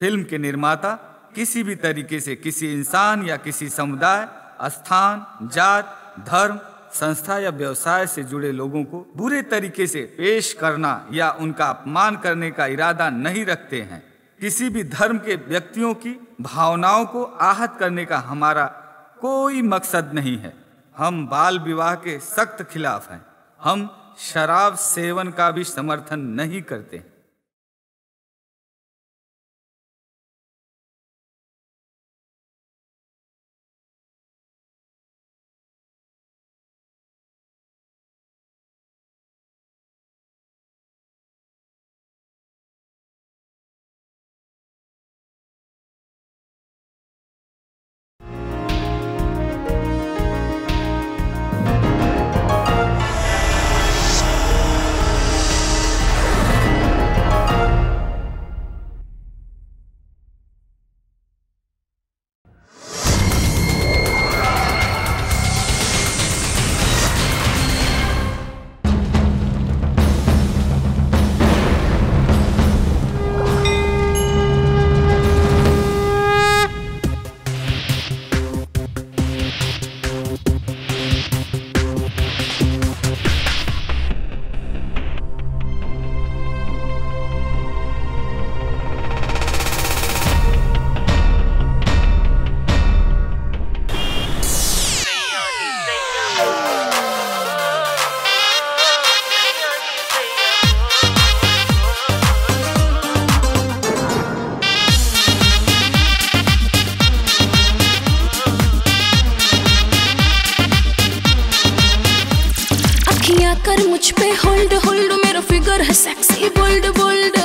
Film के निर्माता किसी भी तरीके से किसी इंसान या किसी समुदाय, स्थान, जात, धर्म, संस्था या व्यवसाय से जुड़े लोगों को बुरे तरीके से पेश करना या उनका अपमान करने का इरादा नहीं रखते हैं। किसी भी धर्म के व्यक्तियों की भावनाओं को आहत करने का हमारा कोई मकसद नहीं है। हम बाल विवाह के सख्त खिलाफ हैं। हम शराब सेवन का भी समर्थन नहीं करते। कर मुझ पे होल्ड होल्ड, मेरा फिगर है सेक्सी बोल्ड बोल्ड।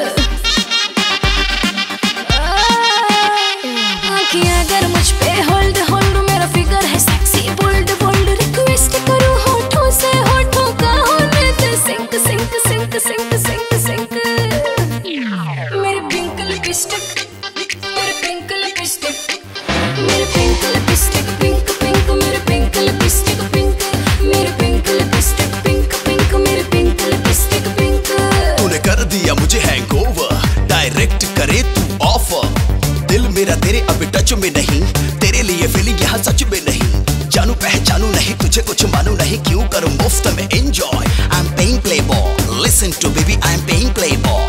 आँखियाँ कर मुझ पे होल्ड होल्ड, मेरा फिगर है सेक्सी बोल्ड बोल्ड। रिक्वेस्ट करूँ होठों से होठों का होने दे sync sync sync sync sync sync. मेरे पिंक लिपस्टिक, मेरे पिंक लिपस्टिक, मेरे पिंक लिपस्टिक, पिंक पिंक मेरे पिंक लिपस्टिक, पिंक मेरे पिंक लिपस्टिक, पिंक पिंक मेरे पिंक लिपस्टिक, पिंक। तूने कर दिया मुझे हैंगओवर, डायरेक्ट करे तू ऑफर। दिल मेरा तेरे अब टच में नहीं, तेरे लिए फीलिंग यहाँ सच में नहीं। जानू पहचानू नहीं तुझे, कुछ मानू नहीं, क्यों करूँ मुफ्त में enjoy. I am paying play boy, listen to baby, I am paying play boy.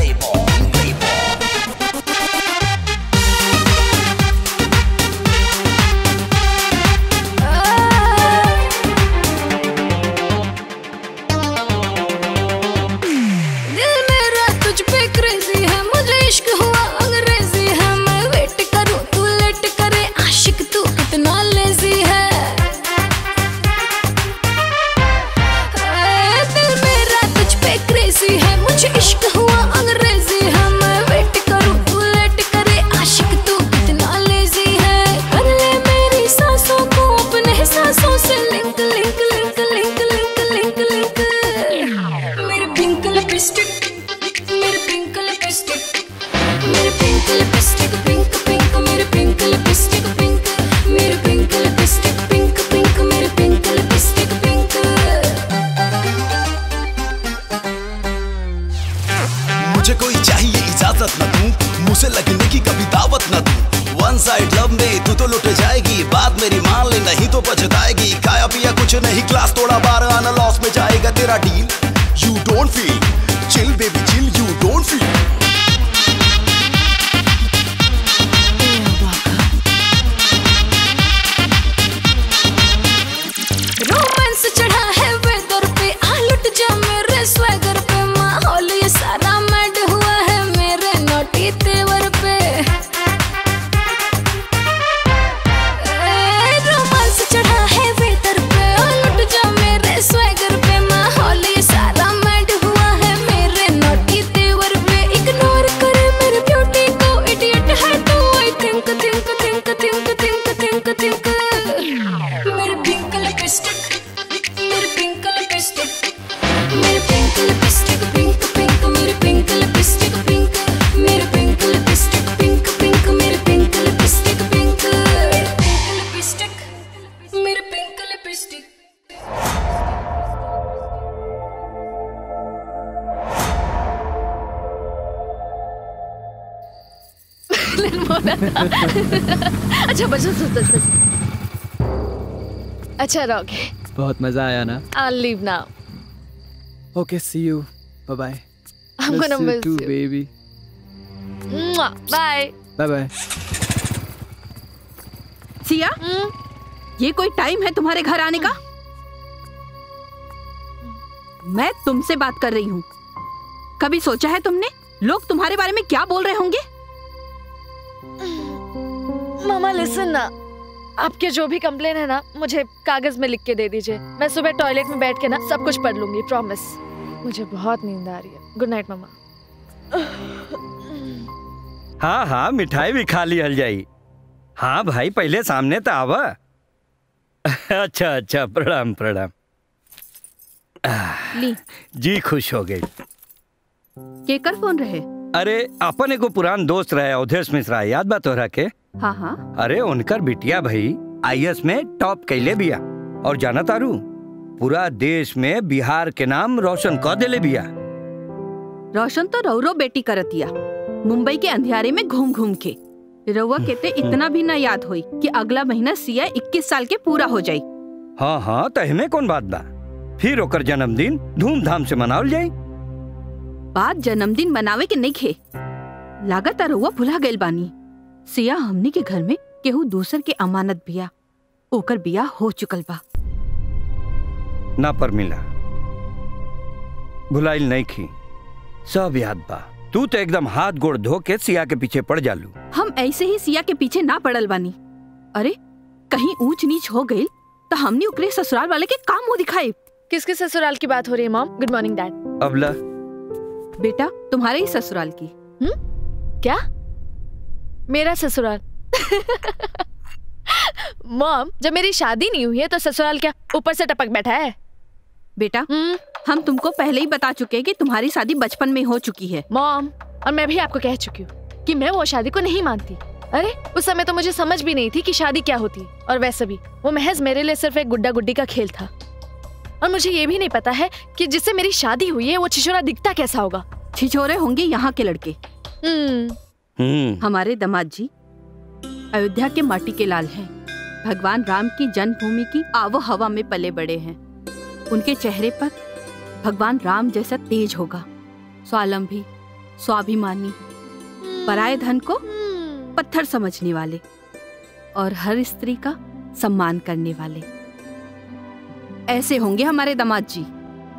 इश्क हुआ अंग्रेजी है, मैं वेट करूं तू लेट करे, आशिक तू कितना लेजी है। कर ले मेरी सांसों को अपने सांसों से link link link link link link link. मेरे पिंक लिपस्टिक, मेरे पिंक लिपस्टिक, मेरे पिंक लिपस्टिक, पिंक पिंक मेरे पिंक लिपस्टिक, पिंक मेरे पिंक लिपस्टिक, पिंक पिंक मेरे पिंक लिपस्टिक, पिंक। मुझे कोई चाहिए इजाजत न दूं, मुँह से लगने की कभी दावत न दूं। वन साइड लव में तू तो लुट जाएगी, बात मेरी मान ले नहीं तो पछताएगी। खाया पिया कुछ नहीं, क्लास तोड़ा 12 आना, लॉस में जाएगा तेरा deal. You don't feel chill baby chill, you don't feel. Romance चढ़ा है वेदर पे, आ लुट जा मेरे स्वैगर पे। माहौल ये सारा मैड हुआ है मेरे नोटी तेवर पे। रोमांस चढ़ा है वेदर पे, आ लुट जा मेरे स्वैगर पे। माहौल ये सारा मैड हुआ है मेरे नोटी विलन बोला था। अच्छा बस। अच्छा रहोगे। बहुत मजा आया ना। I'll leave now. Okay, see you. Bye bye. I'm gonna miss you, you. baby. Bye. Bye bye. सिया, ये कोई टाइम है तुम्हारे घर आने का? मैं तुमसे बात कर रही हूँ। कभी सोचा है तुमने लोग तुम्हारे बारे में क्या बोल रहे होंगे? मामा लिसन ना, आपके जो भी कंप्लेन है ना मुझे कागज में लिख के दे दीजिए। मैं सुबह टॉयलेट में बैठ के ना सब कुछ पढ़ लूंगी, प्रॉमिस। मुझे बहुत नींद आ रही है। गुड नाइट मामा। हाँ हाँ, मिठाई भी खा ली हल जाई। हाँ भाई, पहले सामने तो आवा। अच्छा अच्छा, प्रणाम प्रणाम। ली जी खुश हो गई। केकर फोन रहे? अरे अपन एगो पुरान दोस्त रहे अवधेश मिश्रा, याद बा तोहरा के? हाँ हाँ। अरे उनकर बिटिया भाई IAS में टॉप कैले बिया, और जाना तारू पूरा देश में बिहार के नाम रोशन कर देले बिया। रोशन तो रौरो बेटी करतिया, मुंबई के अंधियारे में घूम घूम के। रउआ कहते इतना भी ना याद होई कि अगला महीना सिया 21 साल के पूरा हो जाई। हाँ हाँ, तो हमें कौन बात बा, फिर ओकर जन्मदिन धूमधाम से मनावल जाई। बात जन्मदिन मनावे के नहीं खे, लागत रउआ भुला गइल बानी। सिया हमनी के घर में केहू दूसर के अमानत बिया, ओकर बिया हो चुकल बा। ना पर मिला, भुलाइल नहीं खी, सब याद बा। तू तो एकदम हाथ गोड़ धो के सिया के पीछे पड़ जालू। हम ऐसे ही सिया के पीछे ना पड़ल बानी। अरे कहीं ऊंच नीच हो गई तो हमने उकरे ससुराल वाले के काम मुंह दिखाए। किसके ससुराल की बात हो रही है मॉम? Good morning dad. अबला बेटा तुम्हारे ही ससुराल की। क्या? मेरा ससुराल? मॉम, जब मेरी शादी नहीं हुई है तो ससुराल क्या ऊपर से टपक बैठा है? बेटा हम तुमको पहले ही बता चुके हैं कि तुम्हारी शादी बचपन में हो चुकी है। मॉम, और मैं भी आपको कह चुकी हूँ कि मैं वो शादी को नहीं मानती। अरे उस समय तो मुझे समझ भी नहीं थी कि शादी क्या होती है, और वैसे भी वो महज मेरे लिए सिर्फ एक गुड्डा गुड्डी का खेल था। और मुझे ये भी नहीं पता है कि जिससे मेरी शादी हुई है वो छिछोरा दिखता कैसा होगा। छिछोरे होंगे यहाँ के लड़के। हमारे दामाद जी अयोध्या के माटी के लाल हैं, भगवान राम की जन्मभूमि की आबो हवा में पले बड़े हैं। उनके चेहरे पर भगवान राम जैसा तेज होगा, स्वावलंबी, स्वाभिमानी, पराये धन को पत्थर समझने वाले और हर स्त्री का सम्मान करने वाले। ऐसे होंगे हमारे दामाद जी।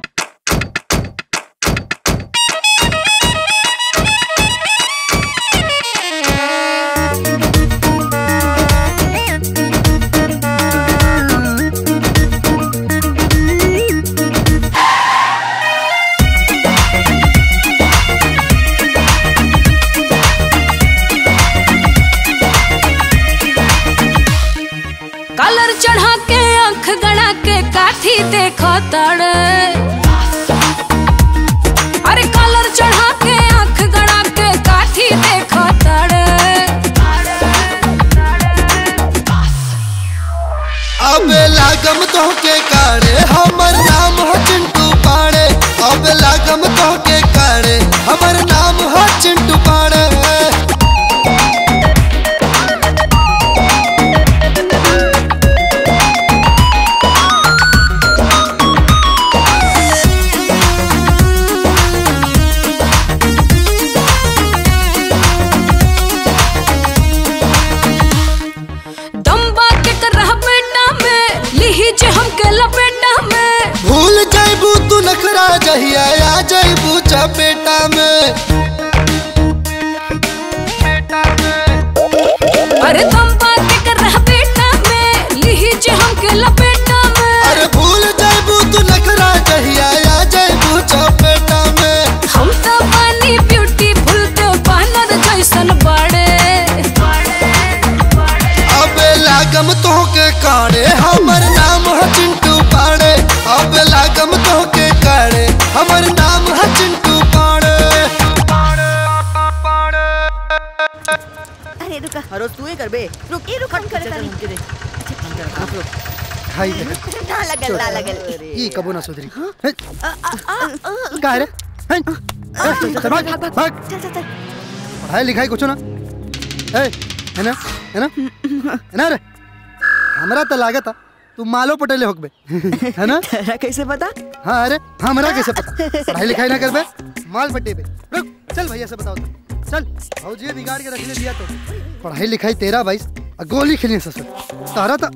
कलर चढ़ा के आंख गड़ा के काठी देखो तड़े। अरे कलर चढ़ा के आंख गड़ा के काठी देखो तड़े। अब लागम तो के काड़े हमर नाम हो चिंटू पाड़े। अब लागम तो के काड़े हमर नाम हो चिंटू पाड़े। हमके लपेटा में भूल जाइबू तू नखरा जहिया आ जाइबू चपेटा में। अरे तुम बात कर रहा बेटा में लीजिए हमके लपेटा में। अरे भूल जाइबू तू नखरा जहिया आ जाइबू चपेटा में। हम तो पानी ब्यूटीफुल तो बानर जैसन बड़े। अब लागम तो के काड़े हमर नाम है चिंटू पाड़े। अब लागम तो के काड़े हमर नाम है चिंटू पाड़े। अरे रुका, हरो तू ही कर बे। रुक ये रुक हम करे तारी। आप लोग खाई दे ना लगल ना लगल। ये कबो ना सुधरी। का रे? चल भाग भाग। चल चल चल। पढ़ाई लिखाई कुछ ना। चल चल चल। चल। चल चल चल। चल चल चल। चल चल चल। चल चल चल। चल चल चल। चल चल चल। चल चल चल। चल चल चल। है ना है ना है ना रे हमरा तो लागत तू मालो पटेले होकबे है ना? तेरा कैसे पता? हाँ अरे हमरा कैसे पता? पढ़ाई लिखाई ना करबे माल पटेबे। रुक चल भैया से बताओ तो चल भौजी बिगाड़ के रख ले दिया तो पढ़ाई लिखाई तेरा भाई गोली खेलने ससुर तारा था।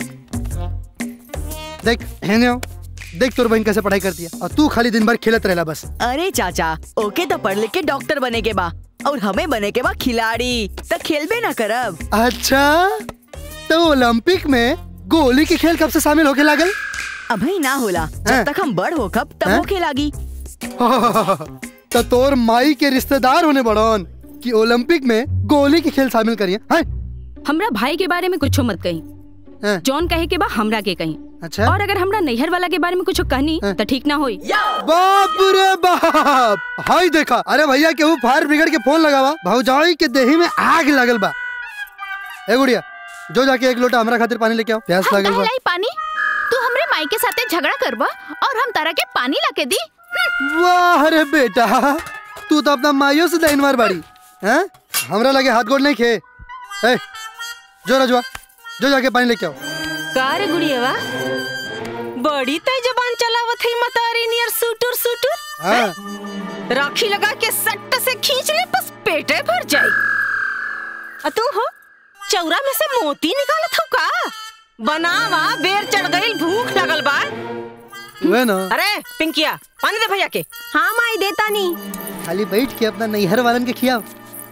देख है ना देख तोर बहन कैसे पढ़ाई करती है और तू खाली दिन भर खेलत रहला बस। अरे चाचा ओके तो पढ़ लिख के डॉक्टर बने के बा और हमें बने के बा खिलाड़ी तो खेलबे ना करब। अच्छा तो ओलंपिक में गोली के खेल कब से शामिल होके लागल? अभी ना होला जब तक हम बड़ होकब तब होके लागी। तो तोर माई के रिश्तेदार होने बड़न कि ओलंपिक में गोली के खेल शामिल करिए। हमरा भाई के बारे में कुछ मत कही, जॉन कहे के बा हमरा के कही। अच्छा और अगर हमरा नैहर वाला के बारे में कुछ कहनी तो ठीक ना होई। बाप रे बाप हाय देखा अरे भैया केहू फायर ब्रिगेड के फोन लगावा भौजाई के देही में आग लगल बा। ए गुड़िया जो जाके एक लोटा हमरा खातिर पानी लेके आओ प्यास लागल बा। पानी तू हमरे माई के साथे झगड़ा करबा और हम तारा के पानी लाके दी। वाह रे बेटा तू तो अपना माइयों से दहिनवार बाड़ी हैं? हमरा लगे हाथ गोड़ नहीं खे। ए जो रजवा जो जाके पानी लेके आओ। कार गुड़ियावा बड़ी तेज जबान चलावत है मतारी नियर सुटुर सुटुर। हाँ। राखी लगा के सट्ट से खींच ले बस पेटे भर जाए। तू हो चौरा में से मोती निकालत हो का? बनावा बेर चढ़ गई भूख लगल बा। वे ना अरे पिंकिया पानी दे भैया के। हाँ माई देता नहीं खाली बैठ के अपना नैहर वालन के खियाओ।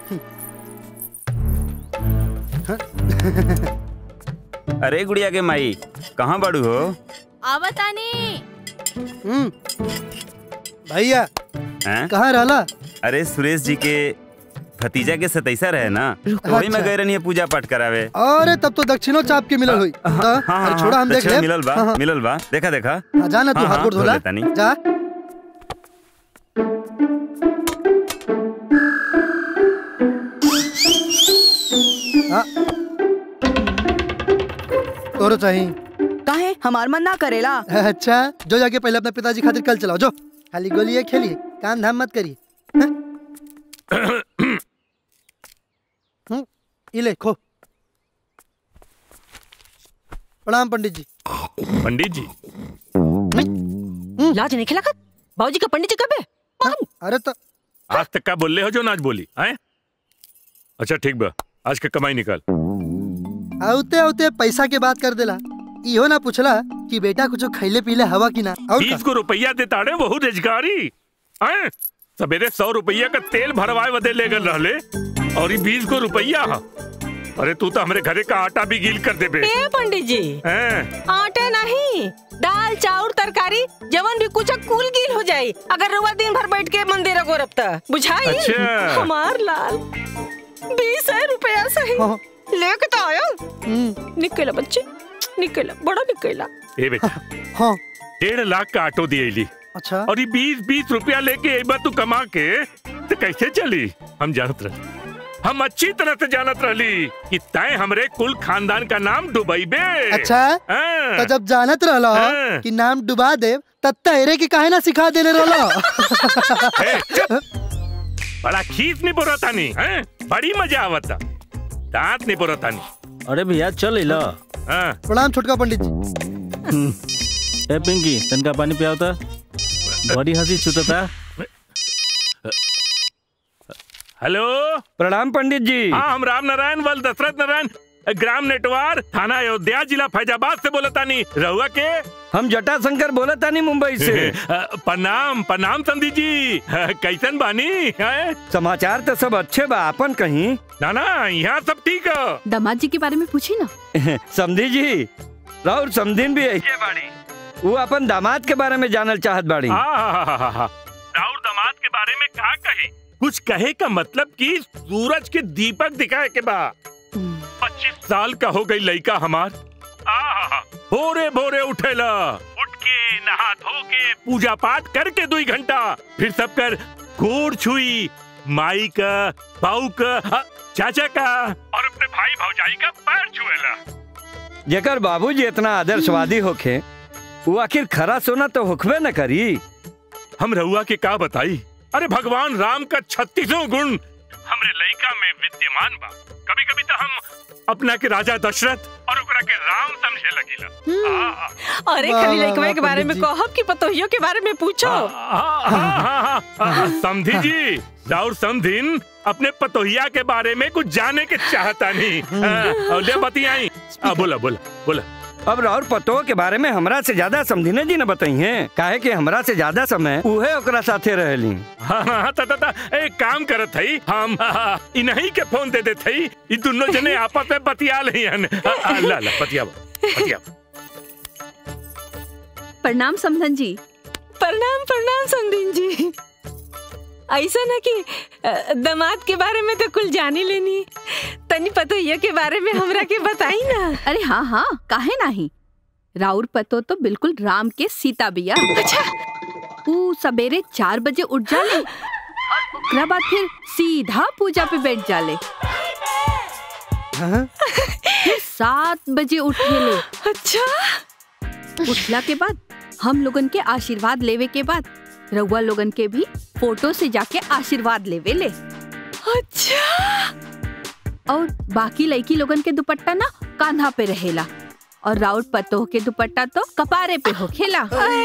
अरे गुड़िया के माई कहाँ बड़ू हो? आवतानी भैया कहाँ रहला? अरे सुरेश जी के भतीजा के सतैसा रहे ना वही में गए रहनी पूजा पाठ करावे। अरे तब तो दक्षिणों चाप के मिलल हुई। अरे छोड़ा हम देख ले। मिलल बा देखा देखा। जाना तू हाथ गोड़ धोला जा। तोरो चाहिए काहे हमार मन ना करेला। अच्छा जो जाके पहले अपने पिताजी खातिर कल चलाओ जो खाली गोलियां खेलिए कान धाम मत करिए। इले खो। प्रणाम पंडित जी। पंडित जी लाज नहीं खिलाखत बाबूजी का पंडित जी कब है? अरे तो आज तक का बोले हो जो नाच बोली है? अच्छा ठीक बा आज का कमाई निकाल। आउते आउते पैसा के बात कर देला इहो ना पूछला कि बेटा कुछ खैले पीले हवा की ना। 20 को रुपया देता रे बहु रोजगारी हैं? सवेरे 100 रुपया का तेल भरवाए बदे ले गल रहले और 20 को रुपया। अरे तू तो हमारे घरे का आटा भी गील कर दे बे। ए पंडित जी आटे नहीं दाल चाउर तरकारी जवन भी कुछ कुल गील हो जाये अगर रुआ दिन भर बैठ के मंदिर को रखता बुझाई। अच्छा। हमार लाल 20 रुपया सही लेके तो आयो। निकला बच्चे निकला बड़ा निकला। ए बेटा 1.5 लाख का ऑटो दिए। अच्छा और ये 20 रुपया लेके एक बार तू कमा के तो कैसे चली? हम जानत रहे हम अच्छी तरह से जानत रहली कि तय हमरे कुल खानदान का नाम डुबई बे। अच्छा तो जब जानत रहला कि नाम डुबा दे तब तेरे के काहे ना सिखा देने रहला। बड़ा खीस नहीं बोरतानी हैं? बड़ी मजा आवता दांत नहीं बोरतानी। अरे भैया चल ला। प्रणाम छोटका पंडित जी। ए पिंकी तनका पानी पियावता बड़ी हंसी छूटता। हेलो प्रणाम पंडित जी। हाँ हम राम नारायण वल दशरथ नारायण ग्राम नेटवार थाना अयोध्या जिला फैजाबाद से बोलतानी। रहुआ के हम जटाशंकर बोलतानी मुंबई से। प्रणाम प्रणाम संधी जी कैसन बानी है? समाचार तो सब अच्छे बा अपन कहीं ना ना यहाँ सब ठीक है। दामाद जी के बारे में पूछी ना। समधी जी राउर समधिन भी ऐसे बाड़ी वो अपन दामाद के बारे में जानल चाहत बाड़ी। राउर दामाद के बारे में कहा कहे कुछ कहे का मतलब कि सूरज के दीपक दिखाए के बा। 25 साल का हो गई लड़का हमार। भोरे भोरे उठेला उठ के नहा धो के पूजा पाठ करके 2 घंटा फिर सब कर गोड़ छुई माई का बाऊ का चाचा का और अपने भाई भौजाई का पैर छुएला। जेकर बाबूजी इतना आदर्शवादी होखे वो आखिर खरा सोना तो होखबे न करी। हम रहुआ के का बताई। अरे भगवान राम का 36 गुण हमरे लइका में विद्यमान बा। कभी कभी तो हम अपना के राजा दशरथ और ओकरा के राम समझे लगिला। अरे खाली लइकवा के बारे में कहब कि पतोहियो के बारे में पूछो। समधी जी, राउर समधिन अपने पतोहिया के बारे में कुछ जाने के चाहता नहीं। और ले बतियाई। बोला बोला बोला। अब राउर पतो के बारे में हमरा से ज्यादा समझने जी न बताई हैं, काहे कि हमरा से ज्यादा समय उहे ओकरा साथे रहली। हाँ, एक काम करत हई, हम इन्हीं के फोन दे देत हई, ई दोनों जने आपस में बतिया लहियन। ला ला बतिया बतिया। प्रणाम समधन जी। प्रणाम प्रणाम समधन जी। ऐसा ना कि दामाद के बारे में तो कुल जानी लेनी, तनी पतोहिया के बारे में हमरा के बताई ना। अरे हाँ हाँ, काहे नहीं। राउर पतो तो बिल्कुल राम के सीता बिया। अच्छा। ऊ सवेरे 4 बजे उठ जाले और ओकरा बाद फिर सीधा पूजा पे बैठ जाले। फिर 7 बजे उठेले। अच्छा। उठला के बाद हम लोगन के आशीर्वाद लेवे के बाद रउआ लोगन के भी फोटो से जाके आशीर्वाद लेवे ले। अच्छा। और बाकी लड़की लोगन के दुपट्टा ना कांधा पे रहेला और राउर पतोह के दुपट्टा तो कपारे पे होखेला।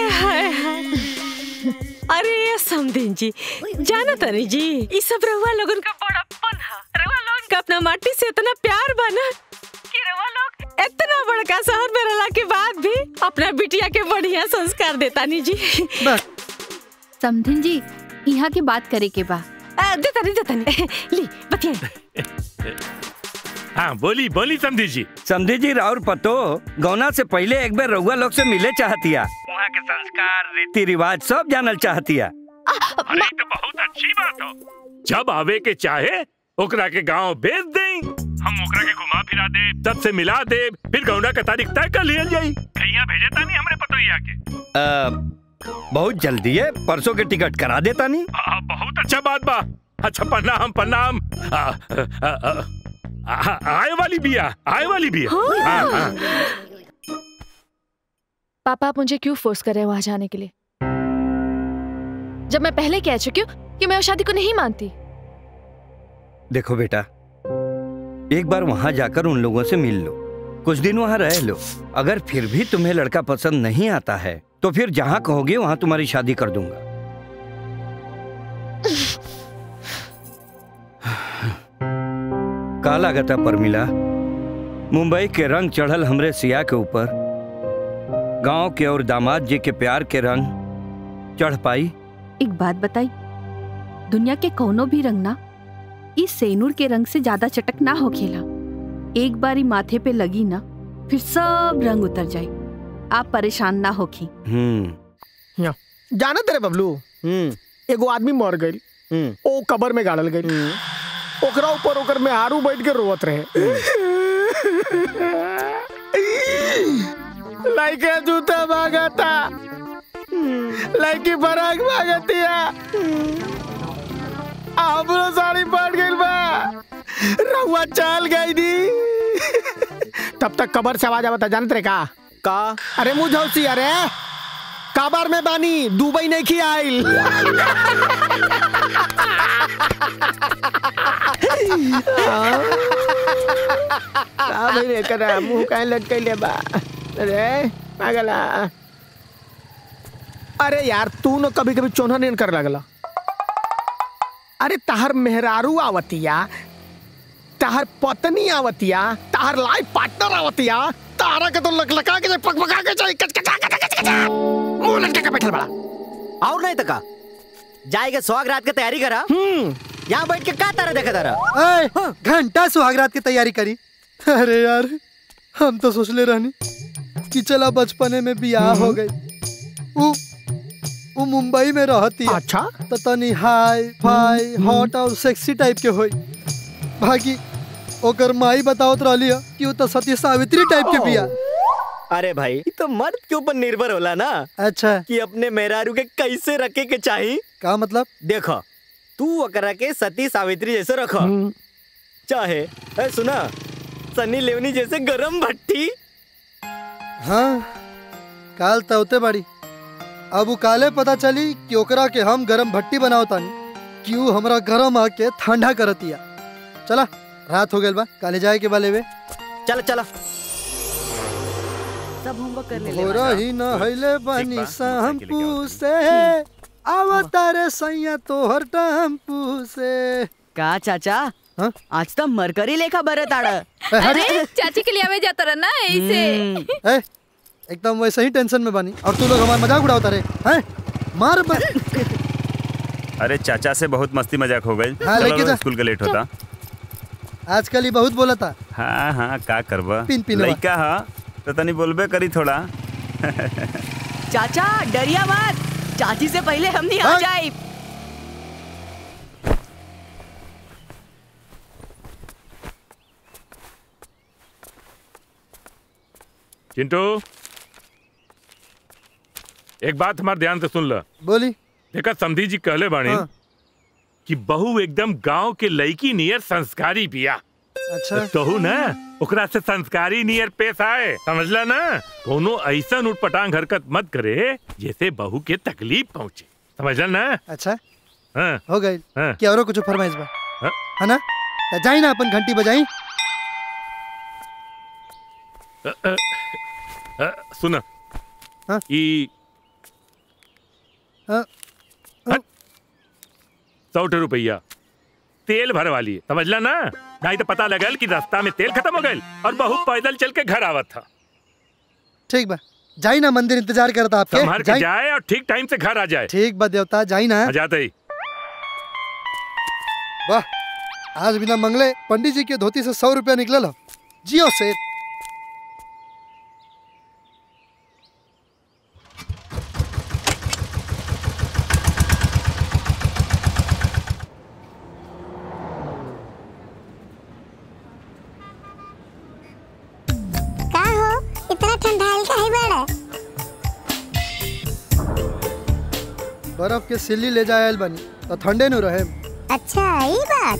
अरे समधिन जी, जाना तनी जी, ई सब रउआ लोगन का बड़प्पन है। रउआ लोगन का अपना माटी से इतना प्यार बना कि रउआ लोग इतना बड़का शहर में रहला के बाद भी अपना बिटिया के बढ़िया संस्कार देता नी जी। समधिन जी, यहाँ की बात करे के बा। देता नहीं ली बतिया। हाँ बोली बोली समधी जी। समधी जी, राउर पतो गौना से पहले एक बार रउआ लोग से मिले चाहतिया। वहाँ के संस्कार रीति रिवाज सब जानल चाहतिया। अरे तो बहुत अच्छी बात हो। जब आवे के चाहे ओकरा के गांव भेज दें, हम ओकरा के घुमा फिरा दे, तब से मिला दे, फिर गौना का तारीख तय कर लिया जाये। भैया भेजे तानी हमरे पतोहिया के। बहुत जल्दी है, परसों के टिकट करा देता नहीं। बहुत अच्छा बात बा। अच्छा प्रणाम प्रणाम। आए वाली बिया, आए वाली बिया। हाँ, हाँ। पापा आप मुझे क्यों फोर्स कर रहे हैं वहां जाने के लिए, जब मैं पहले कह चुकी हूँ कि मैं उस शादी को नहीं मानती। देखो बेटा, एक बार वहां जाकर उन लोगों से मिल लो, कुछ दिन वहां रह लो। अगर फिर भी तुम्हें लड़का पसंद नहीं आता है तो फिर जहां कहोगे वहां तुम्हारी शादी कर दूंगा। का लागत है परमिला, मुंबई के रंग चढ़ल हमरे सिया के ऊपर, गांव के और दामाद जी के प्यार के रंग चढ़ पाई? एक बात बताई, दुनिया के कौनो भी रंग ना इस सेनूर के रंग से ज्यादा चटक ना हो खेला। एक बारी माथे पे लगी ना फिर सब रंग उतर जाए। आप परेशान ना होखी। जाना तेरे बबलू, एगो आदमी मर गई, ओ कब्र में गाड़ल गई, ओकरा ऊपर ओकर में आरू बैठ के रोवत रहे। लाइके जूता भागता, लाइकी फराक भागतिया, हमरो साड़ी पट गई बा, रहुआ चल गई दी। तब तक कब्र से आवाज आवता, जानते का? अरे मुझौसी, अरे काबार में बानी, दुबई नहीं की आइल। मुंह कहीं लटके ले बा। अरे पागला, अरे यार तू न कभी कभी चोना नहीं कर लगला। अरे ताहर मेहरारू आवतिया, ताहर पत्नी आवतिया, ताहर लाइफ पार्टनर आवतिया, तारा के तो लकलका के पकपका के चाहिए, कचकचा मुंह लटके के बैठल बड़ा। और नहीं तका जाएगा सुहागरात की तैयारी करा। यहाँ बैठ के का तारा देखा तारा? घंटा सुहागरात की तैयारी करी। अरे यार हम तो सोच ले रहनी कि चला बचपने में बियाह हो गई, वो मुंबई में रहती। अच्छा तो तनी हाई फाई हॉट और सेक्सी टाइप के होई। बाकी ओकर माई बतावत रहली कि वो तो सती सावित्री टाइप के बिया। अरे भाई तो मर्द के ऊपर निर्भर होला ना। अच्छा कि अपने मेहरारू के कैसे रखे के चाहिए। का मतलब? देखो तू अकरा के सती सावित्री जैसे रखो, चाहे सुना सनी लेवनी जैसे गरम भट्टी। हाँ काल तवते बड़ी, अब काले पता चली कि ओकरा के हम गरम भट्टी बनाओ तानी क्यों हमरा गरम आके ठंडा करतिया। चला रात हो गइल बा, काले जाए के बा लेवे। चलो चलो सब होमवर्क कर ले ले। होरा ही न हइले बनी शैम्पू से आवतारे सैया तोहर टेम्पू से। का चाचा आज तो मरकरी लेखा बरत आड़। अरे चाची के लिए आवे जाता रहा ना ऐसे। एकदम वैसे ही टेंशन में बनी और तू लोग हमारा मजाक उड़ाता रहे हैं। मार अरे चाचा से बहुत मस्ती मजाक हो गई। हाँ, लेके जा। स्कूल का लेट होता। आजकल ही बहुत बोला था। हाँ हाँ का करबा पिन लइका हा तो तनी बोलबे करी थोड़ा। चाचा डरिया मत, चाची से पहले हम नहीं आ जाए। चिंटू एक बात हमारे ध्यान से सुन ला। बोली। देखा समधी जी कहले बाणी कि बहू एकदम गांव के लड़की नियर संस्कारी बिया। अच्छा कहू ना ओकरा से संस्कारी नियर पेश आए, समझला ना। कोनो ऐसा उटपटांग हरकत मत करे जैसे बहू के तकलीफ पहुँचे, समझला ना। अच्छा हाँ हो गई। हाँ। क्या और कुछ फरमाइश बा हाँ? है ना? जाई ना अपन घंटी बजाई। सुना ई 100 रुपया तेल भर वाली, समझला ना। नहीं तो पता लगल कि रास्ता में तेल खत्म हो गए और बहू पैदल चल के घर आवत था। ठीक बा जाई ना, मंदिर इंतजार करता आपके। संभल के जाए और ठीक टाइम से घर आ जाए। ठीक बा देवता जाई ना। आ जाते ही। वाह आज बिना मंगले पंडित जी के धोती से 100 रुपया निकलल। जियो से इतना ठंडाल काहे बाड़ा? बर्फ के सिल्ली ले जाए बनी तो ठंडे न रहे। अच्छा ई बात।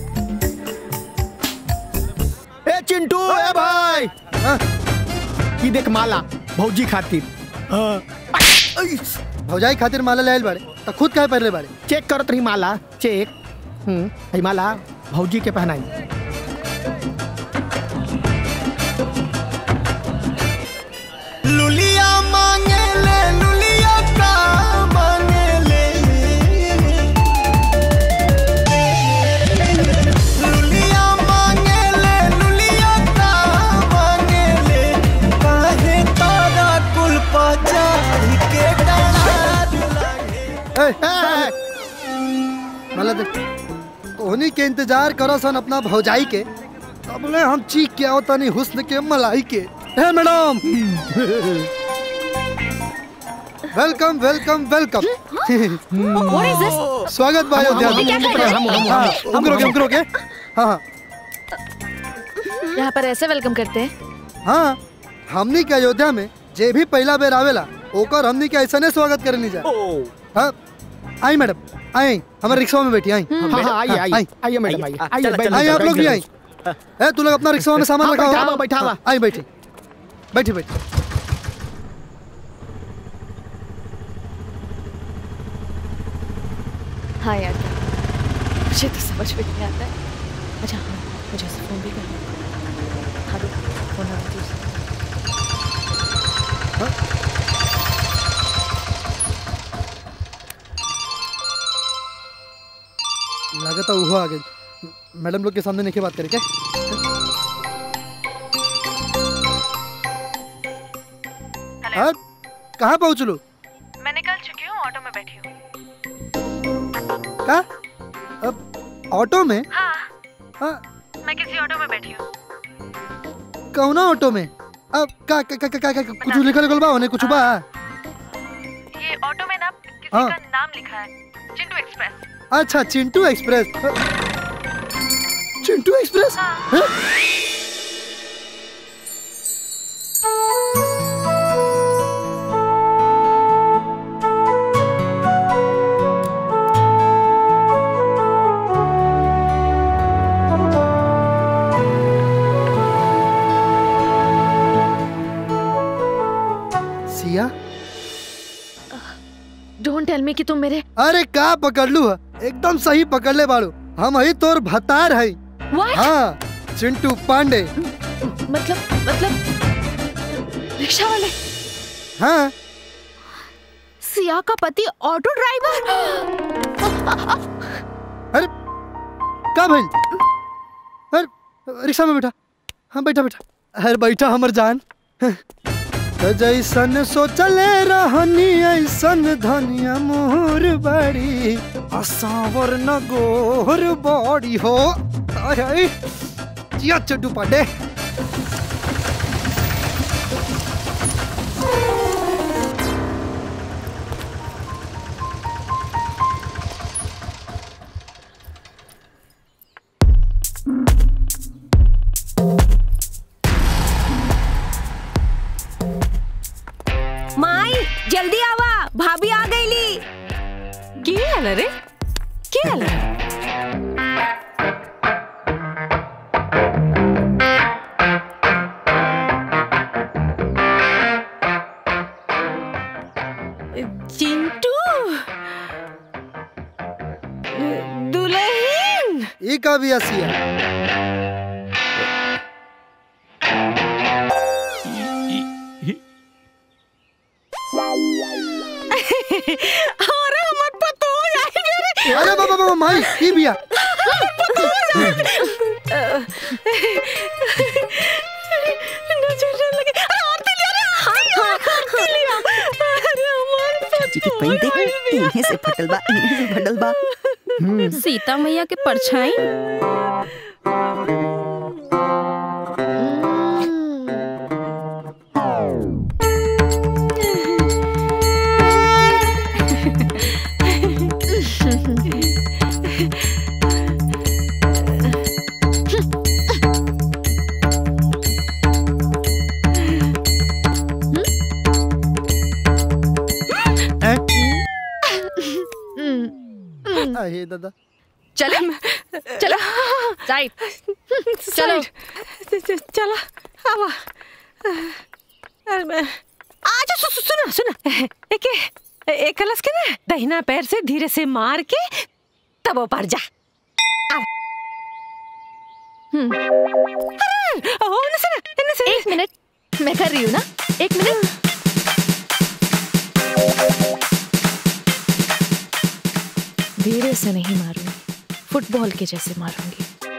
ए चिंटू ए भाई की देख माला भौजी खातिर। भौजाई खातिर माला ले बाड़े तो खुद काहे पहले बाड़े? चेक करत रही माला चेक। ई माला भौजी के पहनाई। लुलिया मांगे ले लुलिया का मांगे ले लुलिया मांगे ले लुलिया का मांगे ले काहे तारा कुल पचाड़ी के डाला लागे। माला देख कोहनी के इंतजार करो सन अपना भौजाई के, तबले हम चीख के आओ तनी हुस्न के मलाई के। Hey madam welcome welcome welcome. What is this? स्वागत भाई हम करोगे। हाँ यहाँ पर ऐसे वेलकम करते हैं। हाँ हमनी के अयोध्या में जे भी पहला बेर आवेला ओकर हमनी के ऐसा स्वागत करनी जा। हाँ आई मैडम आई हमारे रिक्शा में बैठी आई। आइए मैडम आई आप लोग भी आई। तू लोग अपना रिक्शा में सामान रखा। बैठा आई बैठी बैठी बैठी। हाँ यार मुझे तो समझ में नहीं आता है। अच्छा हाँ मुझे उसे फोन भी करना। हाँ फोन आ लगता वो आ गई। मैडम लोग के सामने नहीं बात करें क्या? कहाँ पहुँच लू? मैं निकल चुकी हूँ, ऑटो में बैठी हूँ। क्या? अब ऑटो में? हाँ। हाँ मैं किसी ऑटो में बैठी हूँ। कौन ऑटो में? अब का कुछ लिखल बा होने कुछ बा? ये ऑटो में ना किसी का नाम लिखा है, चिंटू एक्सप्रेस। अच्छा चिंटू एक्सप्रेस। चिंटू एक्सप्रेस? हाँ। डोंट टेल मी कि तुम मेरे। अरे का पकड़ लू है? एकदम सही पकड़ ले बाड़ू, हम ही तोर भतार है। हाँ, चिंटू पांडे। मतलब रिक्शा वाले? हाँ। सिया का पति ऑटो ड्राइवर। अरे का भाई? अरे रिक्शा में बैठा। हाँ बैठा बैठा। अरे बैठा हमर जान। तो जैसन सोचले रहनी ऐसन धनिया मोर बड़ी, असावर न गोर बड़ी हो। आय जिया चिंटू पांडे। माई जल्दी आवा, भाभी आ गईली। की हाल रे? की हाल रे? चिंटू दुल्हन ई का भी आसिया। अरे मत पतो यार। अरे बाबा माई ई बिया। नजर लगे। आरती ले रे। हां आरती ले। अरे हमार जी की पई देख, इन्हें से फटल बा, इन्हें से फटल बा। सीता मैया के परछाई। हे दादा चले चलो साइड चलो चलो आवा। आज सुना सुना एक कलश के ना दाहिना पैर से धीरे से मार के तब वो पर जा। एक मिनट मैं कर रही हूँ ना, एक मिनट। धीरे से नहीं मारूंगी, फुटबॉल के जैसे मारूंगी।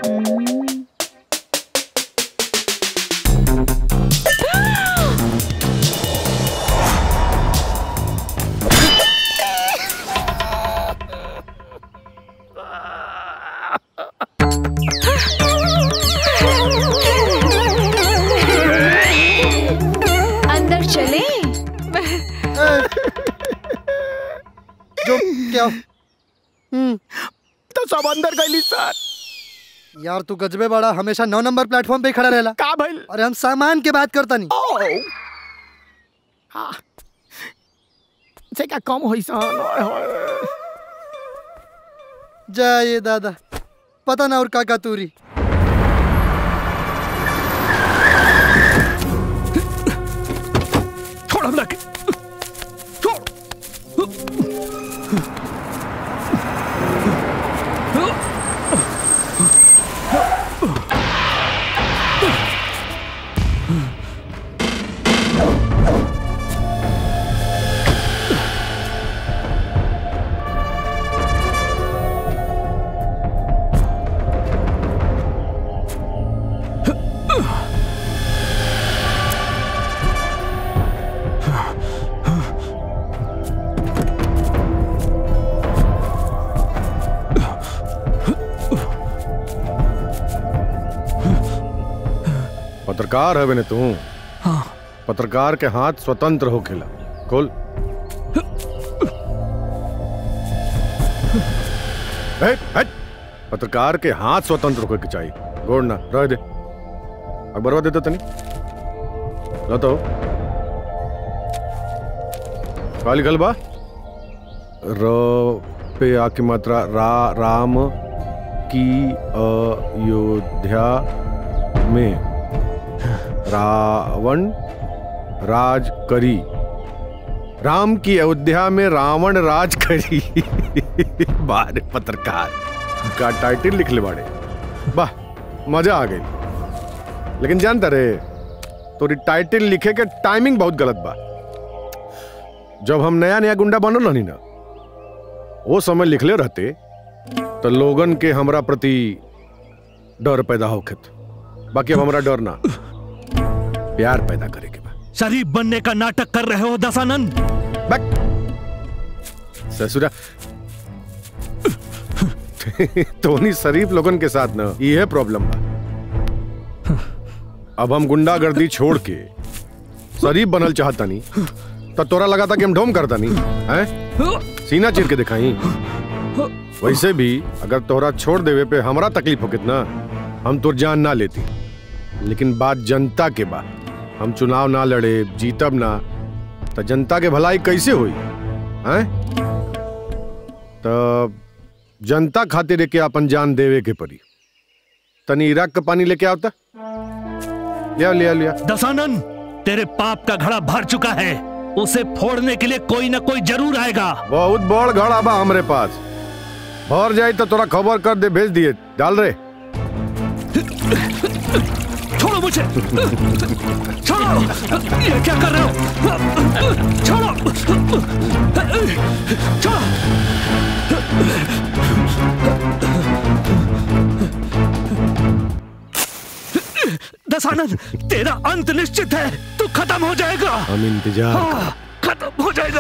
अंदर चले। जो क्या? तो सब अंदर गईली सर। यार तू गजबे बड़ा, हमेशा 9 नंबर प्लेटफॉर्म पे खड़ा रहेला। का भाई? अरे हम सामान के बात करता नहीं। हाँ से क्या कम होई सन। जय दादा, पता ना और काका तूरी। छोड़ हम लगे। पत्रकार है तू? हाँ। पत्रकार के हाथ स्वतंत्र हो खिला। खोल। पत्रकार के हाथ स्वतंत्र होकर के चाहिए, गोड़ ना रह दे। अखबारवा देता तनी लो तो काली गलबा र पे आ की मात्रा रा राम की अयोध्या में रावण राज करी राम की अयोध्या में रावण राज करी। बारे पत्रकार का टाइटल लिख ले बाड़े, वाह मजा आ गई। लेकिन जानता रे तो टाइटल लिखे के टाइमिंग बहुत गलत बा। जब हम नया नया गुंडा बनल रहनी ना, वो समय लिखले रहते तो लोगन के हमरा प्रति डर पैदा होखत। बाकी अब हमरा डर ना, प्यार पैदा करे के बा। शरीफ बनने का नाटक कर रहे हो दशानंद। ससुरा तोनी शरीफ लोगन के साथ ना ये प्रॉब्लम बा। अब हम गुंडागर्दी छोड़ के शरीफ बनल चाहता नहीं तो तोरा लगा था कि हम ढोम करता नहीं है, सीना चीर के दिखाई। वैसे भी अगर तोरा छोड़ देवे पे हमरा तकलीफ हो कितना, हम तो जान ना लेती। लेकिन बात जनता के बा, हम चुनाव ना लड़े जीतब ना तो जनता के भलाई कैसे हुई हैं? तो जनता खातिर के अपन जान देवे के पड़ी। तनी इराक का पानी लेके आवता, लिया लिया लिया। दशानंद, तेरे पाप का घड़ा भर चुका है, उसे फोड़ने के लिए कोई ना कोई जरूर आएगा। बहुत बड़ घड़ा बा हमरे पास, भर जाए तो तोरा खबर कर दे, भेज दिए डाल रे। छोड़ो मुझे, छोड़ो, ये क्या कर रहे हो? छोड़ो, छोड़ो। दशानंद, तेरा अंत निश्चित है, तू खत्म हो जाएगा। हम इंतजार खत्म हो जाएगा।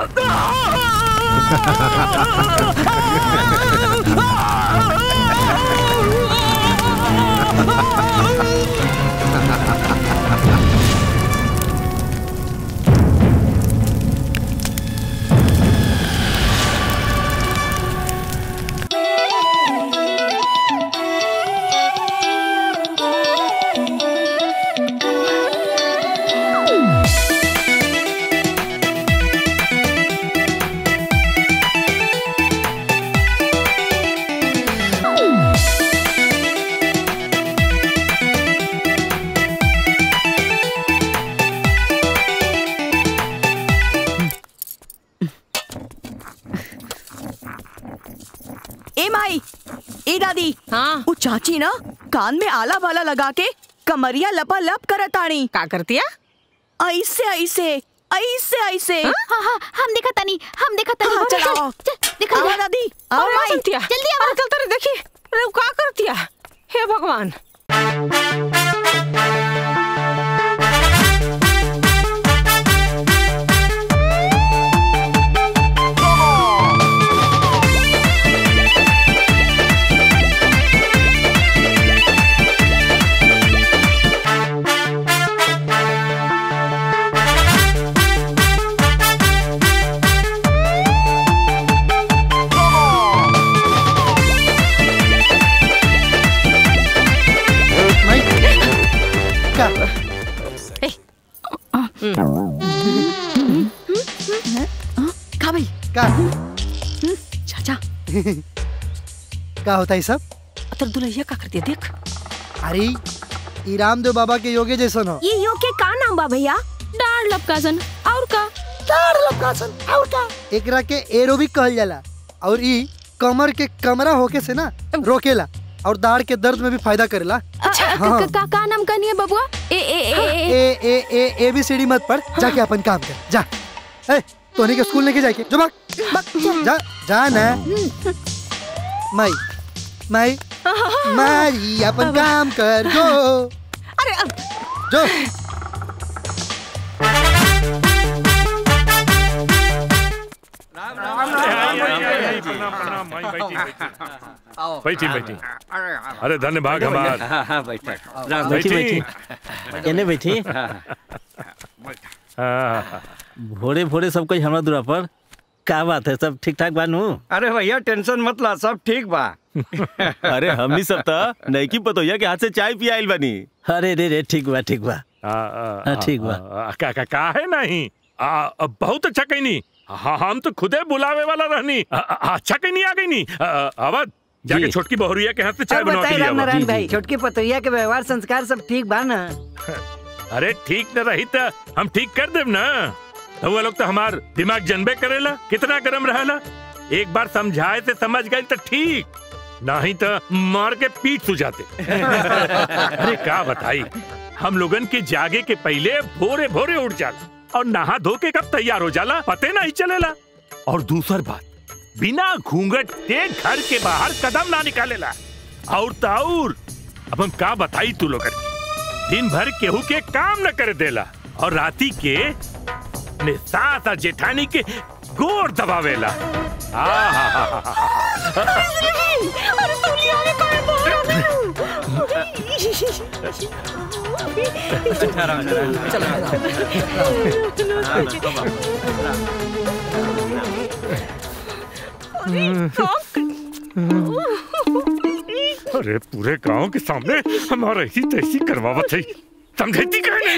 दादी, हाँ वो चाची ना कान में आला वाला लगा के कमरिया लपा लप करतानी। का करतिया? ऐसे ऐसे ऐसे ऐसे। हाँ हाँ हम देखा तनी, हम देखा तनी। हाँ, चल देखा आओ दादी, आओ माई, जल्दी आओ। चल तेरे देखी, अरे का करतिया? हे भगवान। का भाई का चाचा का होता है सब? अतर दुल्हैया का कर दिया देख। अरे ई रामदेव बाबा के योगे जैसन हो। ये योग के का नाम बा भैया? डाढ़ लपकासन और का? डाढ़ लपकासन और का? एकरा के एरोबिक कहल जाला और ई कमर के कमरा होके से ना रोकेला और दाढ़ के दर्द में भी फायदा करेला। हाँ। का नाम कहनी है बबुआ? ए बी सी डी मत पढ़, जाके अपन काम कर जा। ए तोनी के स्कूल लेके जाके जो जा जा ना। माई माई मारी अपन काम कर जो। अरे जो बैठी बैठी। अरे धन्यवाद हमार। बैठी केने बैठी। भोरे भोरे सब कुछ हमारा दूरा पर क्या बात है? सब ठीक ठाक बानू? अरे भैया टेंशन मत ला, सब ठीक बा। अरे हमनी सब तो नहीं की पतोया के हाथ से चाय पी आइल बनी। अरे रे रे ठीक बा ठीक बा ठीक बा। का है नहीं बहुत अच्छा कहीं नहीं। हाँ हम तो खुदे बुलावे वाला रहनी। अच्छा कहीं नहीं आ गई नहीं। अवध जाके छोटकी बहुरिया के हाथ से चाय बनवा के नारायण भाई, छोटकी पतोहिया के व्यवहार संस्कार सब ठीक बा ना? अरे ठीक न रही तो हम ठीक कर देव ना। रउआ लोग तो हमार दिमाग जनबे करेला कितना गरम रहेला। एक बार समझाए से समझ गए तो ठीक, नहीं तो मार के पीठ सुझाते। अरे क्या बताई, हम लोगन के जागे के पहले भोरे भोरे उठ जाला और नहा धो के कब तैयार हो जाला पते नहीं चलेला। और दूसर बात, बिना घूंघट के घर के बाहर कदम ना निकालेला। और ताउर अब हम का बताई तू लोगन, दिन भर केहू के काम न कर देला और राती के ने सास जेठानी के गोर दबावेला। अरे तौलिया में काय बोल अरे पूरे गांव के सामने हमारा ऐसी तैसी करवावत है, समझती कहीं नहीं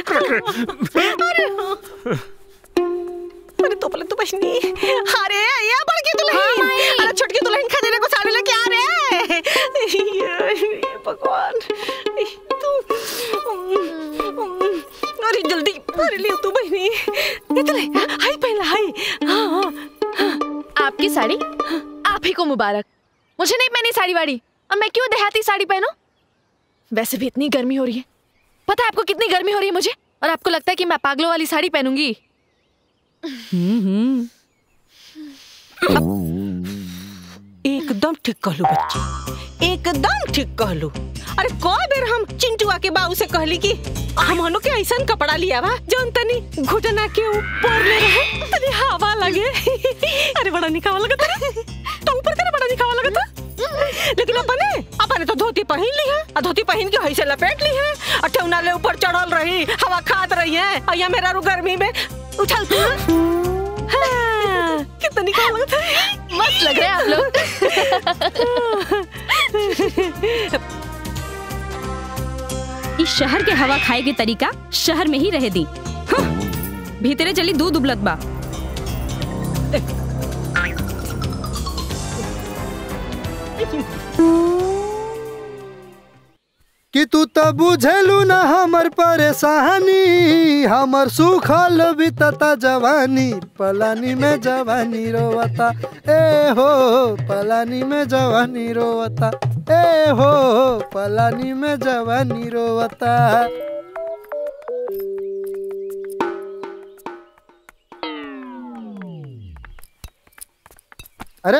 कर। अरे तो पहले तो बचनी। अरे या बड़की दुल्हन, अरे छोटकी दुल्हन खजाने को सारे लेके आ रे। ये भगवान तू, अरे जल्दी अरे ले तू बहनी, इतने हाय पहला हाय। आपकी साड़ी आप ही को मुबारक, मुझे नहीं पहनी साड़ी वाड़ी। अब मैं क्यों देहाती साड़ी पहनूं? वैसे भी इतनी गर्मी हो रही है, पता है आपको कितनी गर्मी हो रही है मुझे, और आपको लगता है कि मैं पागलों वाली साड़ी पहनूंगी? एकदम ठीक कहलू बच्ची, एकदम ठीक कहलू। अरे कोई बेर हम चिंटुआ के बाबू से कहली कि हमनो के ऐसा कपड़ा लिया बा जौन तनी घुटना के ऊपर ले रहे, तनी हवा लगे। अरे बड़ा निकावा लगता रे, तो ऊपर तेरा बड़ा निकावा लगता। लेकिन अपने तो धोती पहन ली है, और धोती पहन के ऐसे लपेट ली है, और ठेवना ले ऊपर चढ़ल रही, हवा खात रही है। और या मेरा रू गर्मी में उछल कितना निकाल लगता है, मस्त लग रहे हैं आप लोग। इस शहर के हवा खाए के तरीका शहर में ही रह दी। भीतरे चली दूध उबलत बा। कि तू तो बुझेलू ना हमर परेशानी, हमर सुखल बीतता जवानी, पलानी में जवानी रोवता ए हो, पलानी में जवानी रोवता ए हो, पलानी में जवानी रोवता। अरे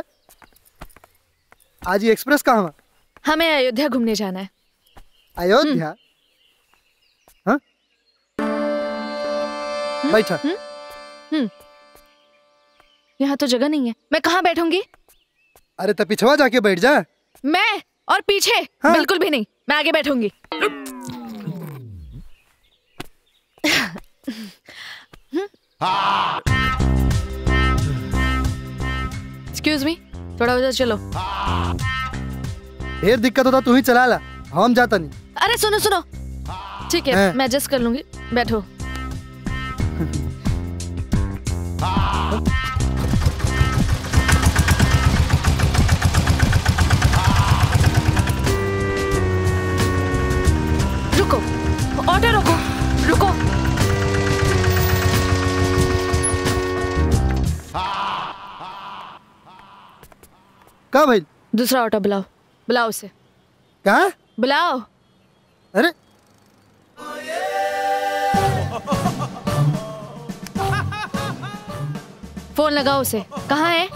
आज ये एक्सप्रेस कहाँ है? हमें अयोध्या घूमने जाना है। अयोध्या? हाँ? बैठा। यहाँ तो जगह नहीं है, मैं कहाँ बैठूंगी? अरे तो पिछवा जाके बैठ जा। मैं और पीछे? हाँ? बिल्कुल भी नहीं, मैं आगे बैठूंगी। एक्सक्यूज मी, थोड़ा उधर चलो। ढेर दिक्कत होता तू ही चला ला, हम जाता नहीं। अरे सुनो सुनो, ठीक है मैं एडजस्ट कर लूंगी, बैठो। रुको, ऑटो रुको, रुको। कहाँ भाई? दूसरा ऑटो बुलाओ, बुलाओ उसे। कहाँ? बुलाओ। अरे फोन लगाओ उसे, कहाँ है?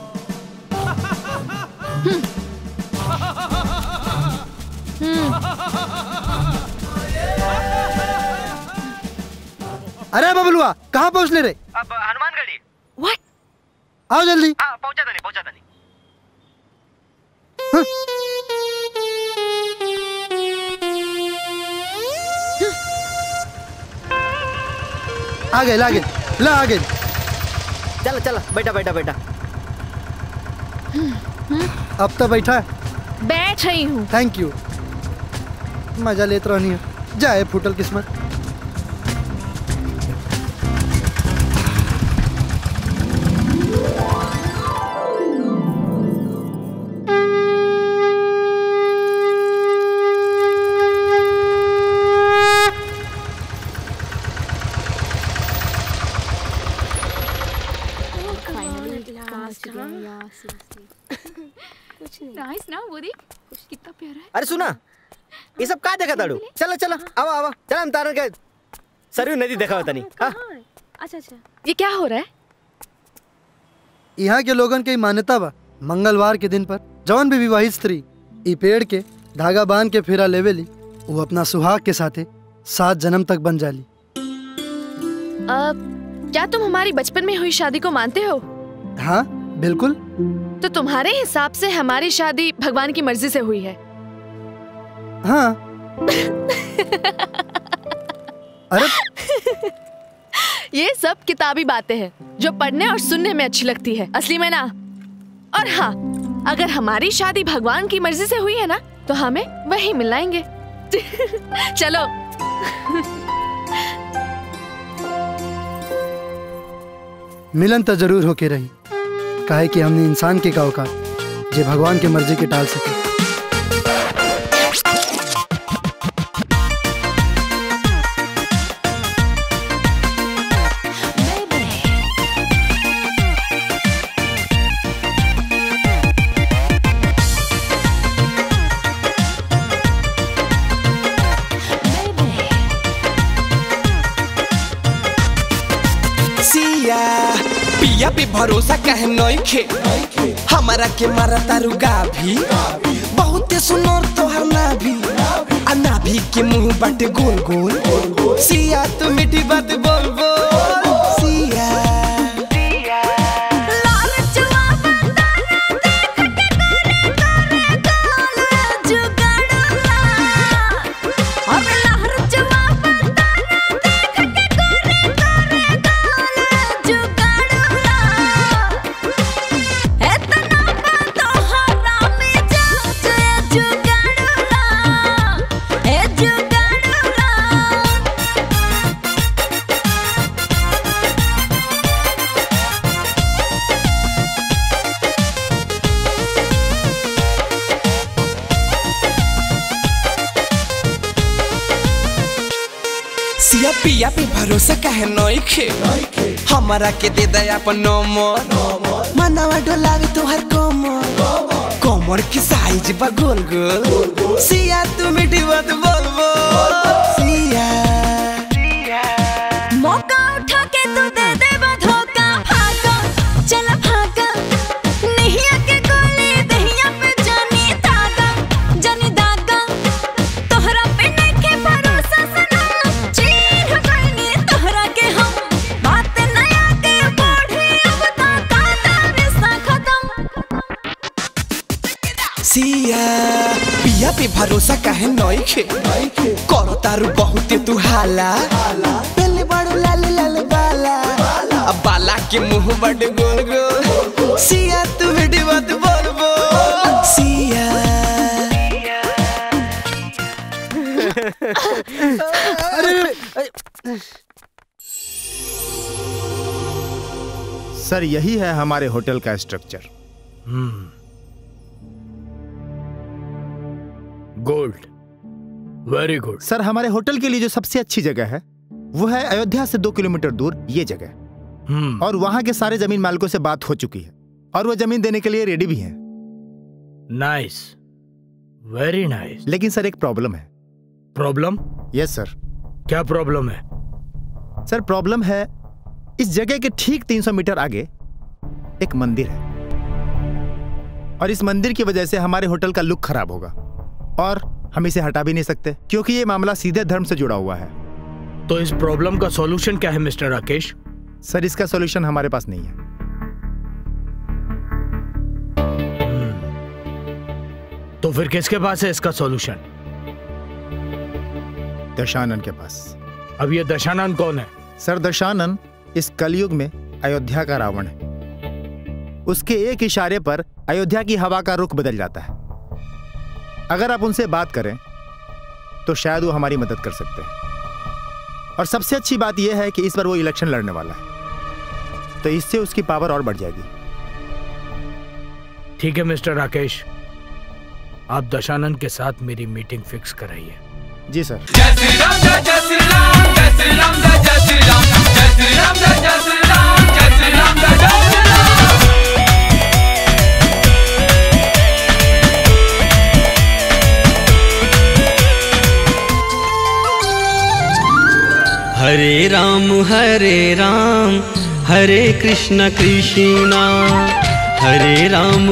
अरे बबलुआ कहाँ पहुँच ले रहे? अब हनुमानगढ़ी। What? आओ जल्दी। पहुंचा था नहीं, पहुंचा था नहीं। आ गए, ला गए, ला आ गए। चलो चलो, बैठा बैठा बैठा। अब तो बैठा। बैठ रही हूँ। Thank you. मजा लेत रहनी है, जाए फूटल किस्मत। कितना प्यारा है। अरे सुना, ये सब का देखा ताड़ू? चलो चलो आओ आओ, चल हम तारण के सरयू नदी देखा होता नहीं। अच्छा अच्छा, ये क्या हो रहा है? यहाँ के लोगन के मान्यता बा मंगलवार के दिन पर जौन भी विवाहित स्त्री ई पेड़ के धागा बांध के फेरा लेवेली वो अपना सुहाग के साथे 7 जन्म तक बन जाली। क्या तुम हमारी बचपन में हुई शादी को मानते हो? हाँ बिल्कुल। तो तुम्हारे हिसाब से हमारी शादी भगवान की मर्जी से हुई है? हाँ। अरे ये सब किताबी बातें हैं जो पढ़ने और सुनने में अच्छी लगती है, असली में ना। और हाँ, अगर हमारी शादी भगवान की मर्जी से हुई है ना तो हमें वही मिलाएंगे। चलो। मिलन तो जरूर होके रही, काहे कि हमने इंसान के का औकात जे भगवान के मर्जी के टाल सके। पिया पे भरोसा कहे नइखे, हमारा के मारा तारू गाभी, बहुते सुनर तोहर नाभी, आ नाभी के मुंह बाटे गोल गोल। सिया तू मीठी बात बोल बोल सिया। पिया पे भरोसा कहे नइखे, हमारा के दे दे अपन नंबर, मनवा डोलावे तोहर कमर, कमर की साइज बा गोल गोल। सिया तू मीठी बात बोल बोल सिया। मौका उठा के तू दे दे धोखा, भागा चल भागा, नहीं आके गोली दहिया पे जानी दागा, जानी दागा, तोहरा पे नइखे भरोसा सना, चीर गइनी तोहरा के हम, बात नया के बढ़ी अब तक काटा रिश्ता खत्म। सिया पिया पे भरोसा कहे नइखे, करो तारू बहुते तू हाला, पहले बड़ो लाल लाल बाला, अब बाला के मुंह बड़े गोल गोल। सिया तू मीठी बात बोल बोल सिया। सर यही है हमारे होटल का structure. Good, very good. Sir हमारे होटल के लिए जो सबसे अच्छी जगह है वो है अयोध्या से 2 किलोमीटर दूर ये जगह, और वहां के सारे जमीन मालिकों से बात हो चुकी है और वो जमीन देने के लिए रेडी भी हैं। Nice, very nice. लेकिन सर एक प्रॉब्लम है। प्रॉब्लम? Yes sir. क्या प्रॉब्लम है? सर प्रॉब्लम है इस जगह के ठीक 300 मीटर आगे एक मंदिर है, और इस मंदिर की वजह से हमारे होटल का लुक खराब होगा और हम इसे हटा भी नहीं सकते क्योंकि ये मामला सीधे धर्म से जुड़ा हुआ है। तो इस प्रॉब्लम का सॉल्यूशन क्या है मिस्टर राकेश? सर इसका सॉल्यूशन हमारे पास नहीं है। तो फिर किसके पास है इसका सॉल्यूशन? दशानन के पास। अब ये दशानन कौन है? सर दशानन इस कलयुग में अयोध्या का रावण है। उसके एक इशारे पर अयोध्या की हवा का रुख बदल जाता है। अगर आप उनसे बात करें तो शायद वो हमारी मदद कर सकते हैं, और सबसे अच्छी बात यह है कि इस बार वो इलेक्शन लड़ने वाला है, तो इससे उसकी पावर और बढ़ जाएगी। ठीक है मिस्टर राकेश, आप दशानन के साथ मेरी मीटिंग फिक्स कराइए। जी सर। जय श्री राम जय श्री राम जय श्री राम जय श्री राम जय श्री राम जय श्री राम जय श्री राम जय श्री राम। हरे राम हरे कृष्ण कृष्णा हरे राम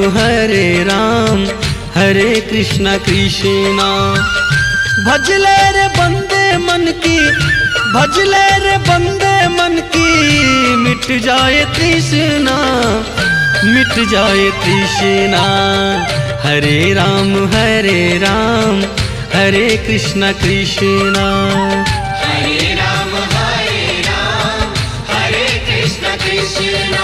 हरे कृष्ण कृष्णा। भजले रे बंदे मन की, भजले रे बंदे मन की, मिट जाए तृष्णा, मिट जाए तृष्णा। हरे राम हरे कृष्ण कृष्णा। हरे राम हरे कृष्ण कृष्णा।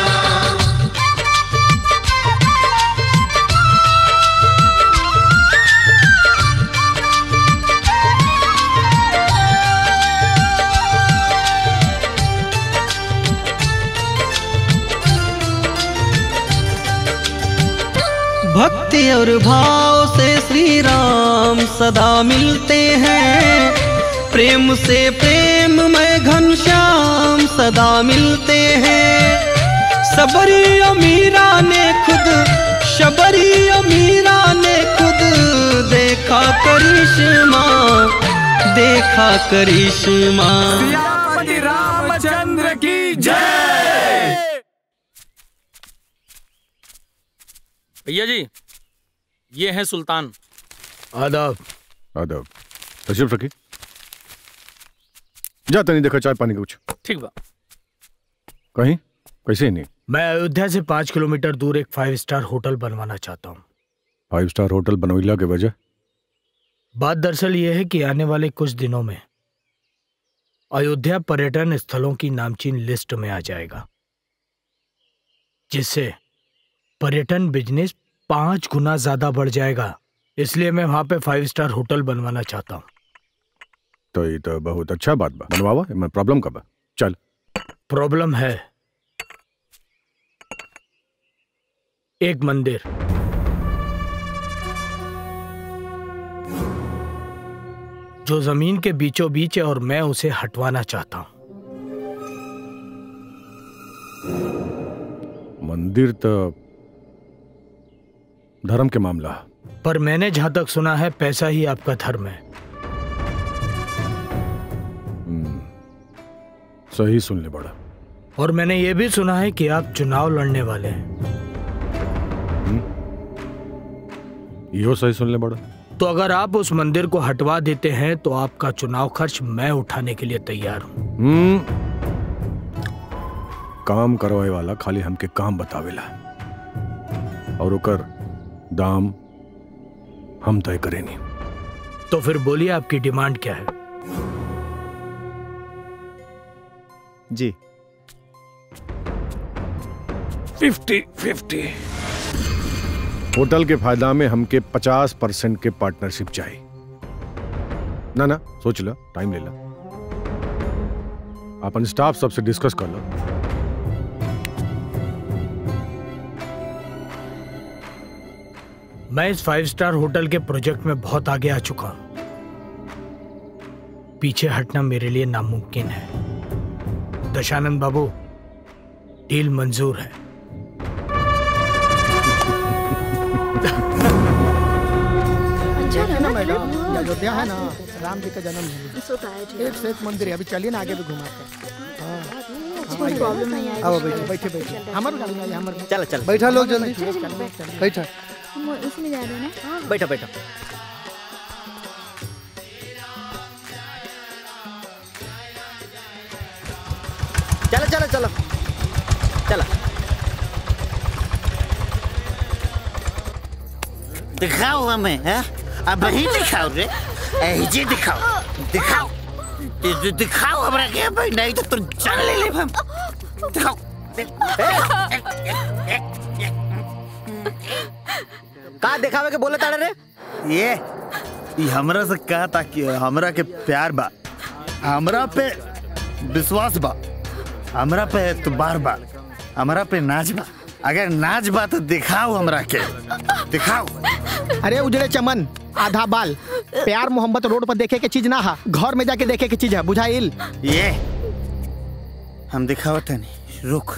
भक्ति और भाव से श्री राम सदा मिलते हैं, प्रेम से प्रेम में घनश्याम सदा मिलते हैं। सबरी और मीरा ने खुद, शबरी और मीरा ने खुद देखा करिश्मा, देखा करिश्मा। सियापति रामचंद्र की जय। भैया जी, ये है सुल्तान। आदाब। आदाब। तशरीफ रखिए। जाता नहीं देखा चाय पानी का कुछ। ठीक बा। कहीं कैसे नहीं? मैं अयोध्या से 5 किलोमीटर दूर एक 5 स्टार होटल बनवाना चाहता हूँ। 5 स्टार होटल बनवैला के वजह? बात दरअसल ये है कि आने वाले कुछ दिनों में अयोध्या पर्यटन स्थलों की नामचीन लिस्ट में आ जाएगा, जिससे पर्यटन बिजनेस 5 गुना ज्यादा बढ़ जाएगा। इसलिए मैं वहां पे 5 स्टार होटल बनवाना चाहता हूँ। तो ये तो बहुत अच्छा बात बा, बनवावा। मैं प्रॉब्लम का बा? चल। प्रॉब्लम है एक मंदिर। जो जमीन के बीचों बीच है और मैं उसे हटवाना चाहता हूँ। मंदिर तो धर्म के मामला, पर मैंने जहां तक सुना है पैसा ही आपका धर्म है। सही सुन ले बड़ा। और मैंने ये भी सुना है कि आप चुनाव लड़ने वाले हैं। यो सही सुन ले बड़ा। तो अगर आप उस मंदिर को हटवा देते हैं तो आपका चुनाव खर्च मैं उठाने के लिए तैयार हूं। काम करवाए वाला खाली हमके काम बतावेला और ओकर दाम हम तय करे नहीं। तो फिर बोलिए आपकी डिमांड क्या है? जी 50-50। होटल के फायदा में हमके 50% के पार्टनरशिप चाहिए। ना सोच ला, टाइम ले ला, अपन स्टाफ सबसे डिस्कस कर लो। मैं इस 5 स्टार होटल के प्रोजेक्ट में बहुत आगे आ चुका हूं। पीछे हटना मेरे लिए नामुमकिन है। दशानंद बाबू, डील मंजूर है। अच्छा है ना मैडम, अयोध्या है ना, राम जी का जन्म है। एक से एक मंदिर है। अभी चलिए ना आगे भी घुमाते हैं। प्रॉब्लम नहीं है। अब बैठे हमारे गाड़ी में हमारे। चल चल बैठा लोग जल्दी बैठा। हम इसमें जा रहे हैं ना। बैठो बैठो। चलो चलो चलो चलो। दिखाओ हमें, है? अब ही दिखाओ रे, ऐसे दिखाओ, दिखाओ, दिखाओ हमरा के भाई, नहीं तो तुम चल ले हम। दिखाओ। का दिखावे के बोले ताड़े रे? ये हमरा से कहा था कि हमरा के प्यार बा, हमरा पे विश्वास बा, हमरा पे एतबार बा, हमरा पे नाच बा। अगर नाच बा तो दिखाओ हमरा के, दिखाओ। अरे उजड़े चमन, आधा बाल, प्यार मोहब्बत रोड पर देखे के चीज ना है, घर में जाके देखे के चीज है, बुझाइल? ये हम दिखावत नहीं, रुक।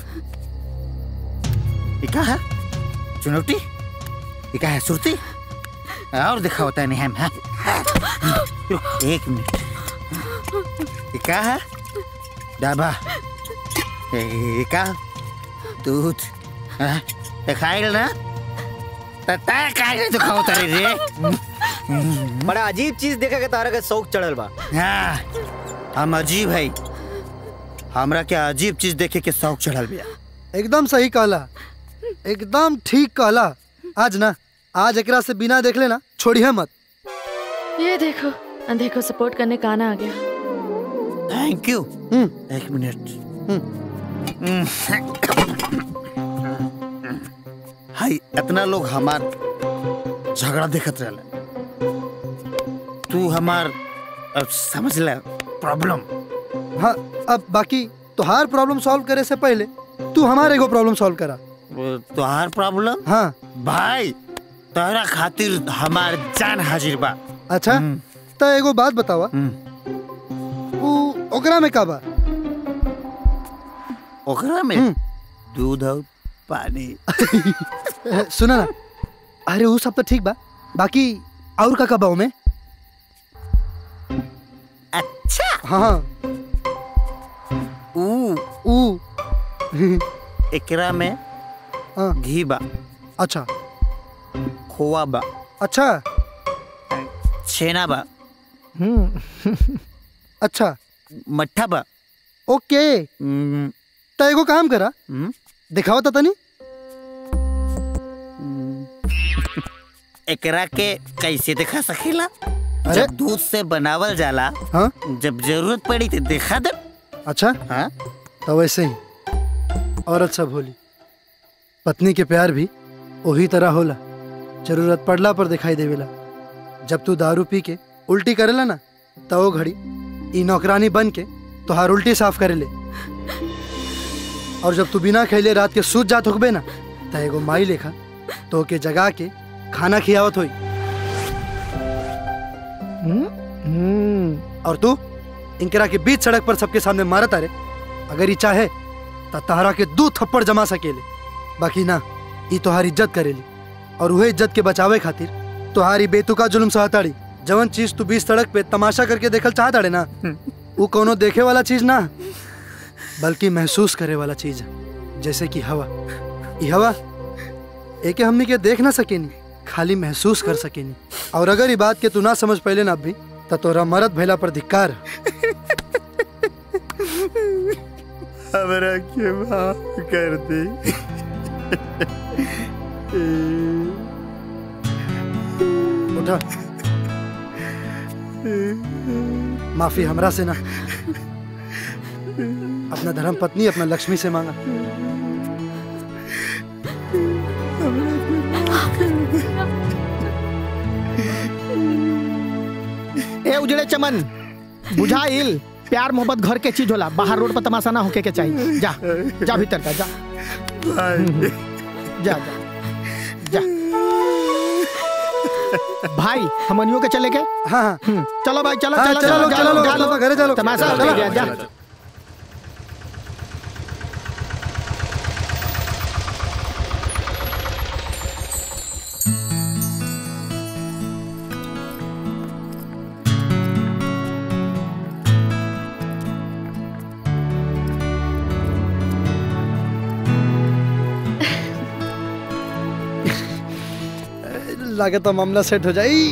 ये क्या है? चुनौती? ये क्या है? सुरती? और दिखावत नहीं हम, है? रुक 1 मिनट। ये क्या है? डाबा का दूध खाएगा ना तो खाओ तारे रे। बड़ा अजीब चीज देखा के तारा के शौक चढ़ल बा। हाँ, हम अजीब है, हमरा क्या अजीब चीज देखे के शौक चढ़ल बिया। एकदम सही कहला, एकदम ठीक कहला। आज ना, आज एकरा से बिना देख लेना छोड़िए मत। ये देखो अंधे को सपोर्ट करने का आना आ गया। Thank you. एक मिनट। हाय, इतना लोग हमार झगड़ा देखत रहले, तू हमार अब समझ ले प्रॉब्लम। हाँ, अब बाकी तुहार प्रॉब्लम सॉल्व करे से पहले तू हमारे को प्रॉब्लम सॉल्व करा। तुहार प्रॉब्लम? हाँ भाई, तोहरा खातिर हमार जान हाजिर बा। अच्छा, तो एगो बात बतावा, ओकरा में का बा? ओकरा में दूध और पानी। सुना ना, अरे वो सब तो ठीक बा, बाकी और का बा में? अच्छा हाँ एकरा में घी बा। अच्छा, खोआ बा। अच्छा, छेना बा। अच्छा, मट्ठा बा। ओके, तो एगो काम करा, दिखाओ तो तनी। एकरा के कैसे दिखा सकेला? जब दूध से बनावल जाला। हाँ? जब जरूरत पड़ी तो दिखा दे। अच्छा, हाँ? तो वैसे ही औरत सब होली, पत्नी के प्यार भी वही तरह होला, जरूरत पड़ला पर दिखाई देवेला। जब तू दारू पी के उल्टी करेला ना, तो वो घड़ी ई नौकरानी बन के तोहार उल्टी साफ करेले। और जब तू बिना खैले रात के सूत जात होकबे ना, तो एगो माई लेखा तो के जगा के खाना खियावत होई। और तू इनकरा के बीच सड़क पर सबके सामने मारत अरे, अगर ये चाहे तो तहरा के 2 थप्पड़ जमा सकेले, बाकी ना, ये तोहारी इज्जत करेली। और वह इज्जत के बचावे खातिर तोहारी बेतुका जुल्म सहताड़ी। जवन चीज तू बीच सड़क पे तमाशा करके देखल चाहताड़े ना, वो कोनो देखे वाला चीज ना, बल्कि महसूस करे वाला चीज है। जैसे कि हवा, ये हवा एके हमनी के देख ना सकेनी, खाली महसूस कर सकेनी। और अगर ये बात के तू ना समझ पहले ना भी, तो तोरा मरद भैला पर धिक्कार। हमरा के माफ कर दे। उठा, माफी हमरा से ना, अपना धर्म पत्नी, अपना लक्ष्मी से मांगा। ए उजड़े चमन, बुझाइल प्यार मोहब्बत घर के चीज होला, बाहर रोड पर तमाशा ना होके के चाहिए। जा जा भीतर का, जा जा जा, जा। भाई हमनियों के चले गए। हाँ, चलो भाई, चलो हाँ, चलो चलो, चलो, चलो, चलो, चलो, घरे चलो, तमाशा चलो, हो गया, जा। लागे तो मामला सेट हो जाए।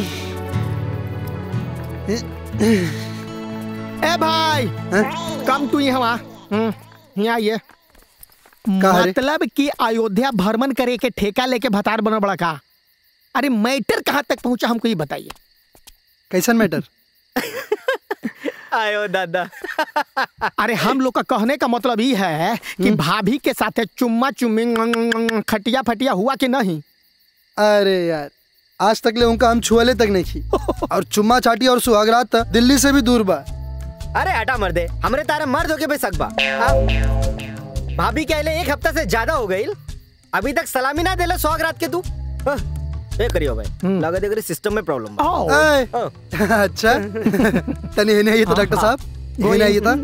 ए भाई, कम तू यहाँ यहाँ आइए। मतलब कि अयोध्या भ्रमण करे के ठेका लेके भतार बना बड़ा का? अरे मैटर कहाँ तक पहुँचा हमको ये बताइए। कैसन मैटर? आयो दादा। अरे हम लोग का कहने का मतलब ये है कि भाभी के साथ चुम्मा चुम्मी खटिया फटिया हुआ कि नहीं? अरे यार, आज तक ले उनका हम छुअले तक नहीं की। और चुम्मा चाटी और सुहागरात तक दिल्ली से भी दूर बा। अरे हटा मर्दे, हमरे तारा मर्द होके भी सकबा। भाभी के अले 1 हफ्ता से ज्यादा हो गई, अभी तक सलामी ना देला सुहागरात के तू। ए करियो भाई, लगा देख सिस्टम में प्रॉब्लम बा। अच्छा, तनी हेने आइए तो डॉक्टर साहब, हेने आइए था।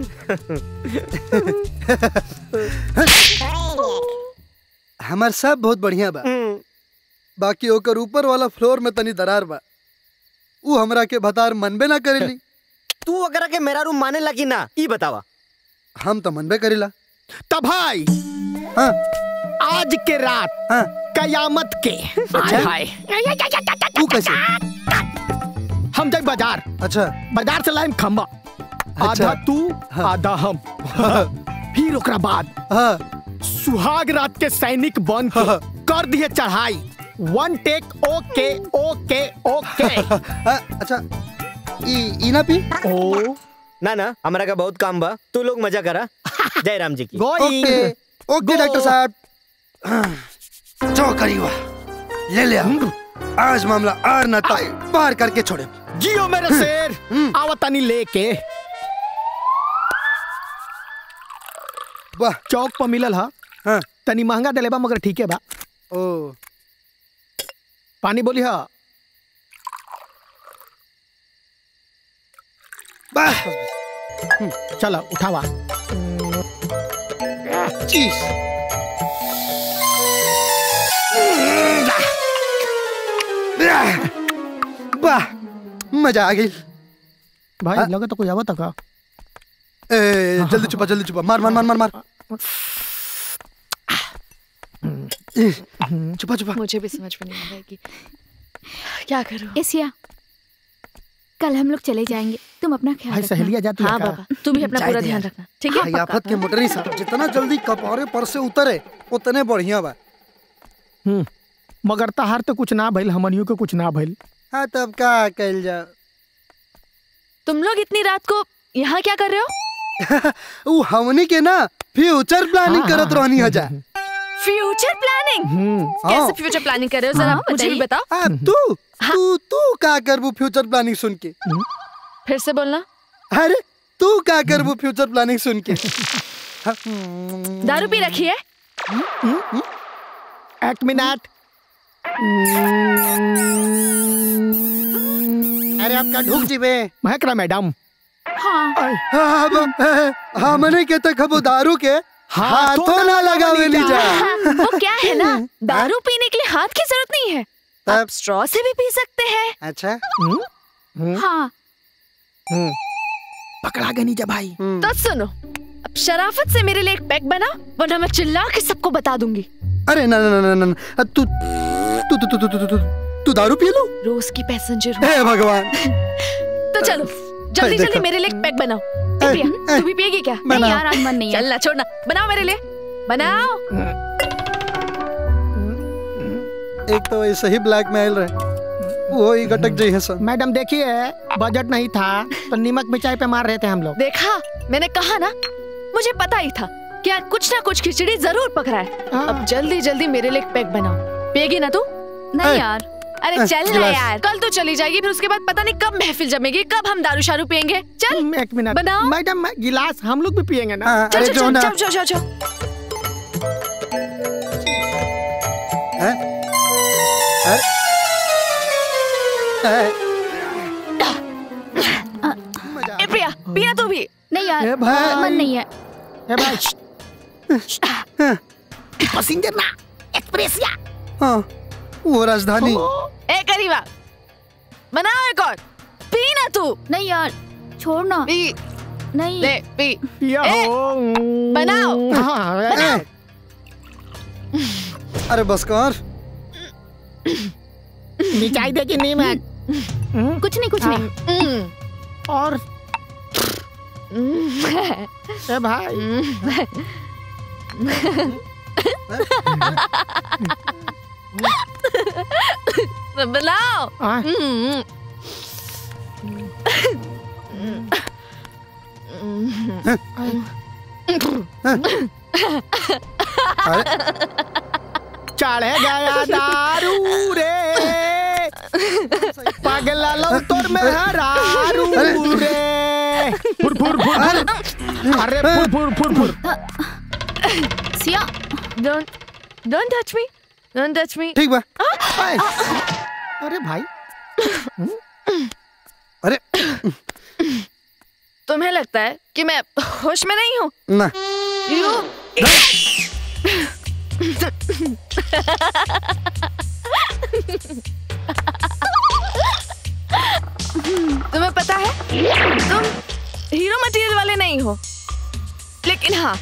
हमार सब बहुत बढ़िया बा, बाकी ओकर ऊपर वाला फ्लोर में तनी दरार बा। वो हमरा के भतार मनबे ना करेली। तू अगर के मेरा रूम माने लगी ना, ई बतावा। हम तो मनबे करेला। तब भाई हाँ आज के रात हाँ कयामत के हाय तू कैसे? हम जाए बाजार। अच्छा बाजार से लाइन खम्बा। आधा तू आधा हम। फिर ओकरा बाद सुहाग रात के सैनिक बन के कर दिए चढ़ाई। 1 टेक ओके ओके ओके। अच्छा ई ना पी। ओ ना हमारा का बहुत काम बा, तू लोग मजा करा। जय राम जी की। ओके ओके डॉक्टर साहब। जो करीबा ले ले आज मामला आर न ताई पार करके छोड़े। जियो मेरे शेर। आवतानी लेके वाह चौक पर मिलल हा। हाँ। तनी महंगा दिले बा मगर ठीक है बा। ओ पानी बोली हा। चलो उठावा। चीज वाह मजा आ गई भाई। लगा तो कोई आवा तक। जल्दी छुपा मार मार मार मार मार। छुपा मुझे भी समझ में नहीं आ रहा है कि क्या करूं। एशिया कल हम लोग चले जाएंगे, तुम अपना ख्याल रखना। सहेलियां जाती है। हाँ बाबा तू भी अपना पूरा ध्यान रखना ठीक है। आफत के मोटरी साहब जितना जल्दी कपौरे पर से उतरे उतने बढ़िया बा। मगर तहार तो कुछ ना भइल, हमनियों को कुछ ना भइल। हाँ तब का कल जा। तुम लोग इतनी रात को यहाँ क्या कर रहे हो? वो हमनी के ना फ्यूचर प्लानिंग करत रहनी है जा। Future planning? कैसे फ्यूचर प्लानिंग कर रहे हो जरा मुझे भी बताओ। तू क्या करबू फ्यूचर प्लानिंग सुन के? फिर से बोलना। अरे तू क्या करबू फ्यूचर प्लानिंग सुन के? दारू पी रखी है? एक मिनट। अरे आपका ढूक जीवे महकरा मैडम। हाँ मने के तक वो दारू के हाथों ना लगावे नहीं जा। वो क्या है ना, दारू पीने के लिए हाथ की जरूरत नहीं है, आप स्ट्रॉ से भी पी सकते हैं। अच्छा हाँ पकड़ा गई नहीं जा भाई। तो सुनो, अब शराफत से मेरे लिए एक पैक बना वरना मैं चिल्ला के सबको बता दूंगी। अरे ना ना ना ना तू तू तू तू तू तू दारू पी लो। रोज की पैसेंजर हे भगवान। तो चलो जल्दी जल्दी मेरे लिए एक पैक बनाओ। तू भी पिएगी क्या? नहीं यार आज मन नहीं है। चलना छोड़ना, बनाओ मेरे लिए, बनाओ। एक तो ऐसे ही ब्लैकमेल रहे, वो ही गटक जी है सब। मैडम देखिए बजट नहीं था तो नीमक मिर्चाई पे मार रहे थे हम लोग। देखा मैंने कहा ना, मुझे पता ही था कि कुछ ना कुछ खिचड़ी जरूर पकड़ा है। अब जल्दी जल्दी मेरे लिए एक पैक बनाओ। पिएगी ना तू? नहीं यार। अरे चल ना यार, कल तो चली जाएगी, फिर उसके बाद पता नहीं कब महफिल जमेगी, कब हम दारू शारू पियेंगे। चल एक मिनट बनाओ। मैडम गिलास हम लोग भी पियेंगे ना। चल चल चल चल चल। प्रिया पिया तू भी। नहीं यार मन नहीं है। पैसेंजर ना एक्सप्रेसिया। हाँ वो राजधानी। ए करीबा बनाओ एक और। पी ना तू। नहीं यार छोड़ना। पी नहीं ले पी। बनाओ। बनाओ। अरे बस कर। मिठाई दे कि नहीं मैं? कुछ नहीं कुछ नहीं। और ए भाई बनाओ। चढ़े गया दारू रे पगला लो तोर में हरारू रे। फुर फुर फुर। अरे फुर फुर फुर फुर। सिया don't touch me, don't touch me। ठीक बा। अरे भाई अरे तुम्हें लगता है कि मैं होश में नहीं हूँ ना? तुम्हें पता है तुम हीरो मटेरियल वाले नहीं हो। लेकिन हाँ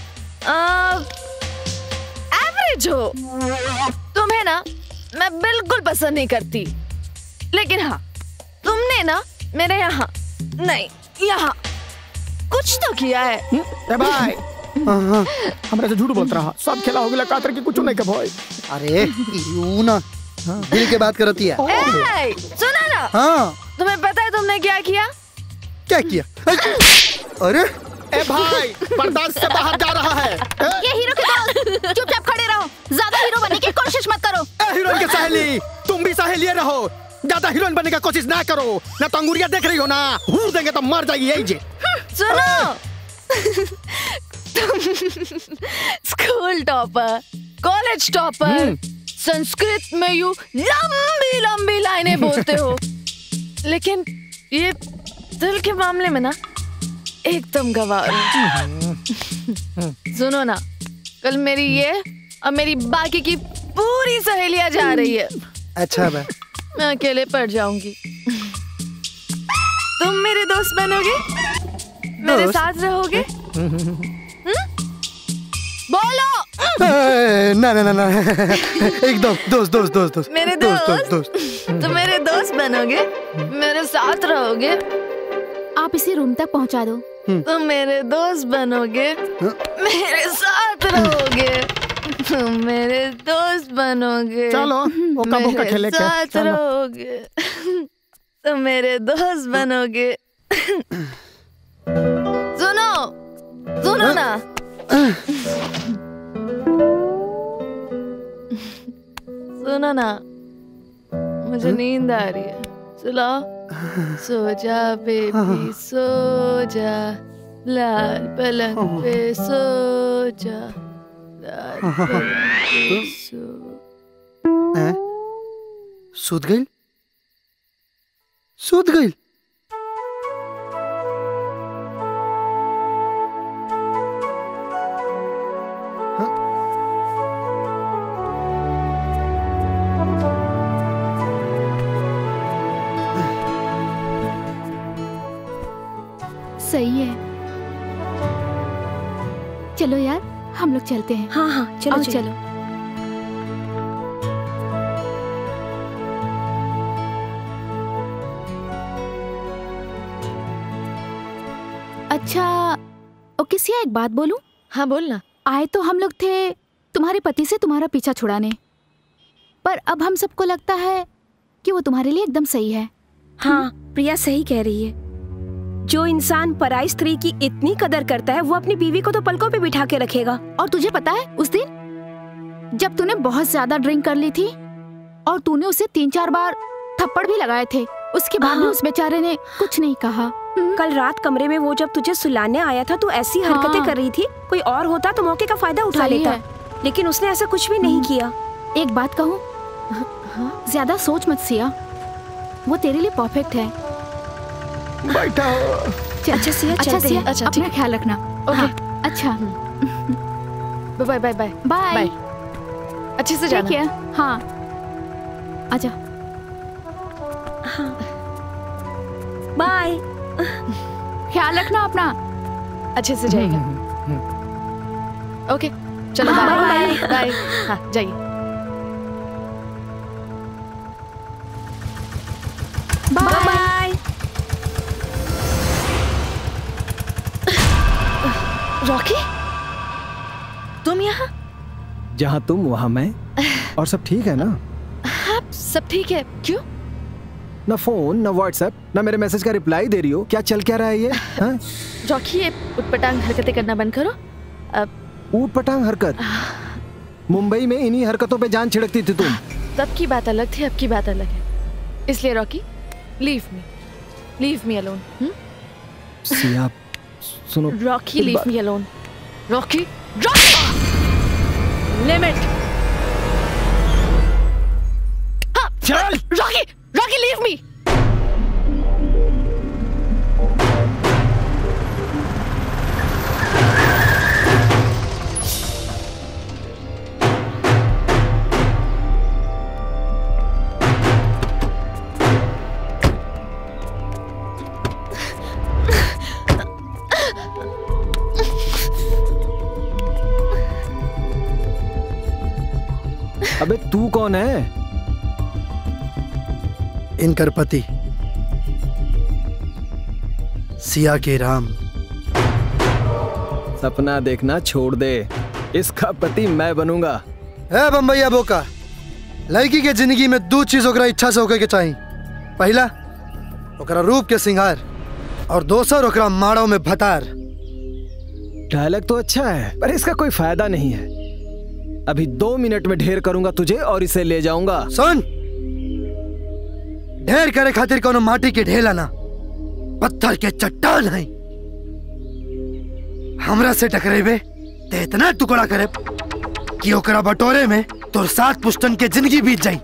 एवरेज हो। तुम्हें ना मैं बिल्कुल पसंद नहीं करती, लेकिन हाँ तुमने ना मेरे यहाँ नहीं यहाँ कुछ तो किया है। ए भाई हमरा से झूठ बोलत रहा, सब खेला हो गया कातर की कुछ नहीं के भाई। अरे यू ना दिल के बात करती है। ए, सुना ना। हाँ तुम्हें पता है तुमने क्या किया? क्या किया? अरे ए भाई बर्दाश्त से बाहर जा रहा है। ये हीरो के दोस्त चुपचाप खड़े रहो, ज्यादा हीरो बनने की कोशिश मत करो। ए हीरोइन के सहेली, तुम भी सहेली रहो, ज्यादा हीरोइन बनने की कोशिश ना करो, ना तो अंगुरिया देख रही हो ना, हूर देंगे तो मर जाएगी यही जे। सुनो school topper, college topper, Sanskrit में यू लंबी लंबी लाइनें बोलते हो, लेकिन ये दिल के मामले में ना एकदम गवार। सुनो ना, कल मेरी ये और मेरी बाकी की पूरी सहेलियां जा रही है। अच्छा बे, मैं अकेले पड़ जाऊंगी। तुम मेरे दोस्त बनोगे, मेरे साथ रहोगे? बोलो। ना ना ना ना एकदम दोस्त दोस्त दोस्त दोस्त मेरे दोस्त तुम मेरे दोस्त बनोगे, मेरे साथ रहोगे? आप इसे रूम तक पहुंचा दो। तुम मेरे दोस्त बनोगे, मेरे साथ रहोगे, तुम मेरे दोस्त बनोगे, चलो ओका बोका खेले के साथ रहोगे, तुम मेरे दोस्त बनोगे। सुनो सुनो ना, सुनो ना, मुझे नींद आ रही है, सुलाओ। सो जा बेबी सो जा, लाल पलंग पे सो जा, लाल पलंग पे सो। सूत गई, सूत गई। सही है, चलो यार हम लोग चलते हैं। हाँ हाँ चलो आओ, चलो। चलो। अच्छा ओके सिया, एक बात बोलूं? हाँ बोलना। आए तो हम लोग थे तुम्हारे पति से तुम्हारा पीछा छुड़ाने, पर अब हम सबको लगता है कि वो तुम्हारे लिए एकदम सही है। हाँ प्रिया सही कह रही है। जो इंसान पराई स्त्री की इतनी कदर करता है वो अपनी बीवी को तो पलकों पे बिठा के रखेगा। और तुझे पता है उस दिन जब तूने बहुत ज्यादा ड्रिंक कर ली थी और तूने उसे 3-4 बार थप्पड़ भी लगाए थे, उसके बाद भी उस बेचारे ने कुछ नहीं कहा। कल रात कमरे में वो जब तुझे सुलाने आया था तो ऐसी हरकतें कर रही थी, कोई और होता तो मौके का फायदा उठा लेता, लेकिन उसने ऐसा कुछ भी नहीं किया। एक बात कहूँ, ज्यादा सोच मत सिया, वो तेरे लिए परफेक्ट है। बैठा अच्छा सिया, अच्छा सिया, अपना ख्याल रखना। ओके अच्छा बाय बाय बाय बाय, अच्छे से जाना। ठीक है। हाँ आजा। हाँ बाय, ख्याल रखना अपना। अच्छे से जाइएगा। ओके चलो बाय बाय। हाँ जाइए। बाय। रॉकी तुम यहाँ? जहाँ तुम वहाँ मैं। और सब ठीक है ना? हाँ सब ठीक है। क्यों? ना फोन ना व्हाट्सएप ना मेरे मैसेज का रिप्लाई दे रही हो, क्या चल क्या रहा है ये? हाँ? रॉकी ये उटपटांग हरकतें करना बंद करो। अब ऊटपटांग हरकत? मुंबई में इन्हीं हरकतों पे जान छिड़कती थी तुम। तब की बात अलग थी, अब की बात अलग है। इसलिए Rocky leave me alone. Siya सुनो। Rocky leave me alone. Rocky limit. हाँ चल। Rocky leave me. कौन है? इनकर पति सिया के राम। सपना देखना छोड़ दे, इसका पति मैं बनूंगा। ए बम्बैया बोका, लड़की के जिंदगी में दो चीज ओकरा इच्छा से होके के चाहिए। पहला ओकरा रूप के सिंगार और दूसर ओकरा माड़ों में भतार। डायलॉग तो अच्छा है पर इसका कोई फायदा नहीं है। अभी 2 मिनट में ढेर करूंगा तुझे और इसे ले जाऊंगा। सुन, ढेर करे खातिर कोनो माटी के ढेला ना, पत्थर के चट्टान है। हमरा से टकरेबे ते इतना टुकड़ा करे कि ओकरा बटोरे में तोर 7 पुश्तन के जिंदगी बीत जाई।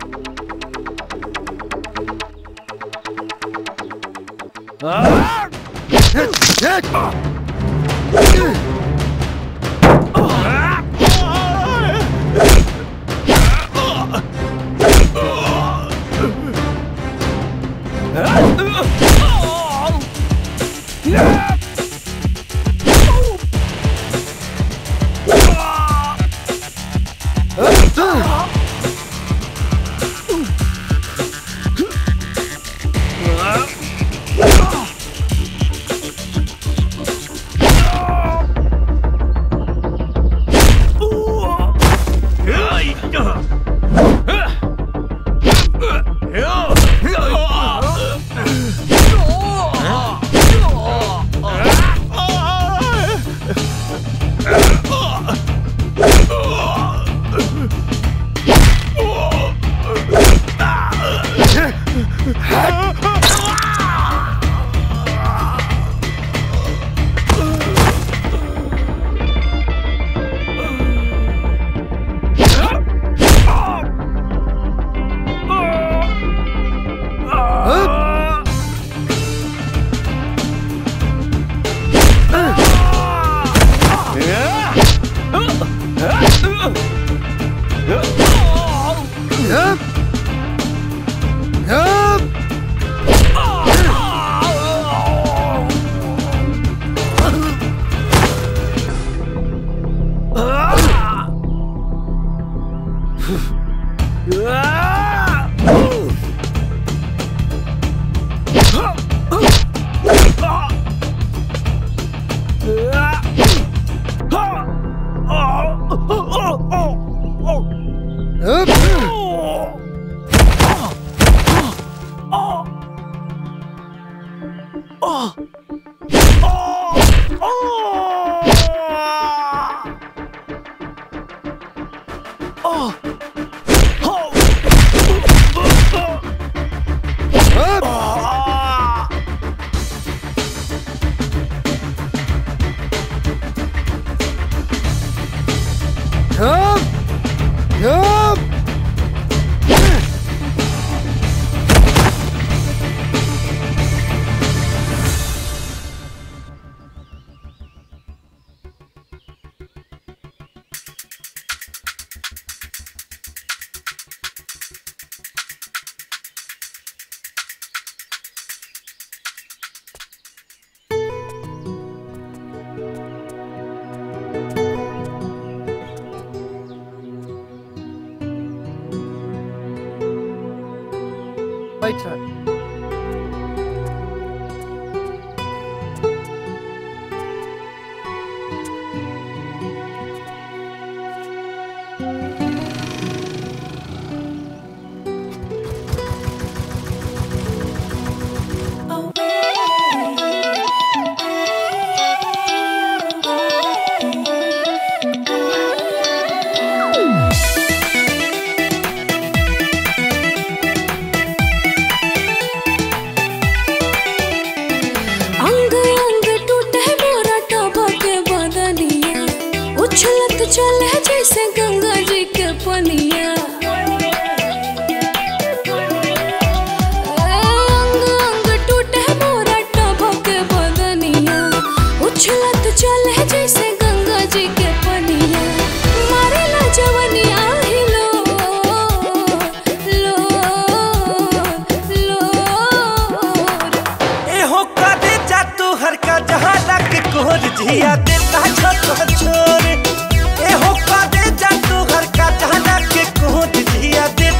ए हो का दे जा तू घर का जहाना के कोट जिया दे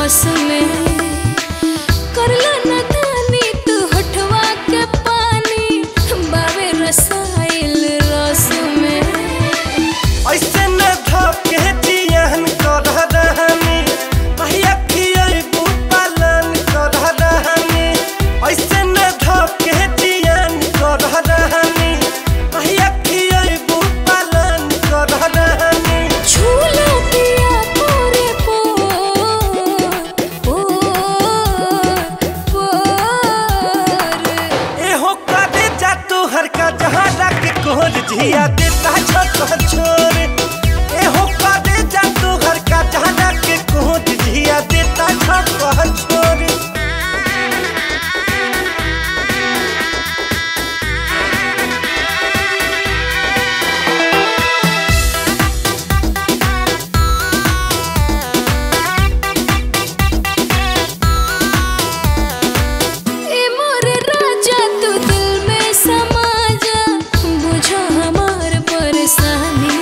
बस में करला न दानी तू होठवा के पानी बावे रसाइल रस में ऐसे न धोके जियन कर रहनी भैया खियाई पालन कर रहनी ऐसे न धोके जियन कर रहनी भैया खियाई पालन कर रहनी झूला पिया पोरे एहो काटे जा तू हर का जहां रख कोर जिया देता छोट छोर एहो काटे जा तू हर का जहां रख कोर जिया देता छोट छोर ए मोरे राजा तू दिल में समा जा बुझो हमार परेशानी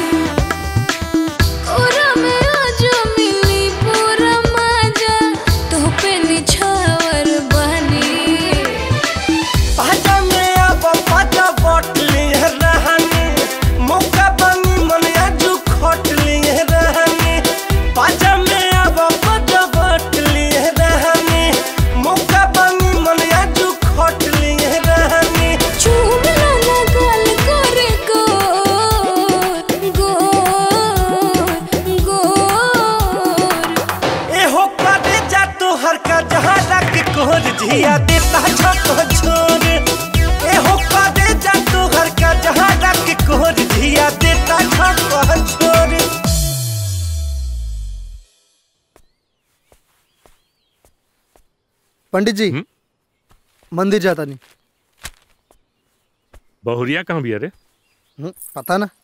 ओरा में आजा मिली पूरा मजा तो पे निछावर बनी पाजा में अब पाजा बोतली रहनी मौका बनी मन आजू खोटली रहनी पाजा में अब पाजा बोतली रहनी मौका बनी मन आजू खोटली रहनी चूमला लगल करे एहो काटे जा तू हर का जहां रख कोर जिया देता छोट छोर एहो काटे जा तू हर का जहां रख कोर जिया देता छोट छोर पंडित जी मंदिर जाता नहीं। बहुरिया कहाँ भी अरे पता ना।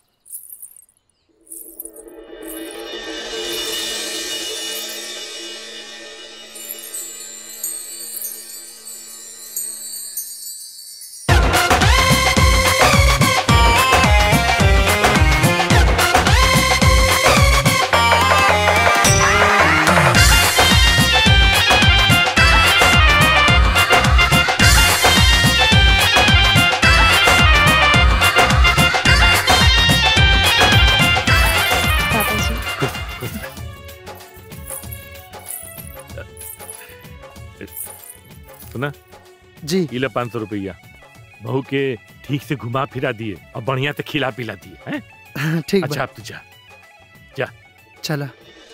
सुना जी इला 500 रुपया बहू के ठीक से घुमा फिरा दिए और बढ़िया से खिला पिला दिए हैं ठीक अच्छा बा। अब तू जा जा चला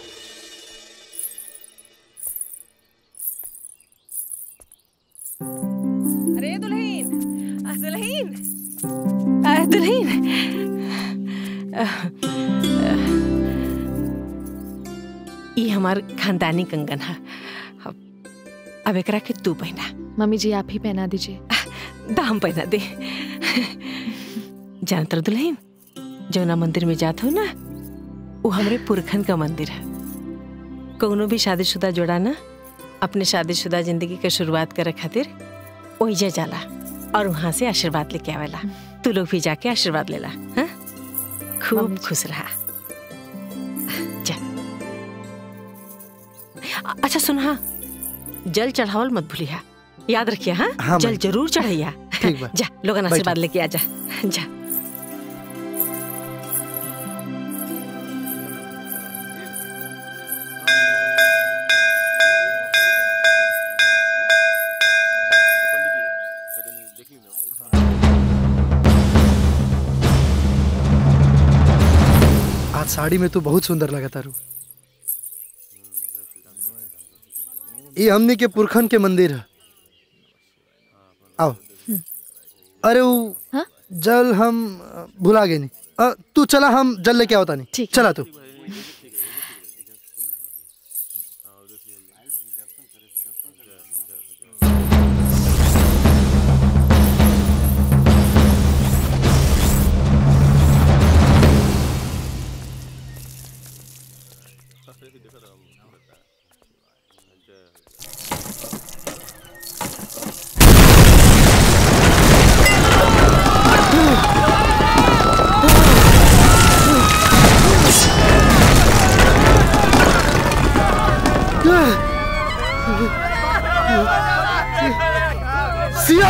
अरे दुल्हन दुल्हन दुल्हन ये हमार खानदानी कंगन है अब एकरा के तू पहना। मम्मी जी आप ही पहना दीजिए। दाम पहना दे। जानतर दुल्हन जौना मंदिर में जात हो ना वो हमरे पुरखन का मंदिर है। कोनो भी शादीशुदा जोड़ा ना अपने शादीशुदा जिंदगी के शुरुआत करे खातिर ओइजा जाला और वहां से आशीर्वाद लेके आवेला। तू लोग भी जाके आशीर्वाद लेला। हाँ? खूब खुश रहा। जा। अच्छा सुन हाँ जल चढ़ावल मत भूलिया याद रखिए। हाँ, हाँ जल जरूर चढ़ैया। ठीक बा। जा लोगन आशीर्वाद लेके आ जा। जा आज साड़ी में तू बहुत सुंदर लगा तारू। ये हमनी के पुरखन के मंदिर है। आओ। अरे वो जल हम भुला गए नहीं। तू चला हम जल लेके आवता नहीं। चला तू। सिया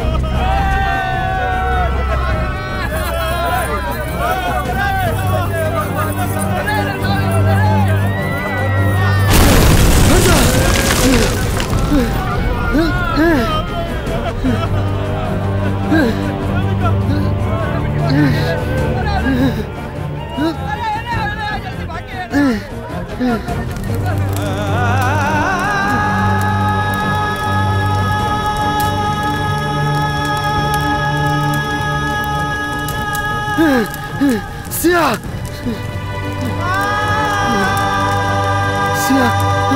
सिया सिया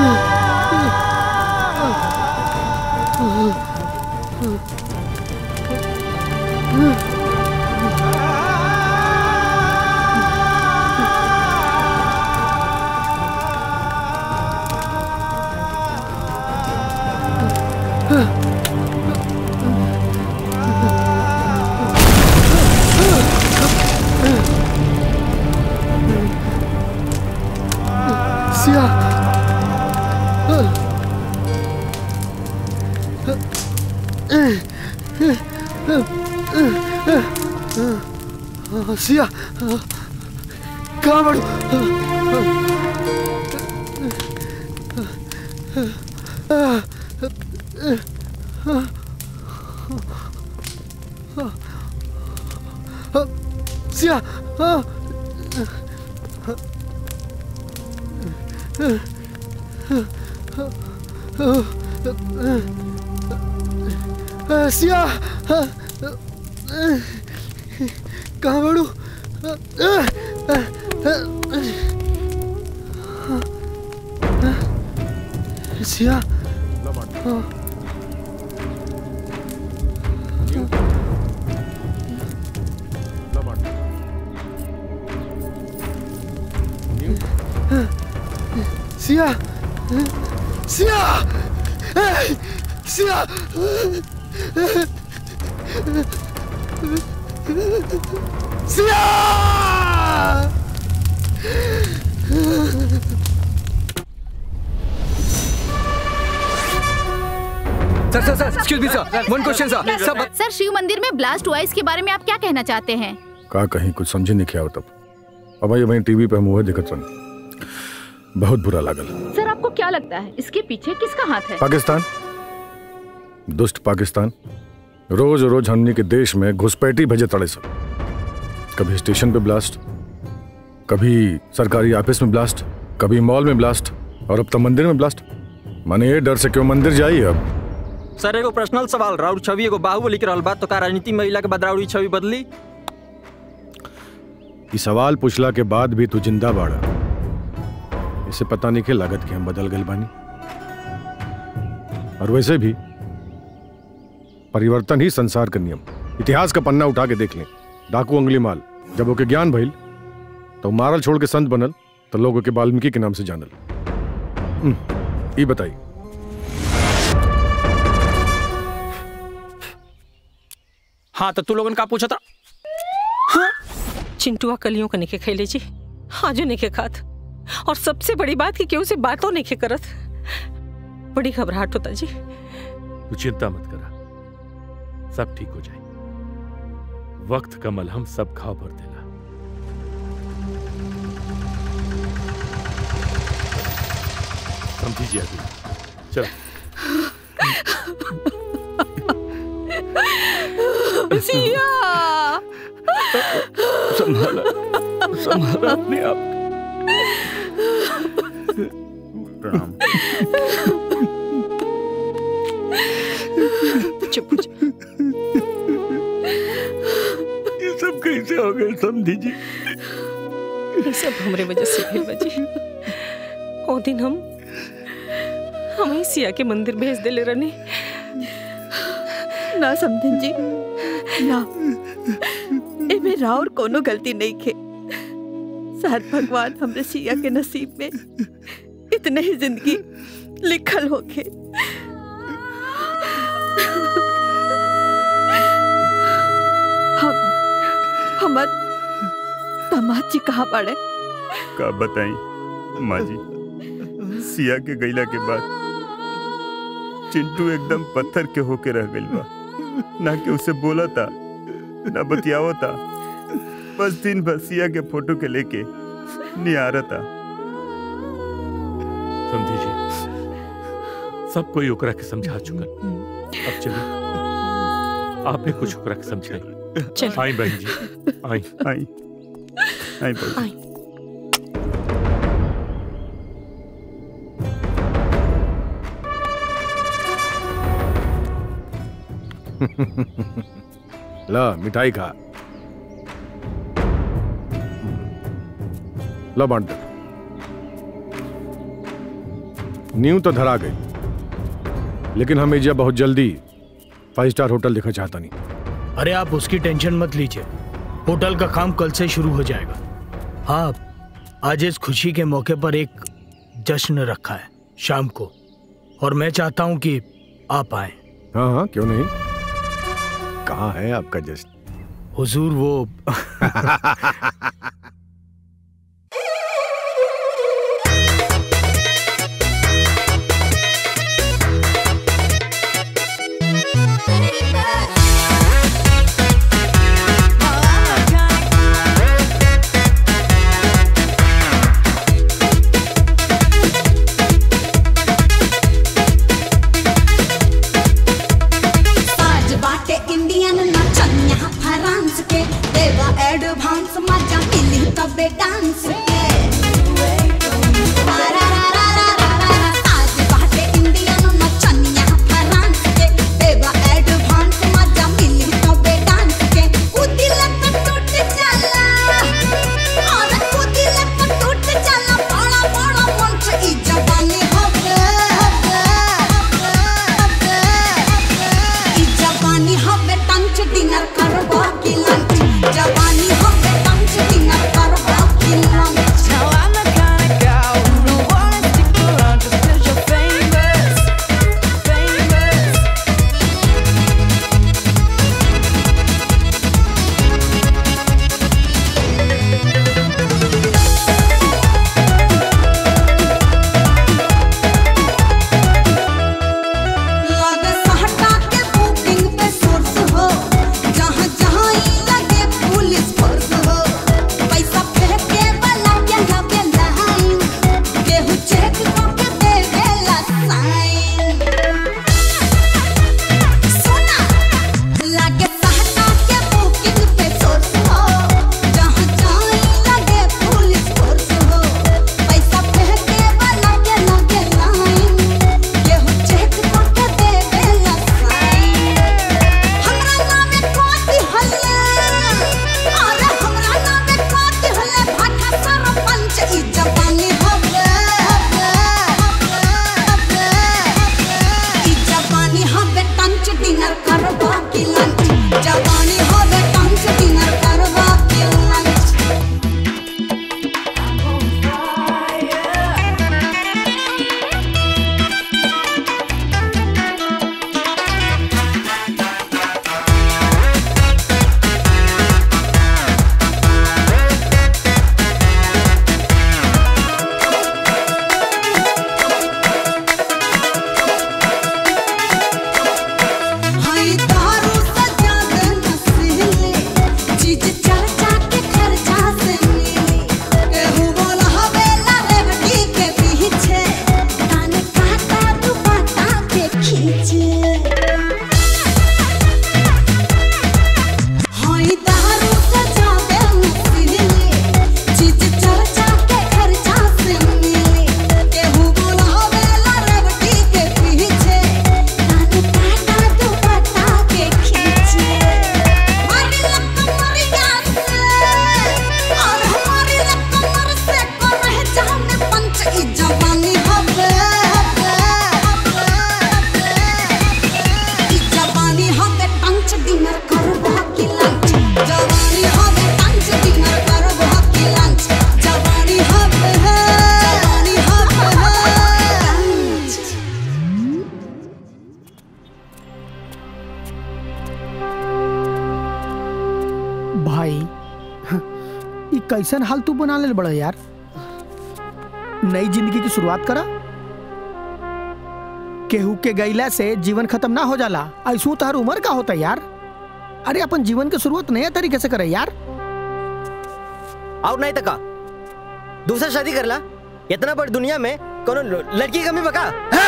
सिया कहाँ बढ़ू सिया सिया कहाँ बढ़ू Siya Siya Siya Siya Siya sir excuse me sir one question sir sir Shiv मंदिर में ब्लास्ट हुआ इसके बारे में आप क्या कहना चाहते हैं? का कहीं कुछ समझे नहीं क्या तब अब वही टीवी पे हम हुए दिखत सन बहुत बुरा लागल। सर आपको क्या लगता है इसके पीछे किसका हाथ है? पाकिस्तान, दुष्ट पाकिस्तान रोज रोज हमनी के देश में घुसपैठी भेजे तड़े सब, कभी स्टेशन पे ब्लास्ट, कभी सरकारी ऑफिस में ब्लास्ट, कभी मॉल में ब्लास्ट और अब तो मंदिर में ब्लास्ट। माने ये डर से क्यों मंदिर जाइए अब। सर एगो पर्सनल सवाल, राउर छवि एगो बाहुबली के रहल बात तो का राजनीति महिला के बाद राउर छवि बदली? ये सवाल पूछला के बाद भी तू जिंदा बाड़ा, इसे पता नहीं के लागत कि हम बदल गए बानी। और वैसे भी परिवर्तन ही संसार का नियम। इतिहास का पन्ना उठा के देख लें, डाकू अंगुलीमाल जब ओके ज्ञान भइल तो मारल छोड़ के संत बनल तो लोगों के वाल्मीकि के नाम से जानल। ये बताई हाँ तो तू लोगन का पूछा था? हाँ चिंटुआ कलियों का निके खैले जी, हाजो निके खात, और सबसे बड़ी बात कि केहू से बातों निके करत। बड़ी घबराहट होता जी। तू चिंता मत करा, सब ठीक हो जाए। वक्त का मलहम सब घाव भर देला। समझिए अभी चलो। सिया संभाला संभाला अपने आप। चुप ये सब कैसे हो गए समझी जी? ये सब हमरे वजह से भेल बजी। ओ दिन हम ही सिया के मंदिर भेज देले रहने। ना समझन जी ना, एमे राउर कोनो गलती नहीं खे। शायद भगवान हमरे सिया के नसीब में इतने ही जिंदगी लिखल होके। हमार दामाद जी कहाँ पड़े? का बताई माँ जी, सिया के गईला के बाद चिंटू एकदम पत्थर के होके रह गइल बा। ना कि उसे बोला था ना बतियावा था, बस दिन भर सिया के फोटो के लेके निहारा था। समझी जी, सब कोई ओकरा के समझा चुका। अब चलिए, आपने कुछ ओकरा के समझाई। आई बहन जी, आई आई आई बहन। ला मिठाई खा, ला बांट दे। नींव तो धरा गई, लेकिन हम इजा बहुत जल्दी 5 स्टार होटल देखना चाहता नहीं। अरे आप उसकी टेंशन मत लीजिए, होटल का काम कल से शुरू हो जाएगा। हाँ, आज इस खुशी के मौके पर एक जश्न रखा है शाम को, और मैं चाहता हूँ कि आप आए। हाँ हाँ, क्यों नहीं। कहाँ है आपका जश्न? हुजूर वो कैसन हाल तू बना ले बड़ा यार। नई जिंदगी की शुरुआत करा। केहू के गईला से जीवन खत्म ना हो जाला। ऐसू तहर उम्र का होता यार। अरे अपन जीवन की शुरुआत नया तरीके से करे यार। और नहीं तका दूसरा शादी कर ला। इतना बड़ी दुनिया में कोनो लड़की कमी बका।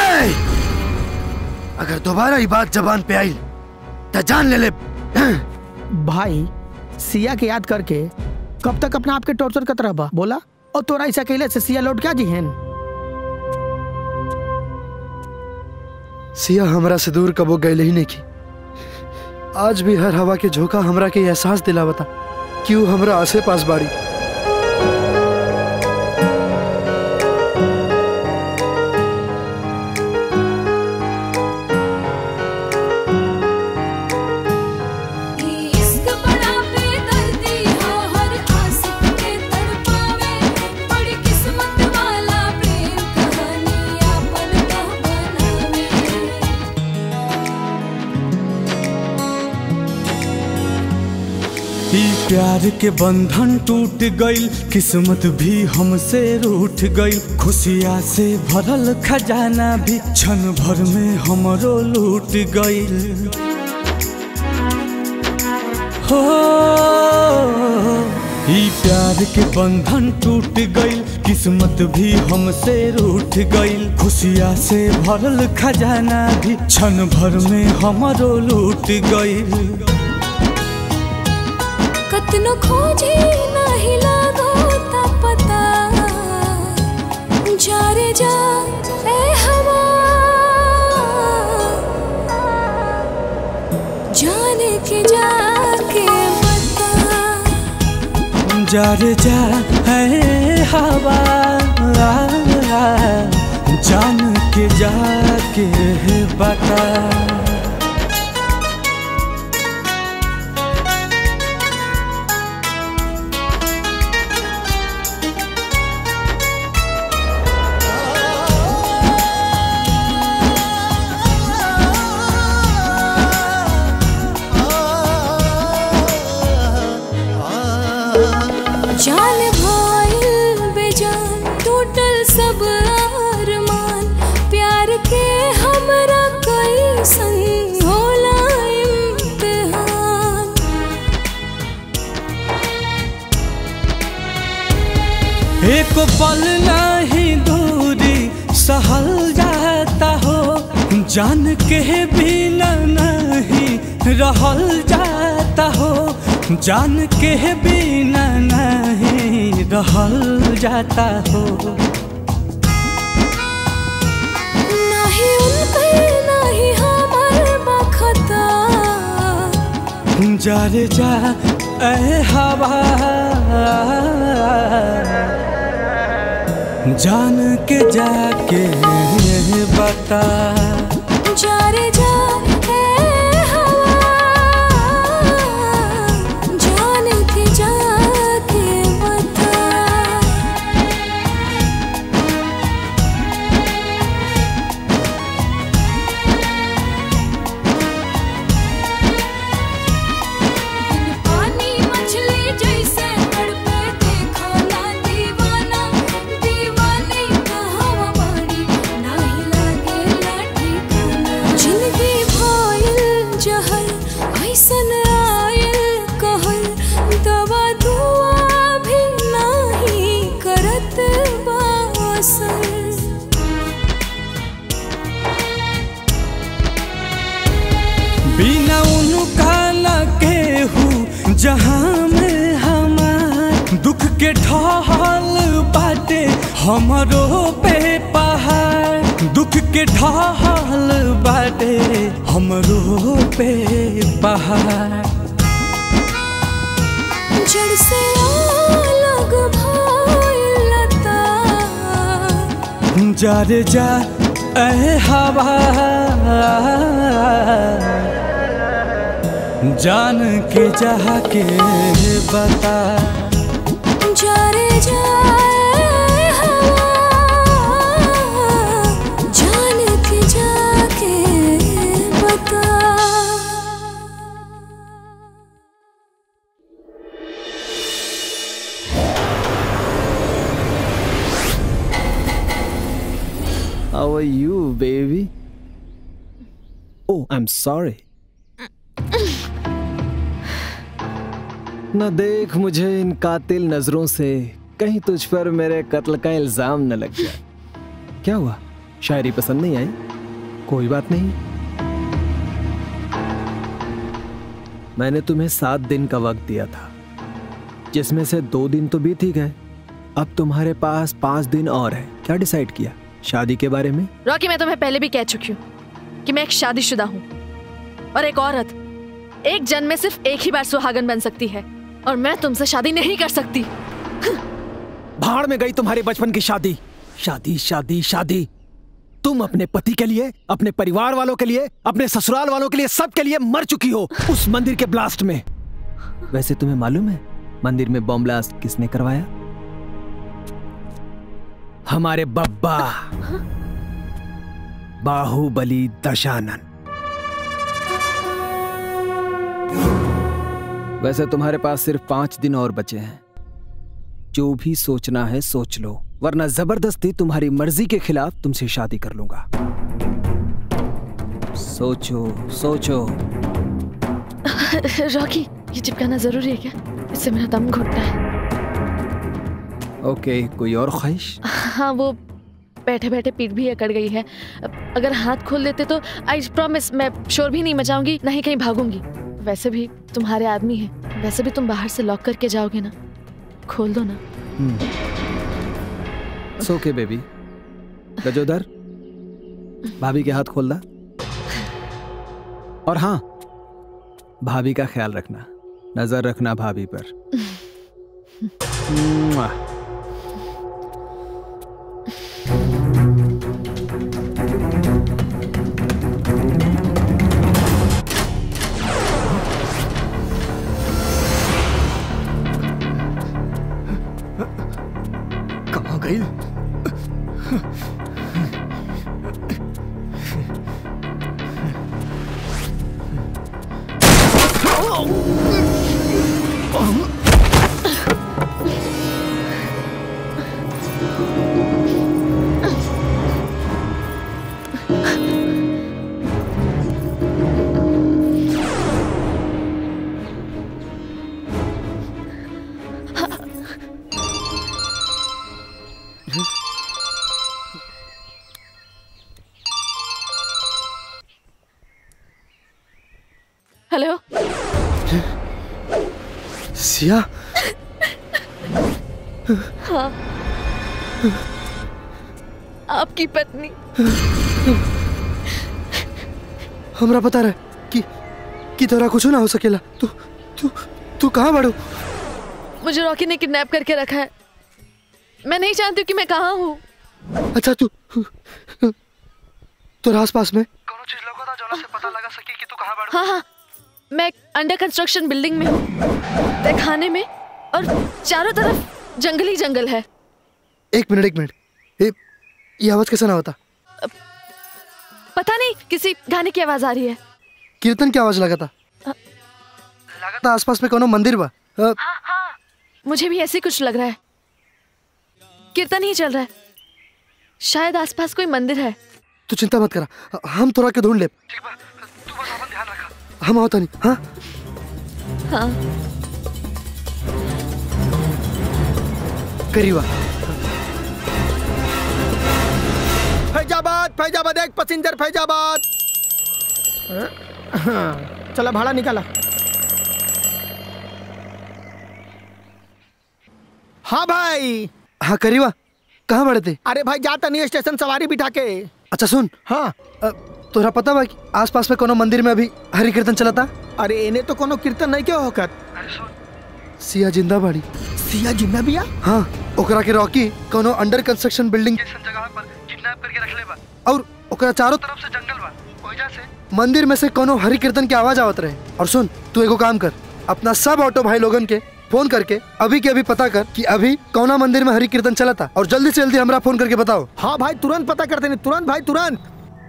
अगर दोबारा ये बात जबान पे आई तो जान ले ले। भाई सिया के याद करके कब तक अपना आपके टॉर्चर करता रहा बोला। और तोरा ऐसा कहले से सिया लौट क्या जी हैं। सिया हमरा से दूर कबो गए ही नहीं की। आज भी हर हवा के झोंका हमरा के एहसास दिलावता क्यों हमरा आसे पास बाड़ी। प्यार के बंधन टूट गईल, किस्मत भी हमसे रूठ गईल। खुशियाँ से भरल खजाना भी क्षण भर में हमरो लूट गईल। हो ई प्यार के बंधन टूट गईल, किस्मत भी हमसे रूठ गईल। खुशियाँ से भरल खजाना भी क्षण भर में हमरो लूट गईल। कतनो खोजे नाही लागो ता पता, जा रे जा ए हवा, जाने के जाके बता। जा रे जा ए हवा, जान के जाके बता। जान भाईल बेजान टूटल सब अरमान, प्यार के हमरा कैसन होला इम्तिहान। एक पल नहीं दूरी सहल जाता हो, जान के बिना नहीं रहल जाता हो, जान के बिना नहीं रहल जाता हो। नहीं उनके नहीं हमार बखता, जा रे जा ए हवा, जान के जाके बता। जा रे जा ए हवा, जान के जाके बता। पानी मछली जैसे तड़पे देखो ना दीवाना, दीवाने कहवा बाड़ी नहीं लागे लाठी खाना। जिंदगी भइल जहर ऐसन आयल कहल, दवा दुआ भी नहीं करत बासर। बिना उनका न केहू जहाँ में हमार, दुख के ढाल बाटे हमरो पे पहाड़, दुख के ढाल बाटे हमरो पे पहाड़। जड़ से अलग भइल लता, जा रे जा ए हवा, जान के जाके बता। जा रे जा ए हवा, जान के जाके बता। How are you, baby? ओह आई एम सॉरी। न देख मुझे इन कातिल नजरों से, कहीं तुझ पर मेरे कत्ल का इल्जाम न लग जाए। क्या हुआ, शायरी पसंद नहीं आई? कोई बात नहीं, मैंने तुम्हें 7 दिन का वक्त दिया था, जिसमें से 2 दिन तो बीत ही गए। अब तुम्हारे पास 5 दिन और है। क्या डिसाइड किया शादी के बारे में? रॉकी, मैं तुम्हें पहले भी कह चुकी हूँ कि मैं एक शादीशुदा हूँ और एक औरत एक जन्म में सिर्फ एक ही बार सुहागन बन सकती है, और मैं तुमसे शादी नहीं कर सकती। भाड़ में गई तुम्हारे बचपन की शादी। शादी शादी शादी। तुम अपने पति के लिए, अपने परिवार वालों के लिए, अपने ससुराल वालों के लिए, सबके लिए मर चुकी हो उस मंदिर के ब्लास्ट में। वैसे तुम्हें मालूम है मंदिर में बम ब्लास्ट किसने करवाया? हमारे बब्बा बाहुबली दशानन। वैसे तुम्हारे पास सिर्फ 5 दिन और बचे हैं। जो भी सोचना है सोच लो, वरना जबरदस्ती तुम्हारी मर्जी के खिलाफ तुमसे शादी कर लूंगा। सोचो सोचो। रॉकी, ये चिपकाना जरूरी है क्या? इससे मेरा दम घुटता है। ओके, कोई और ख्वाहिश? हाँ, वो बैठे बैठे पीठ भी अकड़ गई है। अगर हाथ खोल देते तो आई प्रॉमिस मैं शोर भी नहीं मचाऊंगी, ना ही कहीं भागूंगी। वैसे भी तुम्हारे आदमी है, वैसे भी तुम बाहर से लॉक करके जाओगे ना, खोल दो ना। ओके बेबी। गजोदर, भाभी के हाथ खोल दा। और हाँ, भाभी का ख्याल रखना, नजर रखना भाभी पर। कहाँ गई? हेलो सिया। हाँ, आपकी पत्नी। हमरा पता रहे कि तोरा कुछ ना हो सकेला। तू कहाँ बढ़ू? मुझे रॉकी ने किडनैप करके रखा है। मैं नहीं जानती कि मैं कहाँ हूँ। अच्छा, तू आस पास में? हाँ हाँ, मैं अंडर कंस्ट्रक्शन बिल्डिंग में हूँ, तहखाने में, और चारों तरफ जंगल ही जंगल है। एक मिनट, ये आवाज कैसा ना होता? पता नहीं, किसी गाने की आवाज आ रही है। कीर्तन की आवाज लगा था आसपास में कोनो मंदिर बा। हाँ, मुझे भी ऐसे कुछ लग रहा है। कीर्तन ही चल रहा है, शायद आसपास कोई मंदिर है। तू चिंता मत करा, हम तोरा के ढूंढ ले। हम होता नहीं। हाँ हाँ, करीबा। फैजाबाद, फैजाबाद, एक पैसेंजर फैजाबाद। चला भाड़ा निकाला। हाँ भाई। हाँ करीबा, कहाँ बढ़े थे? अरे भाई, जाता नहीं स्टेशन सवारी बिठा के। अच्छा सुन। हाँ, तोरा पता बा कि आसपास में कोनो मंदिर में अभी हरि कीर्तन चला था? अरे इन्हें तो कोनो कीर्तन नहीं क्यों होकर। सिया जिंदा बाड़ी। सिया जिंदा बिया? हाँ, ओकरा के रॉकी कोनो अंडर कंस्ट्रक्शन बिल्डिंग जैसन जगह पर किडनैप करके रख ले बा, और ओकरा चारों तरफ से जंगल बा। वजह से मंदिर में से कोनो हरि कीर्तन की आवाज आवत रहे। और सुन, तू एगो काम कर, अपना सब ऑटो भाई लोगन के फोन करके अभी के अभी पता कर कि अभी कौना मंदिर में हरि कीर्तन चला था, और जल्दी से जल्दी हमरा फोन करके बताओ। हाँ भाई, तुरंत पता करते नहीं, तुरंत भाई, तुरंत।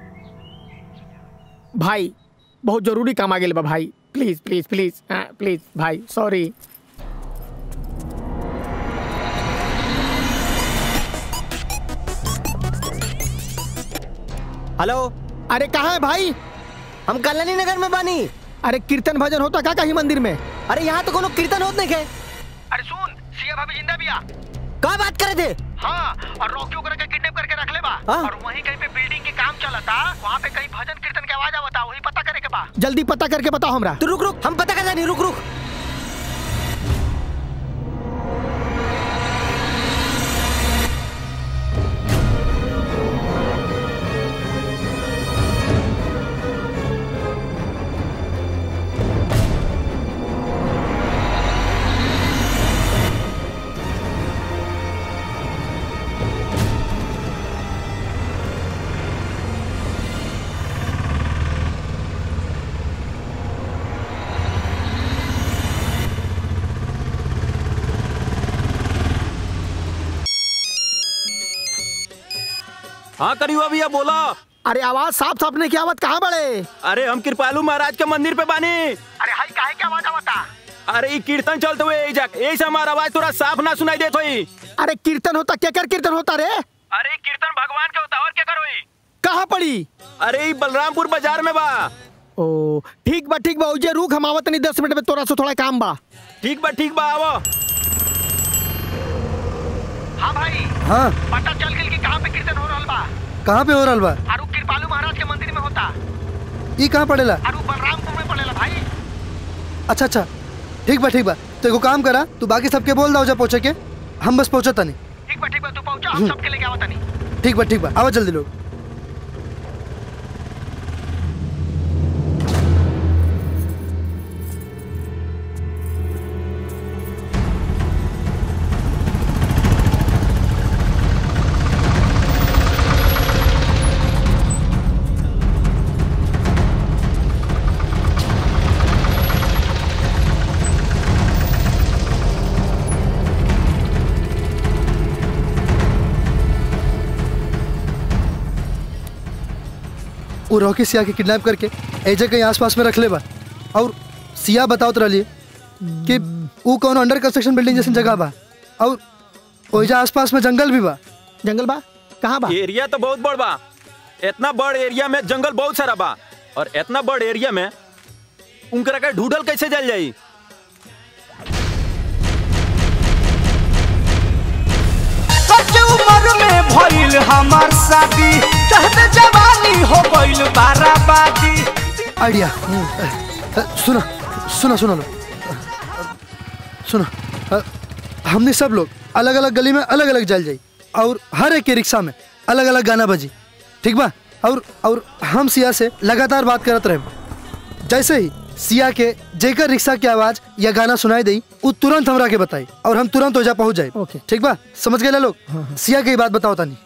भाई बहुत जरूरी काम आ गया बा भाई, प्लीज प्लीज प्लीज प्लीज भाई, सॉरी। हेलो। अरे कहाँ है भाई? हम कल्याणी नगर में बानी। अरे कीर्तन भजन होता का कहीं मंदिर में? अरे यहाँ तो कोनो कीर्तन होत नहीं के। अरे सुन, सिया भाभी जिंदा बिया। का बात करे थे? हाँ, और रोकियो करके किडनैप करके रख ले बा। और वहीं कहीं पे बिल्डिंग के काम चलता, वहाँ पे कहीं भजन कीर्तन की आवाज आवता, वही पता करे के बा। जल्दी पता करके बताओ हमरा। तू रुक रुक, हम पता कर जानी, रुक रुक। हाँ करियो भैया बोला। अरे आवाज साफ साफ नहीं की आवत कहाँ बड़े? अरे हम कृपालु महाराज के मंदिर पे बानी। अरे हाई काहे की आवाज आवता? अरे कीर्तन चलते हुए ऐसा हमारा आवाज थोड़ा साफ ना सुनाई देत होई। अरे कीर्तन होता क्या कर कीर्तन होता रे? अरे कीर्तन भगवान के होता और क्या करोई? कहाँ पड़ी? अरे बलरामपुर बाजार में बा। ओ ठीक बा उजे रुक, हम आवत नहीं 10 मिनट में, तोरा से थोड़ा काम बा। ठीक बा आवो। हाँ भाई। हाँ पता चल गई कि कहाँ पे कीर्तन हो रहल बा। कहाँ पे हो रहल बा? आरु कृपालु महाराज के मंदिर में होता। ये कहाँ पड़ेला? आरु बलरामपुर में पड़ेला भाई। अच्छा ठीक बा तो एगो काम करा, तू बाकी सबके बोल दो जा पहुँचे के, हम बस पहुँचा तनी। ठीक बा तू पहुँचा, हम सबके लेके आवत नहीं। ठीक बा आओ जल्दी लोग। वो रॉकी सिया के किडनैप करके एजे कहीं आसपास में रख ले बा। और सिया बताओ तो रही कि वो कौन अंडर कंस्ट्रक्शन बिल्डिंग जैसी जगह बा, और ओइजा आसपास में जंगल भी बा। जंगल बा? कहाँ बा? एरिया तो बहुत बड़ बा। इतना बड़ एरिया में जंगल बहुत सारा बा, और इतना बड़ एरिया में उनकरा का ढूंढल कैसे जल जाई? उम्र में भइल हमार शादी, कहते जवानी हो गइल बाराबादी। आइडिया सुना लो, सुना। हमने सब लोग अलग अलग गली में अलग अलग जल जाई, और हर एक के रिक्शा में अलग अलग गाना बजी, ठीक बा? और हम सिया से लगातार बात करत रहे। जैसे ही सिया के जेकर रिक्शा की आवाज या गाना सुनाई दी, वो तुरंत हमरा के बताई, और हम तुरंत ओजा पहुंच जाए। ठीक बा? समझ गए लोग? सिया की बात बताओ तानी।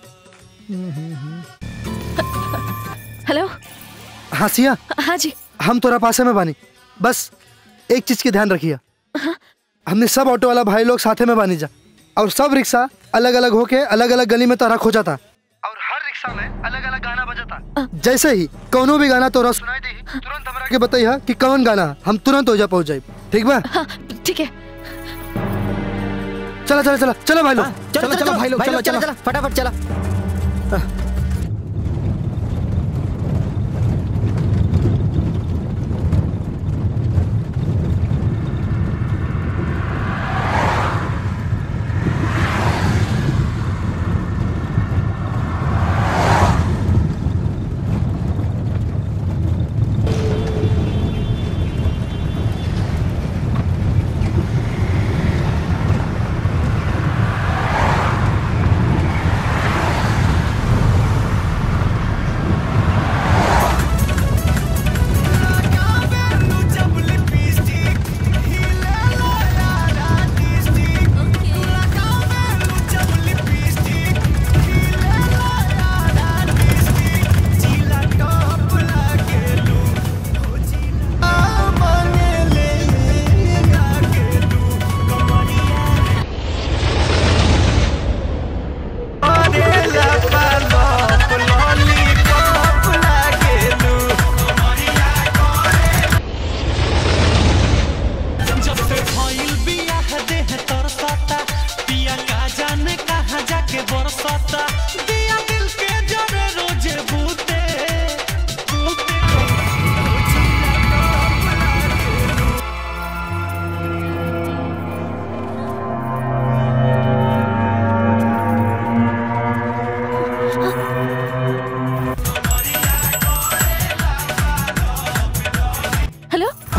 हेलो। हाँ सिया। हाँ जी। हम तोरा पासे में बानी, बस एक चीज की ध्यान रखिए। हमने सब ऑटो वाला भाई लोग साथे में बानी जा, और सब रिक्शा अलग अलग होके अलग अलग गली में तोरा खोजा था, और हर रिक्शा में अलग अलग गाना बजा था। जैसे ही कोनो भी गाना तोरा सुनाई दी, तुरंत हमरा के बताइए कि कौन गाना, हम तुरंत ओजा पहुंच जाए। ठीक बा? हाँ, ठीक है। चला भाई लोग, चलो भाई लोग, चलो फटाफट चला।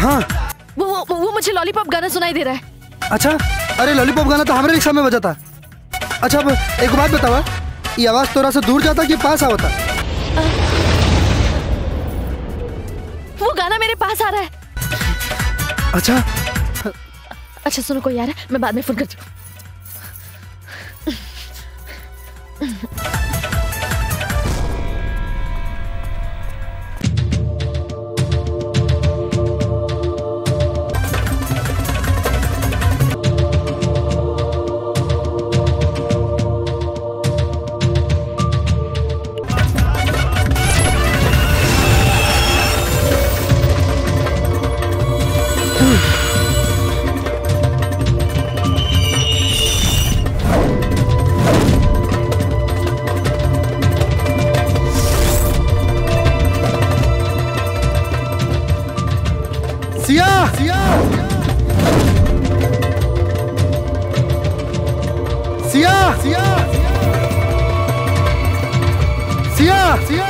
हाँ वो मुझे लॉलीपॉप गाना सुनाई दे रहा है। अच्छा, अरे लॉलीपॉप गाना तो हमारे रिक्शा में बजा था। अच्छा अब एक बात बतावा, ये आवाज तोरा से दूर जाता कि पास आवता? वो गाना मेरे पास आ रहा है। अच्छा अच्छा सुनो, कोई यार है, मैं बाद में फोन करती हूँ। सिया सिया सिया सिया सिया सिया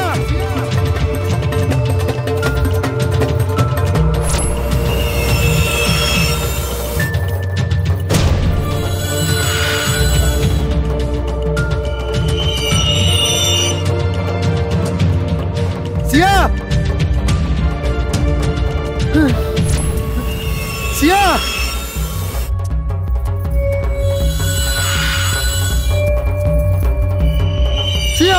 सिया सिया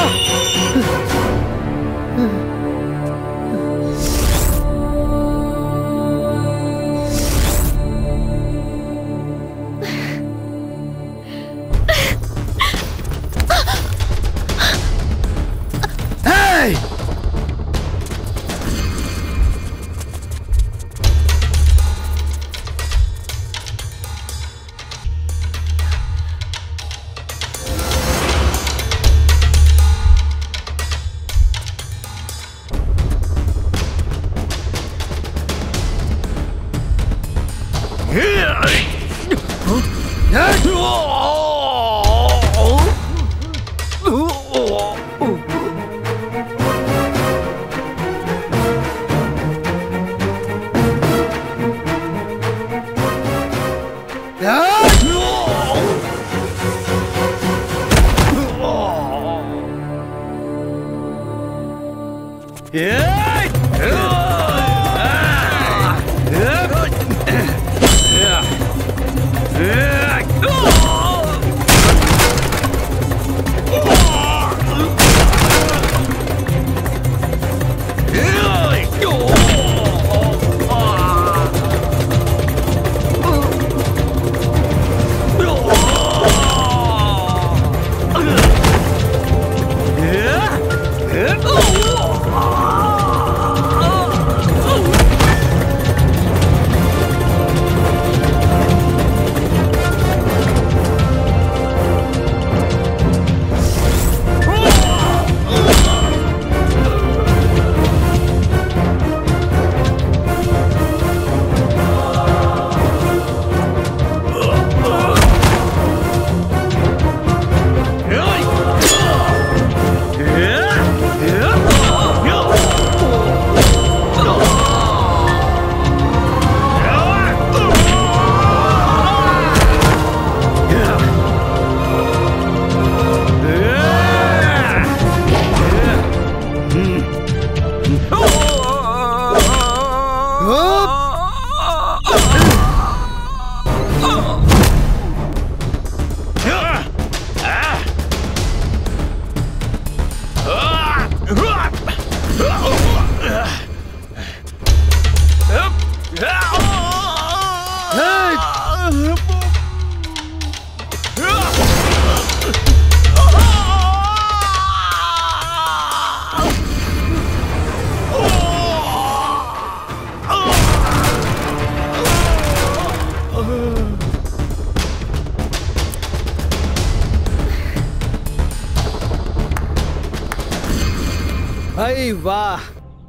भाई वाह,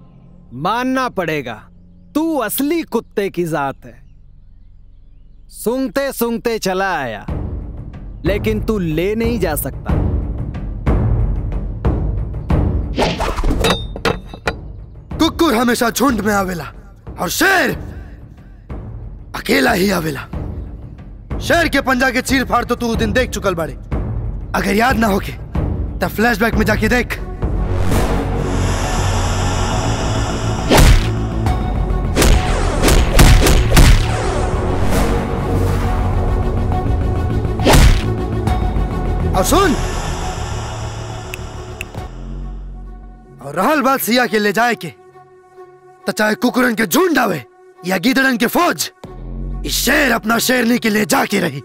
मानना पड़ेगा तू असली कुत्ते की जात है। सूंघते सूंघते चला आया, लेकिन तू ले नहीं जा सकता। कुकुर हमेशा झुंड में आवेला और शेर अकेला ही आवेला। शेर के पंजा के चीर फाड़ तो तू उस दिन देख चुकल बाड़े। अगर याद ना होके तब फ्लैशबैक में जाके देख। और सुन, और रहल बात सिया के ले जाए के, तो चाहे कुकुरन के झुंड आवे या गिदड़न के फौज, इस शेर अपना शेरनी के ले जाके रही।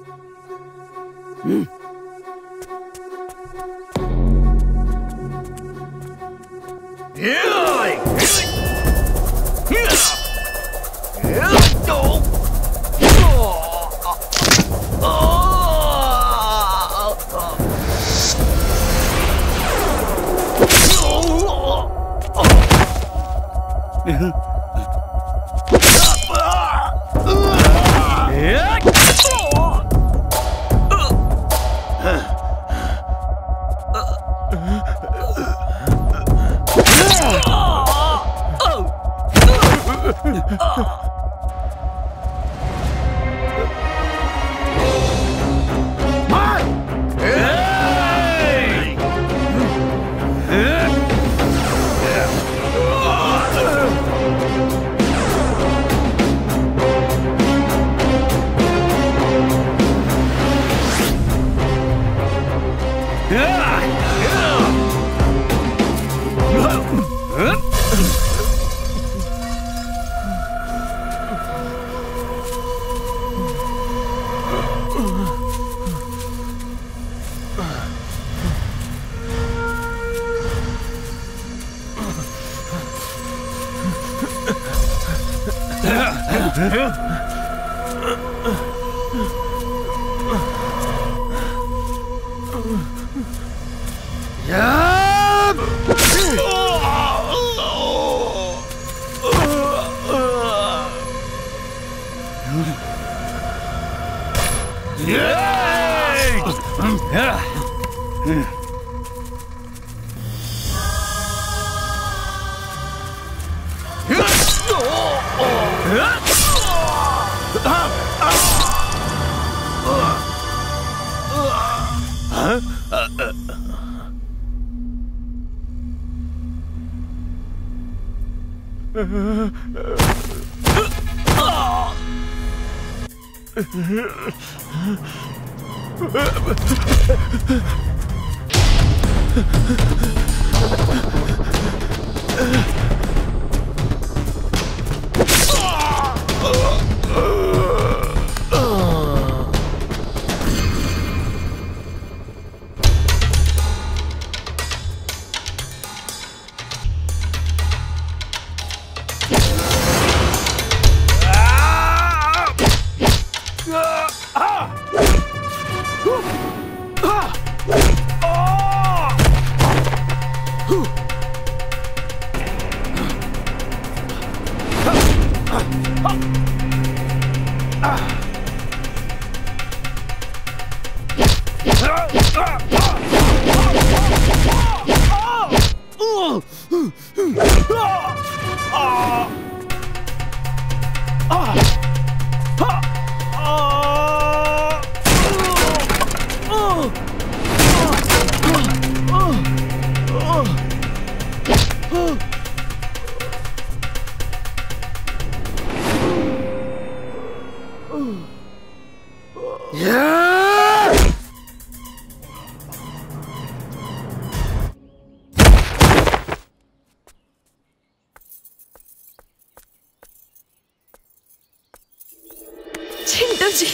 चिंटू जी,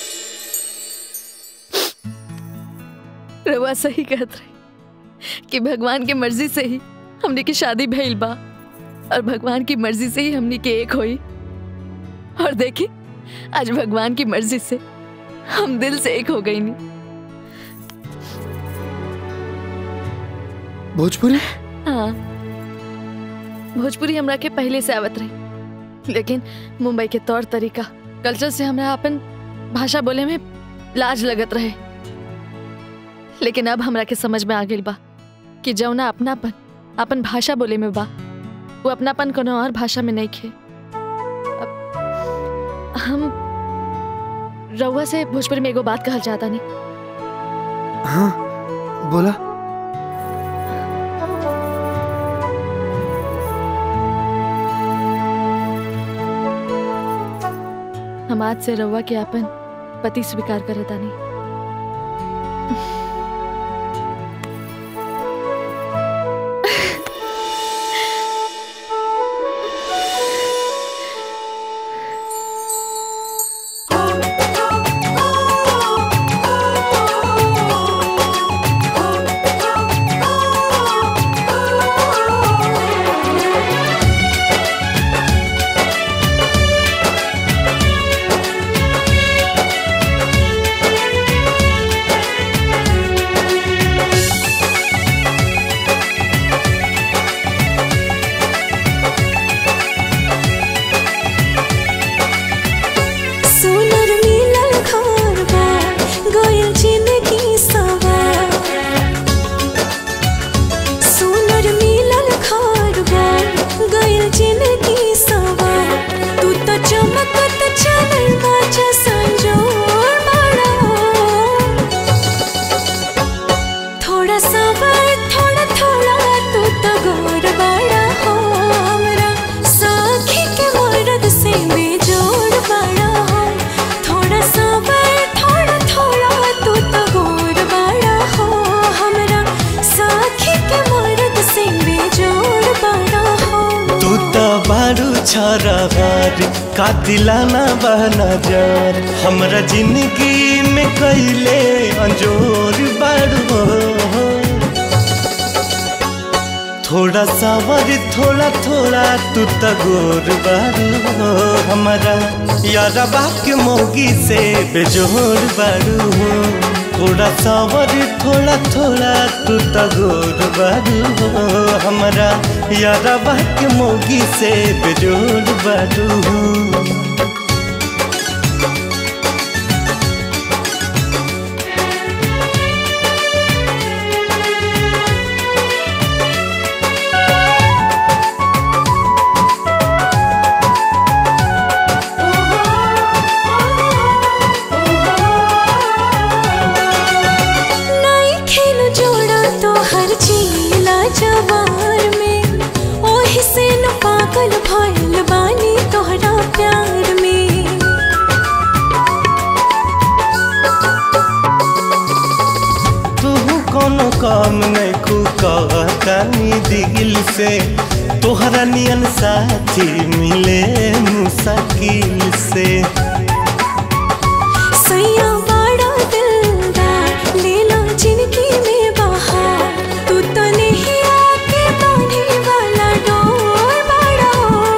रवा सही कहत रही कि भगवान की मर्जी से ही हमने की शादी भइल बा और भगवान की मर्जी से ही हमने के एक हुई। और देखी आज भगवान की मर्जी से हम दिल से एक हो गई नहीं। भोजपुरी? हाँ, भोजपुरी हमरा के पहले से आवत रही, लेकिन मुंबई के तौर तरीका कल्चर से हमरा अपन भाषा बोले में लाज लगत रहे। लेकिन अब हमरा के समझ में आ गई बा कि जौना अपनापन अपन भाषा बोले में बा, वो अपनापन कोनो और भाषा में नहीं खे। हम रउआ से भोजपुरी में एगो बात कहल चाहता नहीं। हाँ बोला। हम आज से रउआ के अपन पति स्वीकार करता नहीं। कातिलाना बहना जार हमरा जिंदगी में कैले अंजोर बाड़ो। थोड़ा सावर थोड़ा थोड़ा तू तगोर बाड़ो। हमारा यारबा के मौगी से बेजोर बाड़ो। थोड़ा सावर थोड़ा थोड़ा तू तगोर बाड़ो। हमारा यारबा के मौगी से बेजोर बाड़ो। काम नहीं खुकानी दिल से तोहरा नियन साथी मिले मुश्किल से। सैया बड़ा दिलदार लेला जिंदगी में बहार तू तो नहीं आके बांधे वाला डोर बड़ा।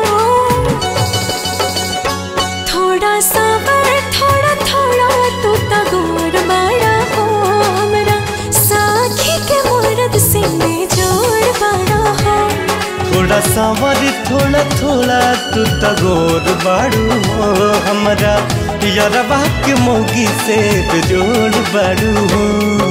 थोड़ा सावर थोड़ा थोड़ा तू तो गोर बड़ा हो। हमरा साखी के मर्द से बेजोड़ बड़ा हो। थोड़ा सावर थोड़ा थोड़ा तू तगोर बाड़ू हो। हमरा यारबा के मौगी से बेजोड़ बाड़ू हो।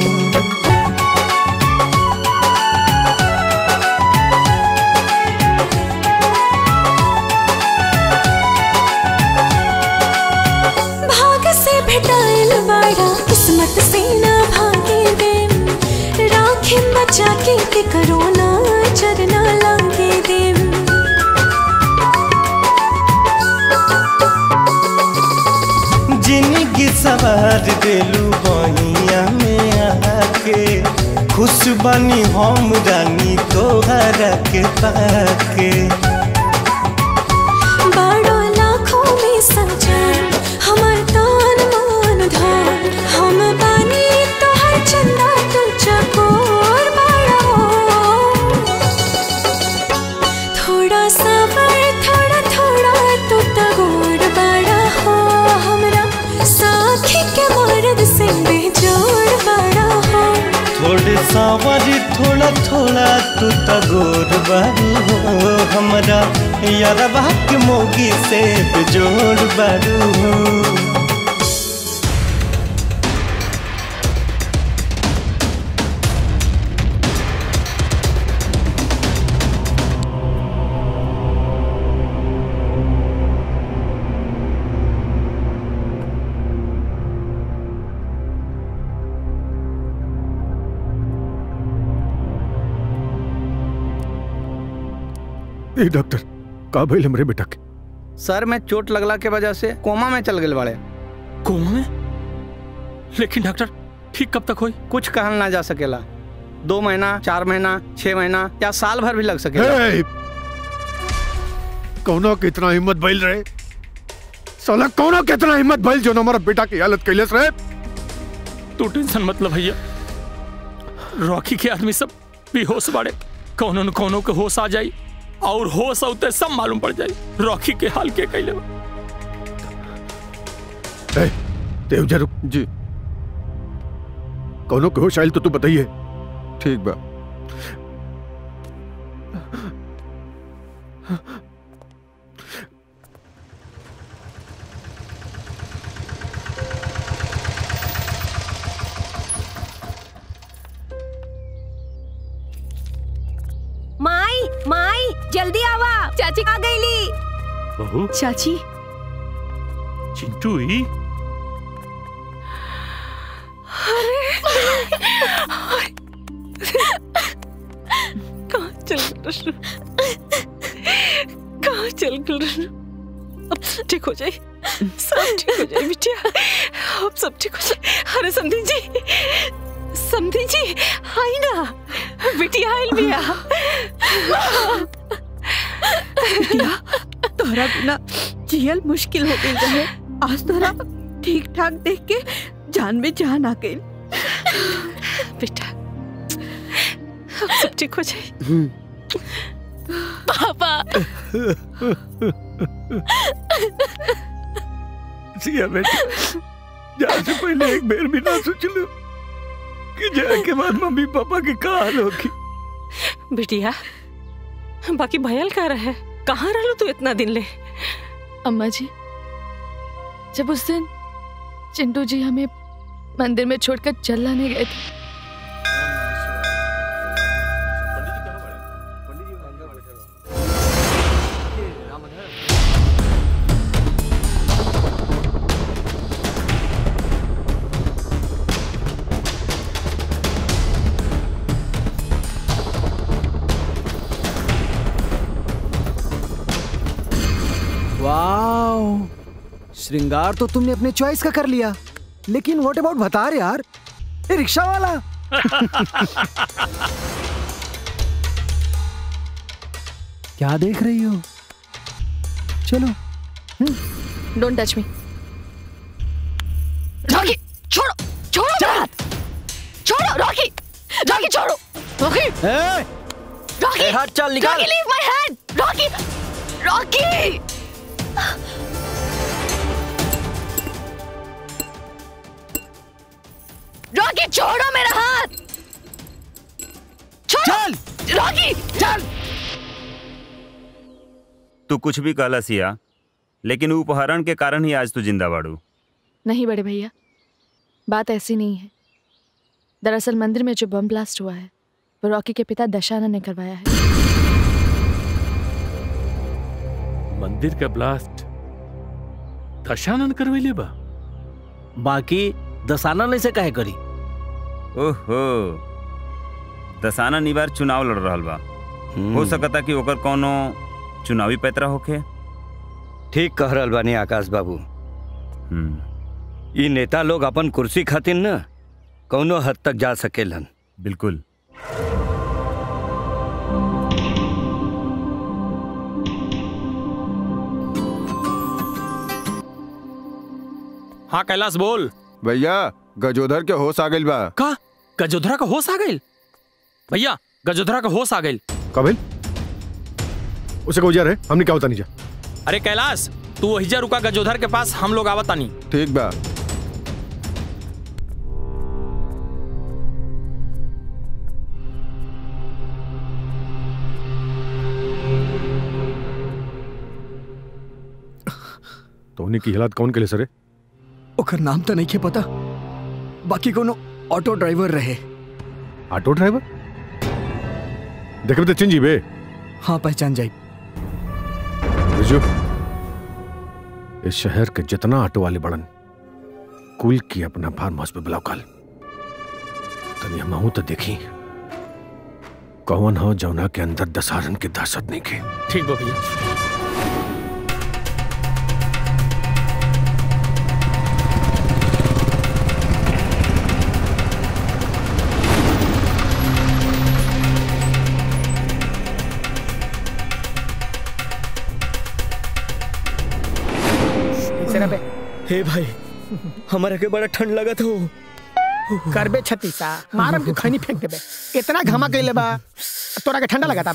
भाग से भेटाइल बाड़ा किस्मत से ना भागे दे। राखे बचा के करो ना चरना लागे दे। जिंदगी सवार देलू बहिया में आके खुश बनी हम रानी तोहरा के पाके। बड़ो लाखों में सजान हमार तान मान धान हम बानी तोहर चंदा तू चकोर बड़ा। थोड़ा सावर थोड़ा थोड़ा तू तगोर बड़ा हो। हमरा साखी के मर्द से बेजोड़ बड़ा हो। थोड़े सावर थोड़ा थोड़ा तू तगोर बाड़ू हो। हमरा यारबा के मौगी से बेजोड़ बाड़ू हो। ए डॉक्टर का भइल हमरे बेटा के? सर में चोट लगला के वजह से कोमा में चल गए बड़े। कोमा में? लेकिन डॉक्टर ठीक कब तक होई? कुछ कहल ना जा सकेला। 2 महीना, 4 महीना, 6 महीना या साल भर भी लग सकेला। कौनो कितना हिम्मत भइल रहे साला, कौनो कितना हिम्मत भइल जो हमारा बेटा की हालत कैलेस रहे। तू टेंशन मत ले भैया, रॉकी के आदमी सब बेहोश बाड़े। कौनो न कौनो के होश आ जाई और होश होते सब मालूम पड़ जाई रॉकी के हाल के कैले। देवजा रुक जी, कौनो के होश आइल तो तू बताइए। ठीक बा। माई माई जल्दी आवा, चाची आ गईली। बहू चाची चिंटू ही कहाँ चल गए? कहाँ चल गए? अब ठीक हो जाए, सब ठीक हो जाए बिटिया, अब सब ठीक हो जाए। अरे समधी जी, समधी जी आई ना, बिटिया आइल बिया। बिटिया तोहरा बिना जियल मुश्किल हो गई रहे, आज तोहरा ठीक ठाक देख के जान में जान आ गई। बेटा अब सब ठीक हो जाए। पापा सिया बेटा, जाने से पहले एक बेर भी ना सोच लो कि जाए के बाद मम्मी पापा के का हाल होगी। बिटिया बाकी भयल का रहे, कहाँ रहलो तू इतना दिन ले? अम्मा जी, जब उस दिन चिंटू जी हमें मंदिर में छोड़कर चल लाने गए थे, वाओ, श्रृंगार तो तुमने अपने चॉइस का कर लिया, लेकिन व्हाट अबाउट बता रहे यार, ये रिक्शा वाला। क्या देख रही हो? चलो। Don't touch me. रॉकी छोड़ो, छोड़ो, छोड़ो रॉकी, रॉकी छोड़ो, रॉकी, रॉकी हाथ चल निकाल। Rocky leave my hand, Rocky, Rocky. Rocky छोड़ो मेरा हाथ, चल रॉकी चल। तू कुछ भी कहला सिया, लेकिन उपहरण के कारण ही आज तू जिंदा बाड़ू। नहीं बड़े भैया, बात ऐसी नहीं है। दरअसल मंदिर में जो बम ब्लास्ट हुआ है वो रॉकी के पिता दशानन ने करवाया है। मंदिर का ब्लास्ट दशानन करवेले बा? बाकी दशानन से काहे करी? ओहो, दशानन ई बार चुनाव लड़ रहा बा, हो सकता कि ओकर कोनो चुनावी पैतरा होखे। ठीक कह रहल बानी आकाश बाबू। ई नेता लोग अपन कुर्सी खातिर न कौनो हद तक जा सकेलन। बिल्कुल। हाँ कैलाश बोल। भैया गजोधर के होश आ गइल बा। का गजोधरा का होश आ गइल? भैया गजोधरा का होश आ गइल। कबिल उसे को जा रहे, हमने क्या होता नहीं जा। अरे कैलाश तू वही रुका गजोधर के पास, हम लोग आवता नहीं। ठीक बा। तो उन्हीं की हालत कौन के लिए सरे? ओकर नाम तो नहीं के पता, बाकी कोनो ऑटो ड्राइवर रहे। Auto driver? देखे तो चिंजी बे। हाँ पहचान जाई। इस शहर के जितना ऑटो वाले बड़न कुल की अपना फार्म हाउस पे बुलाओ कल तनी हम तो देखी कौन हो जौना के अंदर दशहरन की दहशत नहीं के। ठीक बा भैया। हे भाई, हमारे के बड़ा ठंड लगा था। करबे छतीसा मारम के खैनी फेंक देबे। इतना घमा कइले बा तोरा के ठंडा लगा था।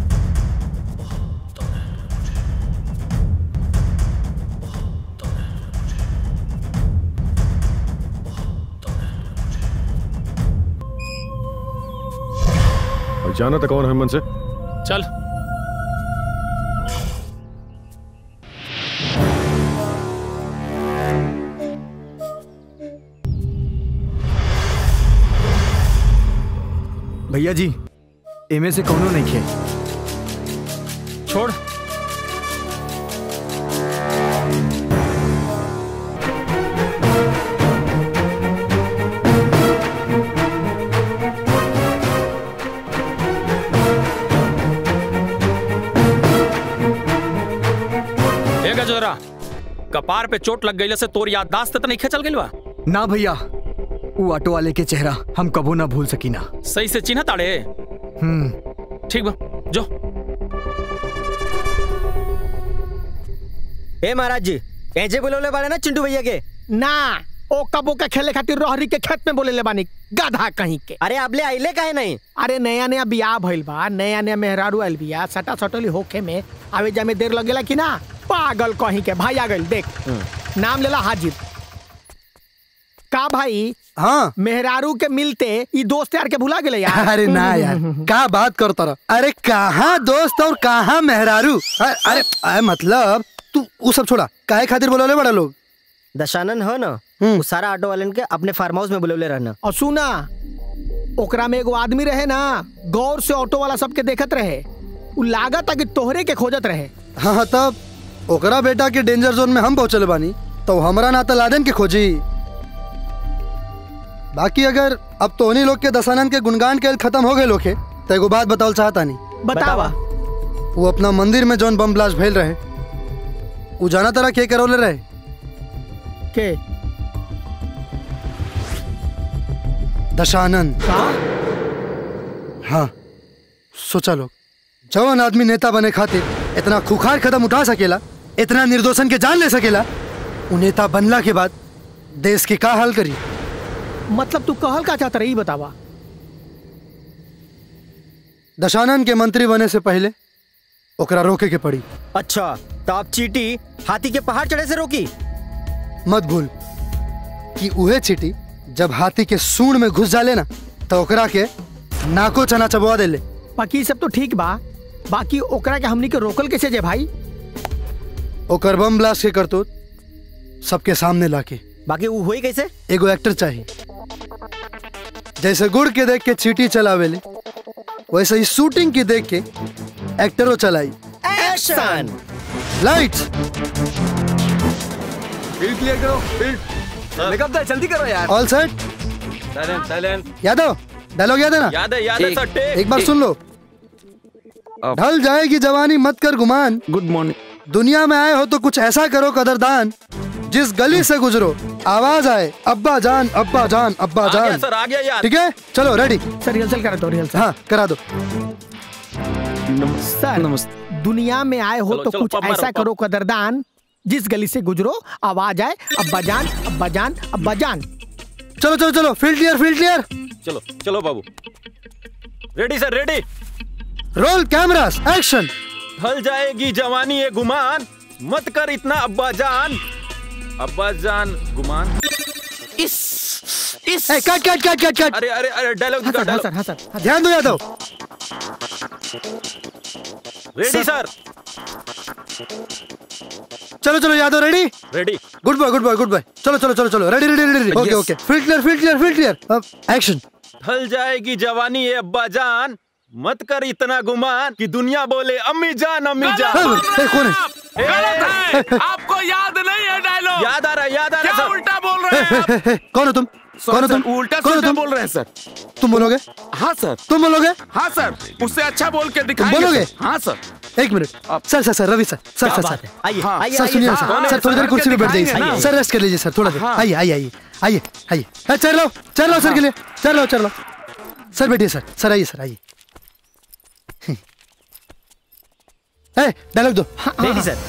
जाना था कौन है मन से? चल। भैया जी, एमे से कौनो नहीं खे। छोड़। गजोरा, कपार पे चोट लग गई से तोर याददाश्त तो नहीं चल गई बा? ना भैया, वो ऑटो वाले के चेहरा हम कबो ना भूल सकी ना। सही से चिन्ह ताड़े? ठीक बा, जो। ए महाराज जी, ऐसे बोलोले बाड़े ना चिंटू भैया के? ना, ओ कबो के खेले खातिर रोहरी के खेत में बोले ले बानी, गाधा कहीं के। अरे अबले आइले काहे नहीं? अरे नया नया बियाह भइल बा, नया नया मेहरारू आइल बिया, सटा सटली होखे में आवे जामे देर लगेला कि ना? पागल कहीं के। भाई आ गइल, देख नाम लेला हाजिर। का भाई? हाँ, मेहरारू के मिलते ई दोस्त यार के भुला गेले यार। अरे ना यार, क्या बात करता रहा। अरे कहाँ दोस्त और कहाँ मेहरारू। अरे मतलब तू वो सब छोड़ा, काहे खातिर बोलोले बड़ा लोग? दशानन हो ना, वो सारा ऑटो वालन के अपने फार्म हाउस में बुलवले रहना। और सुना, ओकरा में एगो आदमी रहे ना, गौर से ऑटो वाला सबके देखत रहे, उ लागत कि तोहरे के खोजत रहे। हाँ, तब ओकरा बेटा के डेंजर जोन में हम पहुंचले बानी तो हमरा नाता लादेन के खोजी। बाकी अगर अब तो उन्हीं लोग के दशानन के गुणगान के खत्म हो गए लोग तो एगो बात बताओ चाहता नहीं। बतावा। वो अपना मंदिर में जौन बम ब्लास्ट भइल रहे, वो जाना तरह के करोले रहे? के? दशानन। हाँ, सोचा लोग, जवान आदमी नेता बने खातिर इतना खुखार कदम उठा सकेला, इतना निर्दोषन के जान ले सकेला, वो नेता बनला के बाद देश के का हाल करी? मतलब तू कहल का चाहता रही, बतावा। दशानन के मंत्री बने से पहले ओकरा रोके के पड़ी। अच्छा, तो आप चीटी हाथी के पहाड़ चढ़े से रोकी? मत भूल कि उहे चीटी जब हाथी के सूंड में घुस जाले ना तो ओकरा के नाको चना चबवा देले। बाकी सब तो ठीक बा, बाकी ओकरा के हमनी के रोकल कैसे जे भाई? ओकर बम ब्लास्ट के करतूत सबके सामने लाके। बाकी वो हुई कैसे? एगो एक्टर चाहिए, जैसे गुड़ के देख के चीटी चलावेले वैसे ही शूटिंग की देख के एक्टरों चलाई। एक्शन! लाइट्स! फील्ड क्लियर करो, फील्ड। मेकअप दे, जल्दी करो यार। All set? Silent, silent. Yadav, dialogue याद है ना? याद है सर। टेक। एक बार सुन लो। ढल जाएगी जवानी मत कर गुमान। Good morning. दुनिया में आए हो तो कुछ ऐसा करो कदरदान, जिस गली से गुजरो आवाज आए अब्बा जान अब्बा जान अब्बा जान। आ गया सर, आ गया यार। ठीक है, चलो रेडी। सर रिहर्सल करा दो, रिहर्सल। हाँ, करा दो। सर नमस्ते। दुनिया में आए हो तो कुछ ऐसा करो कदरदान, जिस गली से गुजरो आवाज आए अब्बा जान अब्बा जान अब्बा जान। चलो चलो चलो, फील्ड क्लियर, फील्ड क्लियर। चलो चलो बाबू। Ready sir, ready. Roll cameras, action. ढल जाएगी जवानी ये गुमान, मत कर इतना अब्बा जान गुमान। कट कट कट कट कट। अरे अरे अरे, डायलॉग दिखा, डायलॉग। ध्यान दो यादव। Ready sir. चलो चलो Yadav, ready? Ready. Good boy good boy good boy. चलो चलो चलो चलो, ready ready ready. Okay okay, field clear field clear field clear. अब एक्शन। ढल जाएगी जवानी ये अब्बा जान, मत कर इतना गुमान कि दुनिया बोले अम्मी जान अम्मी जान। कौन है? आपको याद नहीं है डायलॉग? याद आ रहा है, याद आ रहा है। क्या उल्टा बोल रहे हैं? कौन हो तुम? कौन हो तुम? उल्टा कौन हो सीधा तुम? बोल रहे हैं सर। तुम बोलोगे? हाँ सर। तुम बोलोगे? हाँ सर, उससे अच्छा बोल के तुम दिखाएंगे बोलोगे? सर। हाँ सर। एक मिनट सर रवि सर आइए, सर सुनिए सर थोड़ी देर कुर्सी पे बैठ जाइए सर, रेस्ट कर लीजिए सर थोड़ा देर। आइए चल लो सर के लिए, चल लो सर, बैठिए सर आइए सर आइए। डायलॉग दो। रेडी सर।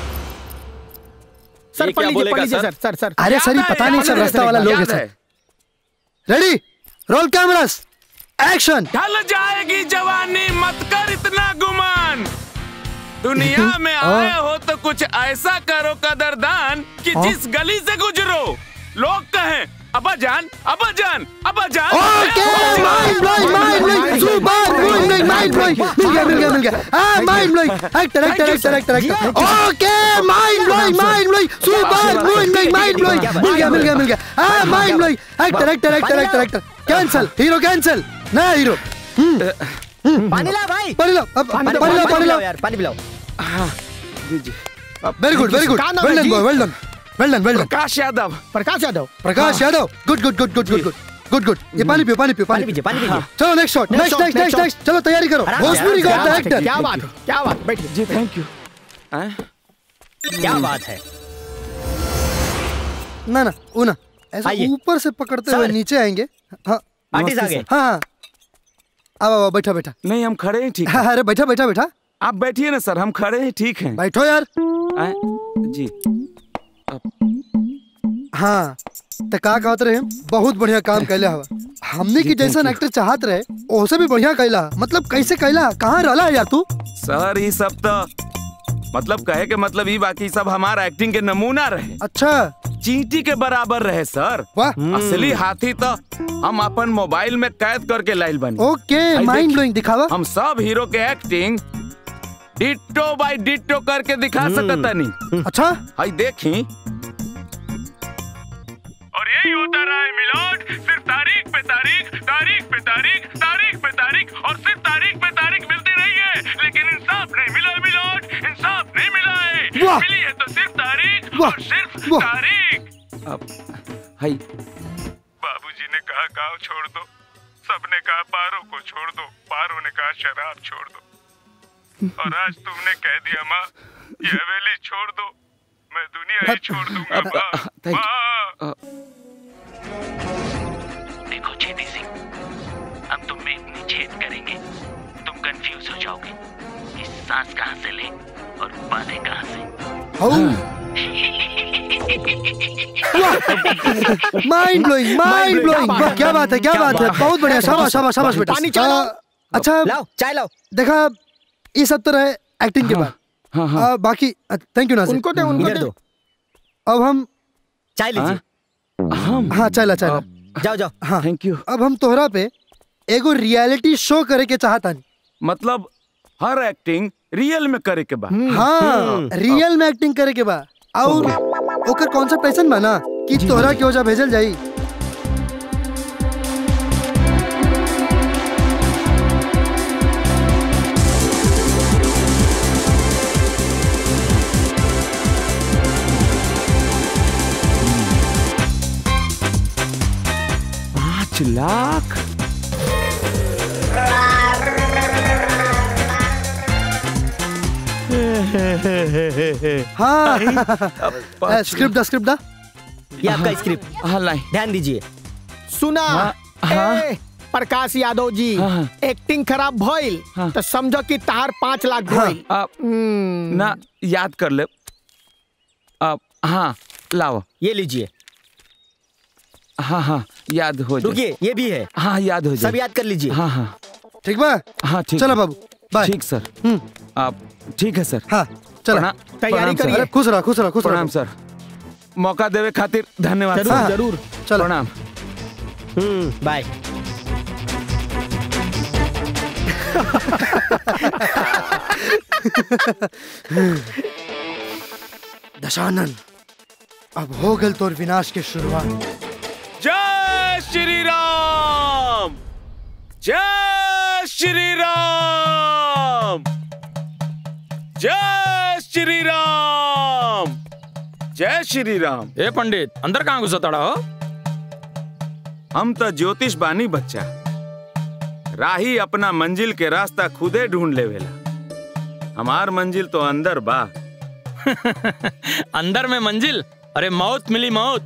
सर पढ़ लीजिए सर। अरे सर ये पता नहीं सर, रास्ता वाला लोग है sir. Ready, roll cameras, action. ढल जाएगी जवानी, मत कर इतना गुमान। दुनिया में आए हो तो कुछ ऐसा करो कदरदान कि जिस गली से गुजरो लोग कहें अब्बा जान। Okay, mind blowing, super mind blowing, मिल गया। Mind blowing, actor. Okay, mind blowing, super mind blowing, मिल गया। Mind blowing, actor. Cancel, hero cancel, नया हीरो। पानी ला भाई, पानी लाओ यार, पानी पिलाओ। Very good, well done. Prakash Yadav. Good. ये पानी पियो। चलो नेक्स्ट। चलो तैयारी करो। भोजपुरी का एक्टर। क्या बात, बैठिए जी, थैंक यू। क्या बात है? ना ऐसा ऊपर से पकड़ते हुए नीचे आएंगे। हाँ आर्टिस्ट आ गए। हाँ आओ बैठा। नहीं, हम खड़े हैं, ठीक है। अरे बैठा। आप बैठिए ना सर, हम खड़े हैं, ठीक हैं। बैठो यार। जी। हाँ तो का कहत रहे, बहुत बढ़िया काम कैला हवा। हमने की जैसा एक्टर चाहत रहे ओसे भी बढ़िया कैला। मतलब कैसे कैला, कहाँ रहला यार तू? सर ये सब तो मतलब कहे के मतलब ये बाकी सब हमारा एक्टिंग के नमूना रहे। अच्छा, चींटी के बराबर रहे सर। असली हाथी तो हम अपन मोबाइल में कैद करके लाइल बनी। ओके, माइंड ब्लोइंग दिखावा। हम सब हीरो के एक्टिंग डिट्टो बाय डिट्टो करके दिखा सकता नहीं। अच्छा, हाय देखी। और यही होता रहा है मिलोड, सिर्फ तारीख पे तारीख और सिर्फ तारीख पे तारीख मिलती रही है, लेकिन इंसाफ नहीं मिला मिलोड, इंसाफ नहीं मिला है। मिली है तो सिर्फ तारीख और सिर्फ तारीख। हाय बाबूजी ने कहा गांव छोड़ दो, सबने कहा पारो को छोड़ दो, पारो ने कहा शराब छोड़ दो, और आज तुमने कह दिया माँ ये हवेली छोड़ दो, मैं दुनिया ही छोड़ दूंगा। देखो छेदी सिंह, हम तुम में इतनी छेद करेंगे तुम कंफ्यूज हो जाओगे कि सांस कहाँ से ले और बातें कहाँ से। Mind blowing. क्या बात है, बहुत बढ़िया। शाबाश बेटा। अच्छा चाय लाओ। देखा ये सब तो रहे एक्टिंग के बाद। बाकी थैंक यू नाज़िर। उनको दो। अब हम चाय लीजिए। हाँ चाय ला। जाओ। हाँ थैंक यू। अब हम तोहरा पे एगो रियलिटी शो करे के चाहता नहीं। मतलब हर एक्टिंग रियल में करे के बा। हाँ रियल में एक्टिंग करे के बा। और ओकर कॉन्सेप्ट ऐसा बा ना कि तोहरा के वजह भेजल जाई। लाख हाँ स्क्रिप्ट दा। ये आपका स्क्रिप्ट। हाँ लाई, ध्यान दीजिए। सुना। प्रकाश यादव जी, एक्टिंग खराब भइल तो समझो कि तार 5 लाख भइल। ना याद कर ले। हाँ लाओ, ये लीजिए। हाँ याद हो जाए। रुकिए, ये भी है। हाँ याद हो जाए। सब याद कर लीजिए। हाँ ठीक बा। हाँ ठीक। चलो बाबू बाय। ठीक सर। आप ठीक है सर। हाँ चलो तैयारी करिए। खुश रहो। प्रणाम सर, मौका देवे खातिर धन्यवाद। जरूर। चलो प्रणाम। बाय। दशानन, अब हो गल तोर विनाश के शुरुआत। जय श्री राम, जय श्री राम, जय श्री राम, जय श्री राम। ए पंडित, अंदर कहाँ घुसा तड़ा हो? हम तो ज्योतिष बानी बच्चा। राही अपना मंजिल के रास्ता खुदे ढूंढ लेवेला। हमार मंजिल तो अंदर बा। अंदर में मंजिल? अरे मौत मिली मौत।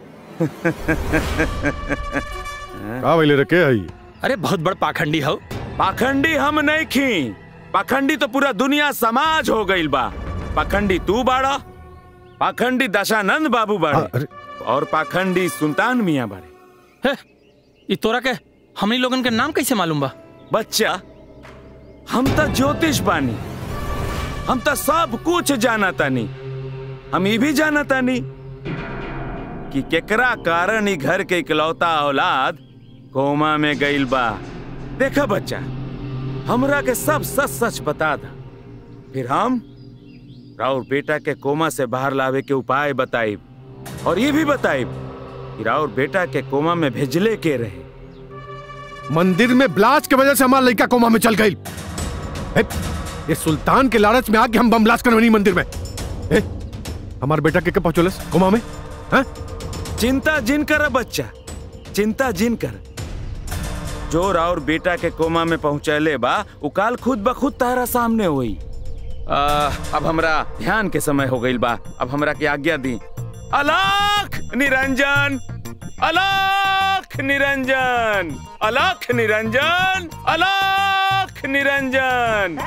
का वैले रखे हई? अरे बहुत बड़ पाखंडी हो। पाखंडी हम नहीं खी, पाखंडी तो पूरा दुनिया समाज हो गई बा। पाखंडी तू बाड़ा, पाखंडी दशानंद बाबू बाड़े, और पाखंडी सुल्तान मियाँ बाड़े। ये तोरा के हमनी लोगन के नाम कैसे मालूम बा? बच्चा, हम तो ज्योतिष बानी, हम तो सब कुछ जाना तानी। हम ये भी जाना तानी कि केकरा कारण ही घर के इकलौता औलाद कोमा में गइल बा। देखा बच्चा, हमरा के सब सच सच बता दा, फिर हम राउर बेटा के कोमा से बाहर लावे के उपाय बताइब, और ये भी बताइब कि राउर बेटा के कोमा में भेजले के रहे। मंदिर में ब्लास्ट की वजह से हमारा लड़का कोमा में चल गई। ये सुल्तान के लालच में आके हम बम ब्लास्ट करवानी मंदिर में। हमारे बेटा के पहुंचोलस कोमा में? चिंता जिन कर बच्चा, चिंता जिन कर। जो राउर बेटा के कोमा में पहुंचले बा उकाल खुद ब खुद तारा सामने हुई। अब हमरा ध्यान के समय हो गई बा। अब हमरा की आज्ञा दी। अलख निरंजन, अलख निरंजन, अलख निरंजन, अलख निरंजन।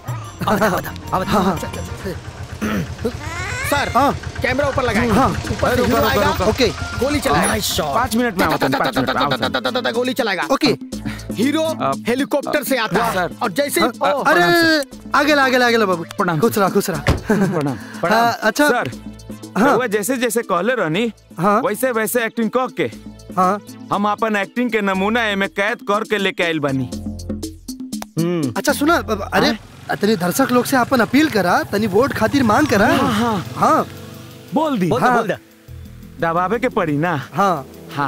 सर, कैमरा ऊपर लगाएं। ऊपर से हीरो आएगा। ओके, गोली चलाएगा। 5 मिनट में आवता हूं। गोली चलाएगा। ओके। हीरो हेलीकॉप्टर से आता है और जैसे अरे आगे आगे बाबू, खुश रहा खुश रहा। प्रणाम। अच्छा सर, हाँ। जैसे जैसे कहले रहनी, हाँ। वैसे वैसे एक्टिंग कर के, हाँ। हम अपन एक्टिंग के नमूना एमे कैद कर के लेके आइल बानी। अच्छा सुना, अरे तनी दर्शक लोग से अपन अपील करा, तनी वोट खातिर मांग करा। हाँ बोल दी। हाँ। दबावे के पड़ी ना। हाँ हाँ।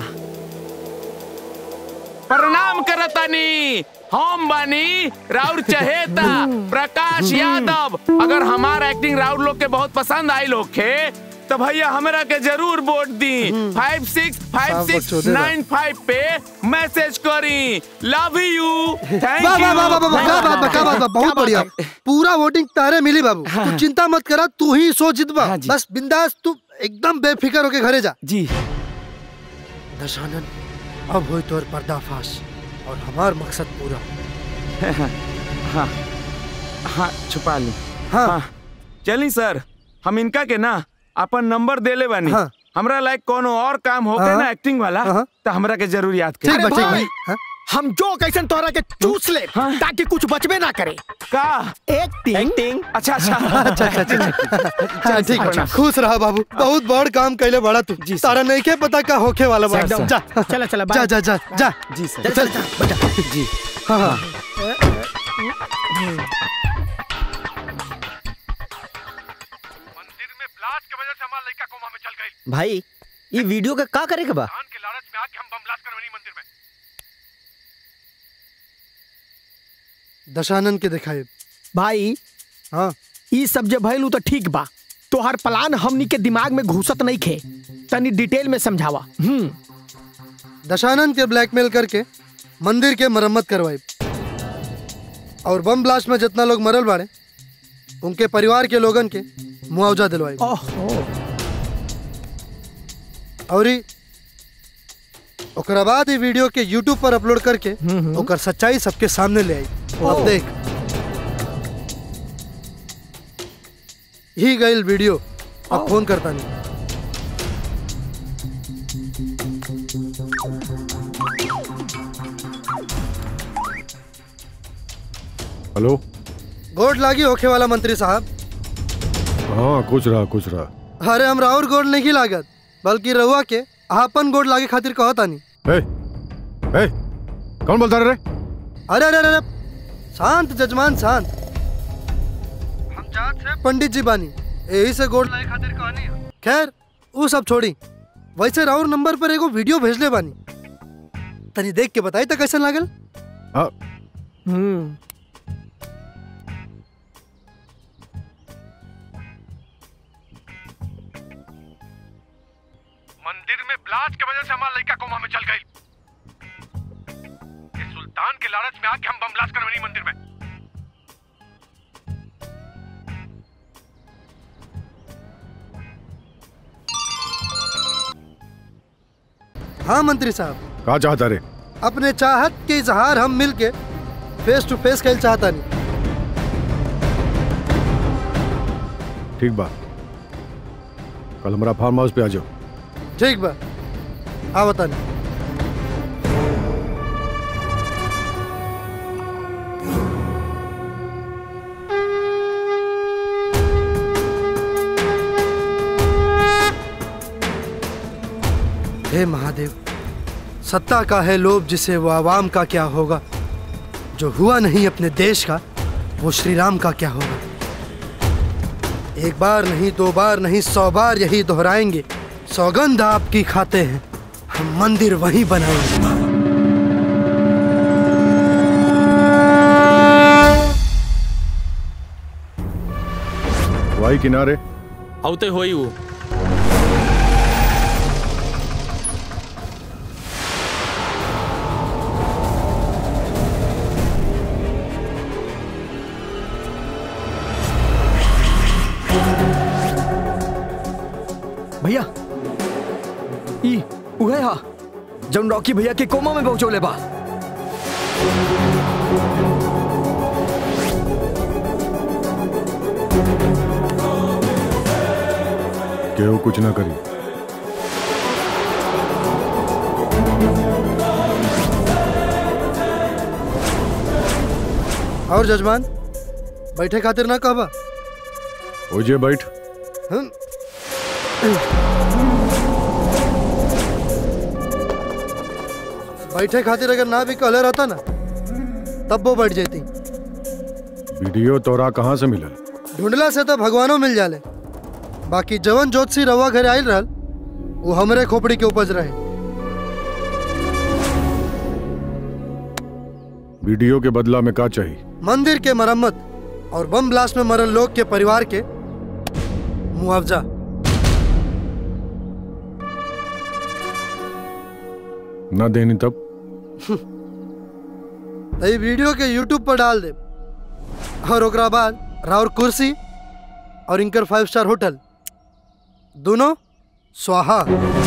प्रणाम करतानी, हम बानी राउर चहेता प्रकाश यादव। अगर हमारा एक्टिंग राउर लोग के बहुत पसंद आई होखे तो भैया हमरा के जरूर वोट दी। 565695 पे मैसेज करी। Love you, thank you. बहुत बढ़िया, पूरा वोटिंग तारे मिली बाबू। तू चिंता मत करा, तू ही सो जितबा। बस बिंदास, तू एकदम बेफिक्र होके घरे जा। जी दशानन, अब होई तोर पर्दाफाश और हमार मकसद पूरा। हाँ हाँ, छुपा ली। हाँ चली सर, हम इनका के ना अपन नंबर दे ले बानी। हाँ। हमरा लाइक कोनो और काम होके ना एक्टिंग वाला, तो हमरा के जरूर याद कर। अरे भाई, हम जो कैसन तोहरा के चूस ले, ताकि कुछ बचबे ना करे। का एक्टिंग? अच्छा अच्छा अच्छा ठीक। खुश रहा बाबू, बहुत बड़ काम कैले बड़ा तू। सारा नहीं के पता का होके वाला बा। जा चला चला, जा जा जा जा। जी सर, चल जी। हाँ हाँ। भाई, ये वीडियो का क्या करेगा बा? दशानन के दिखाए भाई। हाँ, ये सब जब भइलू तो ठीक बा, तोहर प्लान हमनी के दिमाग में घुसत नहीं खे। तनी डिटेल में समझावा। दशानन के ब्लैकमेल करके मंदिर के मरम्मत करवाई, और बम ब्लास्ट में जितना लोग मरल बाड़े उनके परिवार के लोगन के मुआवजा दिलवाई। और ओकरा बाद ये वीडियो के YouTube पर अपलोड करके ओकर सच्चाई सबके सामने ले आई। अब देख, ही गई वीडियो। अब फोन करता नहीं। हेलो, गोड लागी होखे वाला मंत्री साहब। हाँ, कुछ रहा। अरे हम राउर गोड नहीं लागत, बल्कि रहुआ के आपन गोड लागे खातिर कहता नहीं। कौन बोलता रे? अरे अरे अरे, शांत जजमान शांत। हम जात से पंडित जी बानी, यही से गोड लागे खातिर कहनी। खैर वो सब छोड़ी, वैसे राउर नंबर पर एगो वीडियो भेजले बानी, तनी देख के बताई तो कैसा लागल? मंदिर में ब्लास्ट की वजह से हमारा लड़का कोमा में चल गई। धान के लालच में आके हम बम ब्लास्ट करवानी मंदिर में। हाँ मंत्री साहब, कहा चाहता रे? अपने चाहत के इजहार हम मिलके फेस टू फेस खेल चाहता नहीं। ठीक बा, कल हमारा फार्म हाउस पे आ जाओ। ठीक बा, हाँ बता नहीं। हे महादेव, सत्ता का है लोभ जिसे वो आवाम का क्या होगा, जो हुआ नहीं अपने देश का वो श्री राम का क्या होगा। एक बार नहीं, दो बार नहीं, 100 बार यही दोहराएंगे, सौगंध आपकी खाते हैं, हम मंदिर वहीं बनाएंगे। वाई किनारे आउते होई वो भैया ई उहे हा जौन रॉकी भैया के कोमा में पहुंचोले बा। केहू कुछ ना करी। और जजमान बैठे खातिर ना कहबा। ओजे बैठ। बैठे खातिर अगर ना भी कहले रहता ना तब वो बैठ जाती। वीडियो तोरा कहाँ से मिला? ढूंढला से तो भगवानों मिल जाले, बाकी जवन ज्योतिषी रवा घर आयल रहल वो हमरे खोपड़ी के उपज रहे। वीडियो के बदला में का चाहिए? मंदिर के मरम्मत और बम ब्लास्ट में मरल लोग के परिवार के मुआवजा। ना देनी तब तई वीडियो के यूट्यूब पर डाल दे और ओकरा बाद राउर कुर्सी और इनकर 5 स्टार होटल दोनों स्वाहा।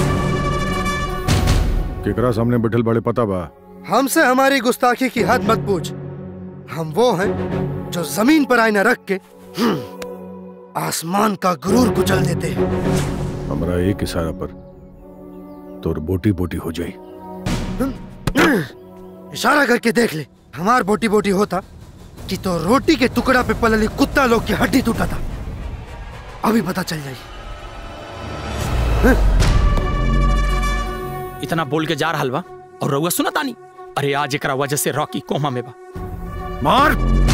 केकरा सामने बैठल बड़े पता बा? हमसे हमारी गुस्ताखी की हद मत पूछ। हम वो हैं जो जमीन पर आईना रख के आसमान का गुरूर कुचल देते हैं। हमारा एक इशारा पर तोर बोटी बोटी हो जाए। इशारा करके देख ले, हमार बोटी बोटी होता कि तो रोटी के टुकड़ा पे पलली कुत्ता लोग की हड्डी टूटा था। अभी पता चल जाए। इतना बोल के जा रहा बा और रउआ सुना तानी। अरे आज एकरा वजह से रॉकी कोमा में बा। मार।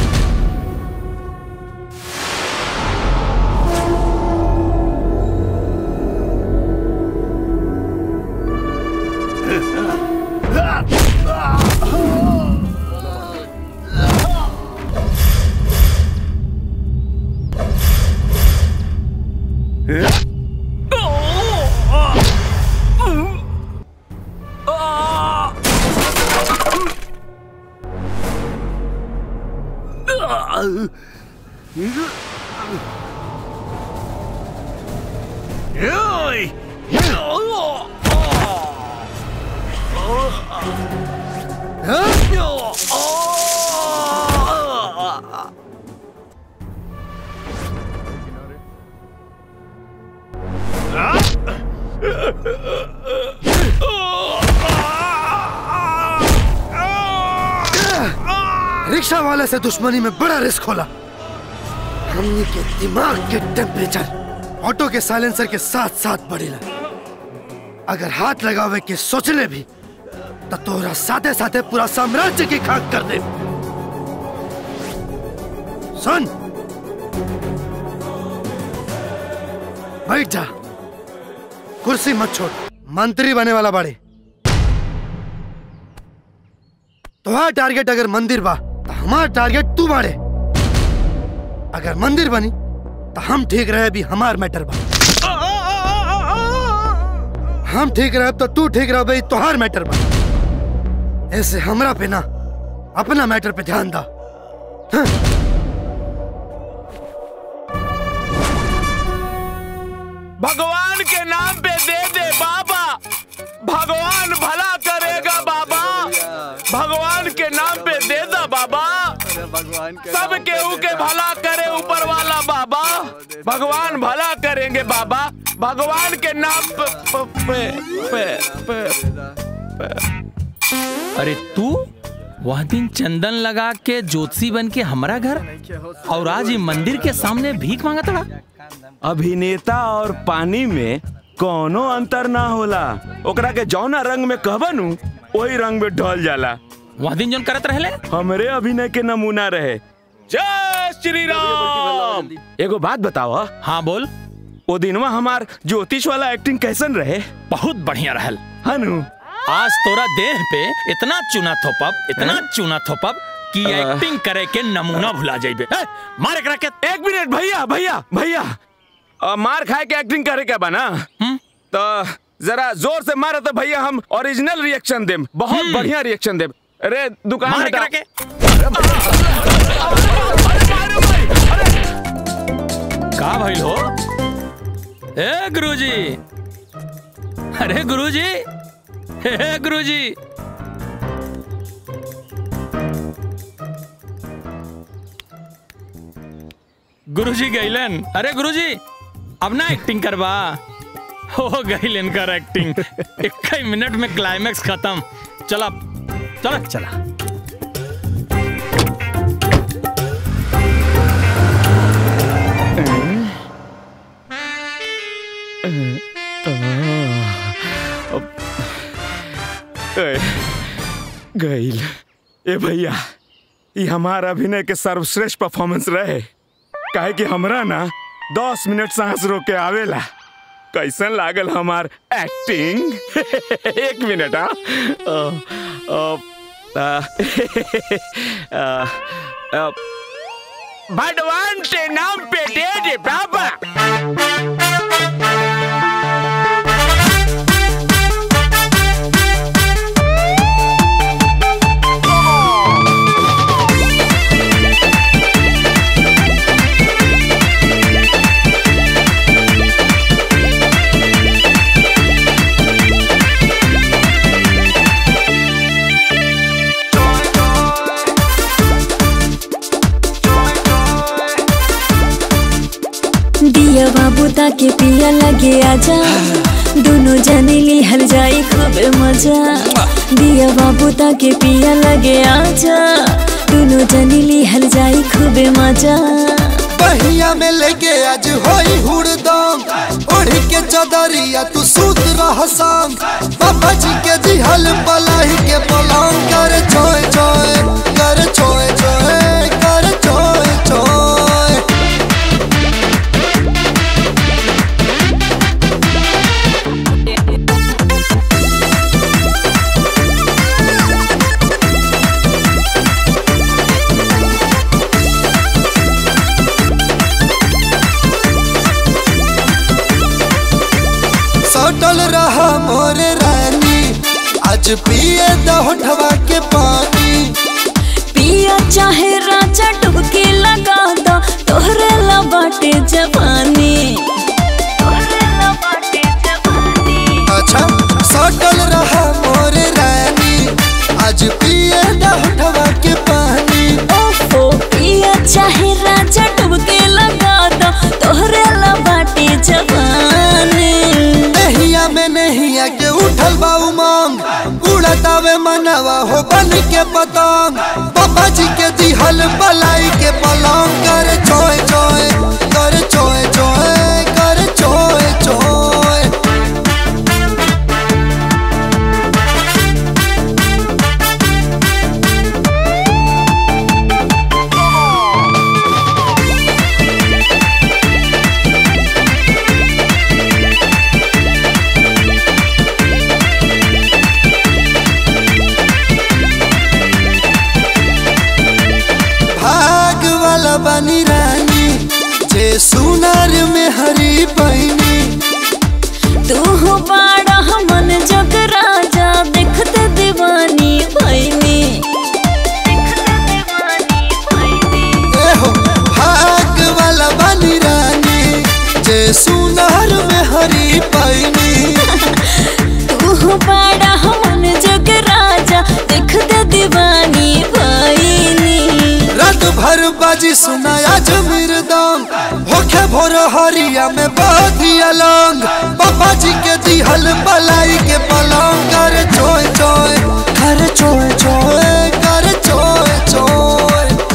रिक्शा वाले से दुश्मनी में बड़ा रिस्क होला। हमनी के दिमाग के टेम्परेचर ऑटो के साइलेंसर के साथ साथ बढ़ेला। अगर हाथ लगावे के सोचले भी तो तोरा साथे साथे पूरा साम्राज्य की खाक कर दे। सुन, बैठ जा, कुर्सी मत छोड़। मंत्री बने वाला बाड़े। तुम्हारा टारगेट अगर मंदिर बा तो हमारा टारगेट तू बाड़े। अगर मंदिर बनी तो हम ठीक रहे भी हमार मैटर बा। हम ठीक रहे तो तू ठीक रहे भाई तोहार मैटर बा। ऐसे हमरा पे ना अपना मैटर पे ध्यान दा। भगवान के नाम पे दे दे बाबा, भगवान भला करेगा बाबा, भगवान के नाम पे दे दे बाबा, सब केहू के भला करे ऊपर वाला बाबा, भगवान भला करेंगे बाबा, भगवान के नाम पे। अरे तू वह दिन चंदन लगा के ज्योतिषी बन के हमारा घर और आज ये मंदिर के सामने भीख मांगा था। अभिनेता और पानी में कोनो अंतर ना होला, ओकरा के जौना रंग में कहबनू वही रंग में ढल जाला। वह दिन जोन करत रहले हमरे अभिनय के नमूना रहे। जय श्री राम। एगो बात बताओ। हाँ बोल। वो दिनवा हमार ज्योतिष वाला एक्टिंग कैसन रहे? बहुत बढ़िया रहल हनु। आज तोरा देह पे इतना चूना थोपब कि एक्टिंग करे के नमूना भुला जाइबे। मार एकरा के। एक मिनट भैया भैया भैया, मार खाए के एक्टिंग करे के बना तो जरा जोर से मारो तो भैया हम ओरिजिनल रिएक्शन देम, बहुत बढ़िया रिएक्शन देम। अरे दुकान मार एकरा के। का भइल हो? ए गुरुजी, अरे गुरुजी, हे गुरुजी, गुरुजी गईलन। अरे गुरुजी अब ना एक्टिंग करवा, हो गईलन कर एक्टिंग। 1 मिनट में क्लाइमैक्स खत्म। चला चला चला। गईल। ए भैया, ये हमारा अभिनय के सर्वश्रेष्ठ परफॉर्मेंस रहे, काहे कि हमरा ना 10 मिनट सांस रोक के आवेला। कैसन लागल हमार एक्टिंग? 1 मिनट। भगवान के नाम पे दे दे बाबा। दिया बाबू ताके पिया लगे आजा, दोनों जने लिहल जाई खूब मजा। दिया बाबू ताके पिया लगे आजा, दोनों जने लिहल जाई खूब मजा। बहिया में लेके आज होई हुड़दम, ओढ़ के चदरिया तू सूत रह संग। बाबा जी के दिहल पलाई के पलंग कर चोय चोय, कर चोय चोय, कर चोय चोय। सटल रहा मोरे रानी, आज पिए होठवा के पानी। पिया चाहे राजा डुबकी लगा दो, तोहरे ला बाटे जवानी। अच्छा सटल रहा मोरे रानी, आज पिए होठवा के पानी। ओफो पिया चाहे राजा डुबकी लगा दो, तोहरे ला बाटे जवानी। नहिया में नहिया के उठल बा उमंग, उड़तावे मनवा हो बन के पतंग। बाबा जी के दिहल बलाई के पलंग कर चोय चोय, कर चोय चोय, कर चोय चोय। बनी रानी जे सुनार में हरी बहनी। तू हो बाड़ा मन जग राजा, देखते दीवानी भैनी। नहीं पाईनी। तू बड़ा हमन जग राजा देख दे दीवानी भाईनी। रात भर बाजी सुनाया जमीर दांग होखे भोर हरिया में बाधिया लंग। बाबा जी के दिहल बलाई के पलंग कर चोय चोय कर चोय चोय कर चोय चोय।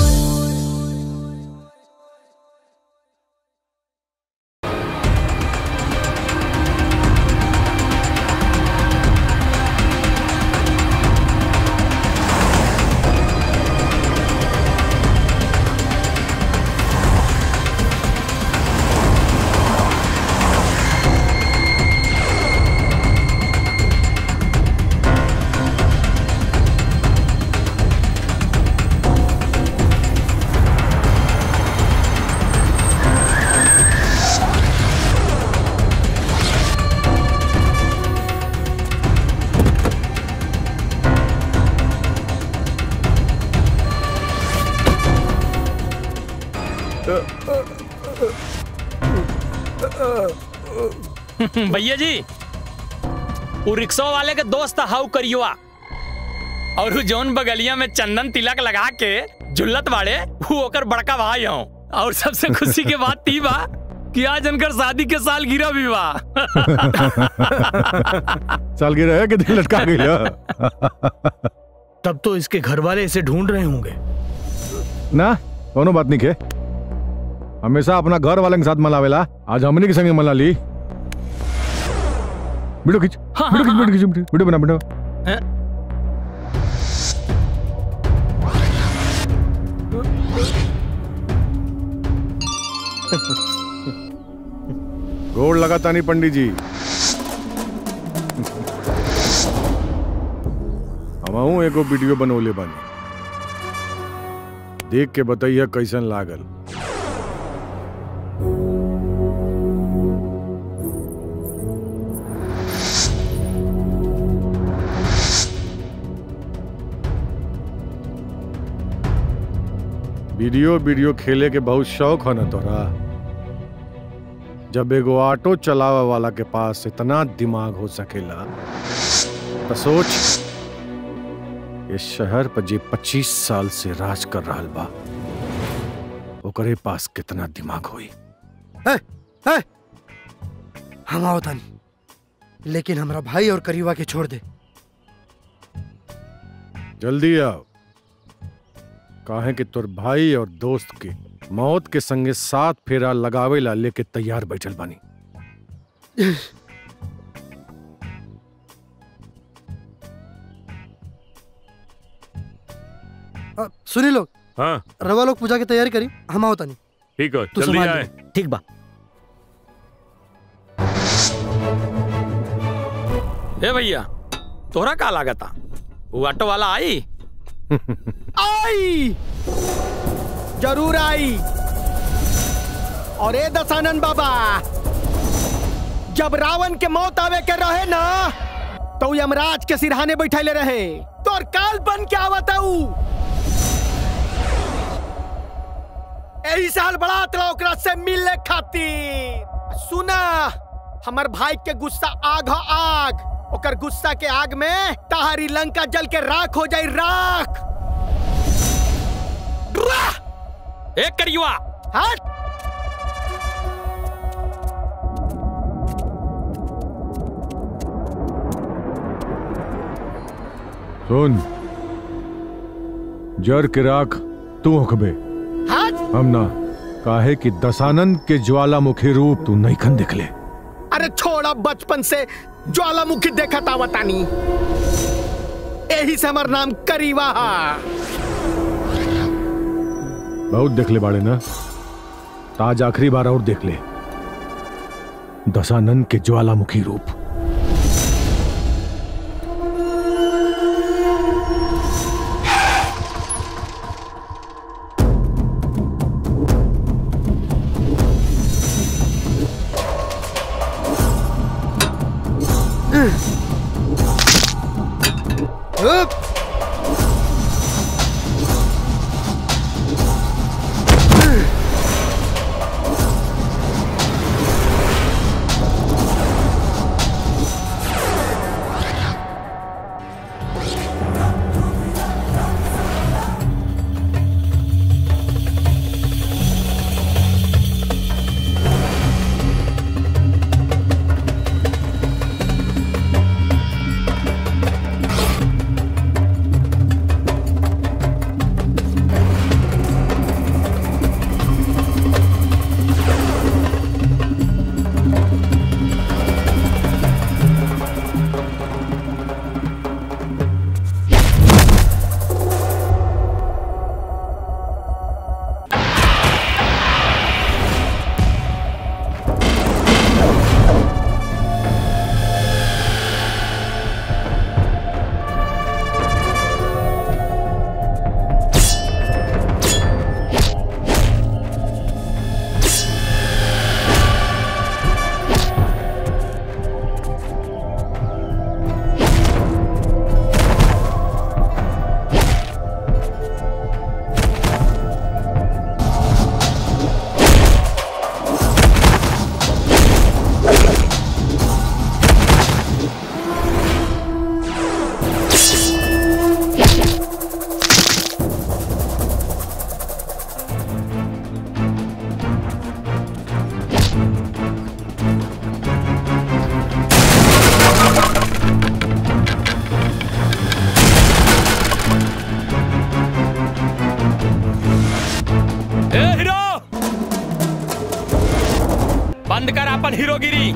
भैया जी वो रिक्शा वाले के दोस्त हाउ करियो और वो जौन बगलिया में चंदन तिलक लगा के झुल्लत वाले वो ओकर बड़का भाई हूँ। और सबसे खुशी के बात थी बा कि आज उनकर शादी के साल गिरा भी बा। साल गिरा है कि लटका गया। तब तो इसके घर वाले इसे ढूंढ रहे होंगे ना। कोनो बात नहीं के, हमेशा अपना घर वाले के साथ मनावेला, आज हमने के संगे मना ली। वीडियो खींच, वीडियो बना वीडियो। गोड़ लगाता नहीं पंडित जी। हम एगो वीडियो बनौले बानी, देख के बताइए कैसन लागल। वीडियो खेले के बहुत शौक है ना तोरा। जब एगो ऑटो चलावे वाला के पास इतना दिमाग हो सकेला तो सोच इस शहर पर जे 25 साल से राज कर रहा बा ओकरे पास कितना दिमाग होई। हम आओ तानी, लेकिन हमरा भाई और करीबा के छोड़ दे। जल्दी आओ, काहे कि तोर भाई और दोस्त के मौत के संगे 7 फेरा लगावेला लेके तैयार बैठल बानी। सुनी लोग, हाँ रवा लोग पूजा की तैयारी करी, हम आओ तानी। ठीक है, तू जल्दी संभाल आए। ले। ठीक बा। ए भैया तोहरा का लागता वो ऑटो वाला आई? आई जरूर आई। और ए दशानन बाबा, जब रावण के मौत आवे के रहे ना तो यमराज के सिरहाने बैठे रहे, तोर काल बन के आवता यही साल बड़ा ओकरा से मिलने खातिर। सुना, हमार भाई के गुस्सा आग हो आग, ओकर गुस्सा के आग में ताहरी लंका जल के राख हो जाई राख। एक करियुआ हट। सुन, जर के राख तू होखबे, हम ना। काहे कि दशानन के ज्वालामुखी रूप तू नहीं खन देख ले। अरे छोड़ा, बचपन से ज्वालामुखी देखा था वतानी, यही से हमार नाम करीवा। बहुत देख ले बाड़े ना, आज आखिरी बार और देख ले दशानन के ज्वालामुखी रूप। बंद कर अपन हीरोगिरी।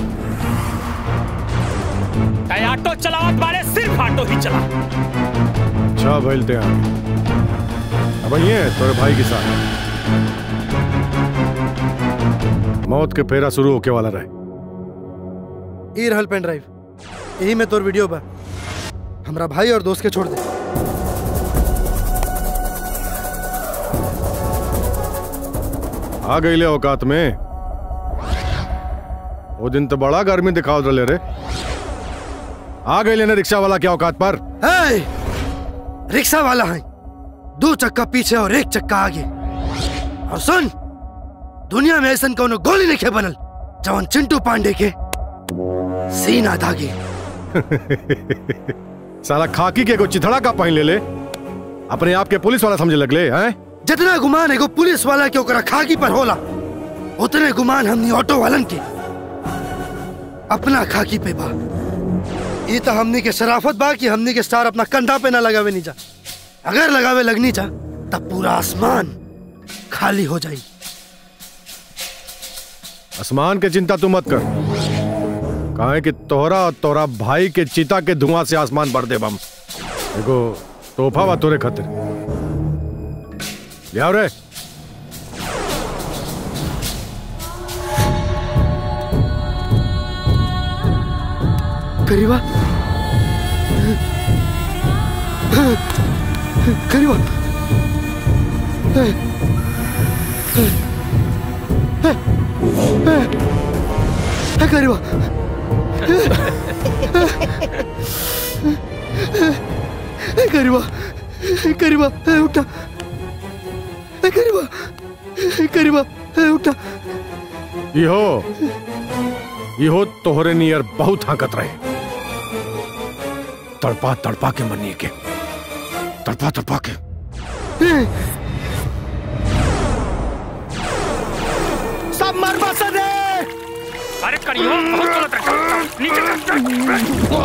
कई ऑटो चलावत बारे, सिर्फ ऑटो ही चला। अच्छा भइलते हैं अब ये तोरे भाई के साथ मौत के फेरा शुरू होके वाला रहे। ई रहल पेन ड्राइव, यही में तोर वीडियो बा। हमरा भाई और दोस्त के छोड़ दे। आ गई ले औकात में। वो दिन तो बड़ा गर्मी दिखाओ रहे रे। आ गई लेने रिक्शा वाला क्या औकात पर? रिक्शा वाला है 2 चक्का पीछे और 1 चक्का आगे। और सुन, दुनिया में ऐसा कोनो गोली नहीं बनल जवन चिंटू पांडे के सीना दागे। साला खाकी के को चिथड़ा का पहन ले अपने आप के पुलिस वाला समझे लगले हैं। जितना गुमान एगो पुलिस वाला के ओकरा खाकी पर होला, उतने गुमान हमनी ऑटो वालन के अपना खाकी पे बा। ये तो हमनी के शराफत बा कि हमनी के स्टार अपना कंधा पे ना लगावे नहीं जा। अगर लगावे लगनी जा तब पूरा आसमान खाली हो जाए। आसमान के चिंता तू मत कर, कहे कि तोहरा और तोहरा भाई के चिता के धुआं से आसमान भर दे बम। देखो तोहफा बा तोरे खातिर, ले आओ रे। करीबा करीबा करीबा करीबा करीबा उठा, करीबा करीबा उठा। इहो तोहरे नियर बहुत हाकत रहे। तड़पा तड़पा के मनिए के, तड़पा तड़पा के। सब मर बसन रे। अरे करियो बहुत गलत है।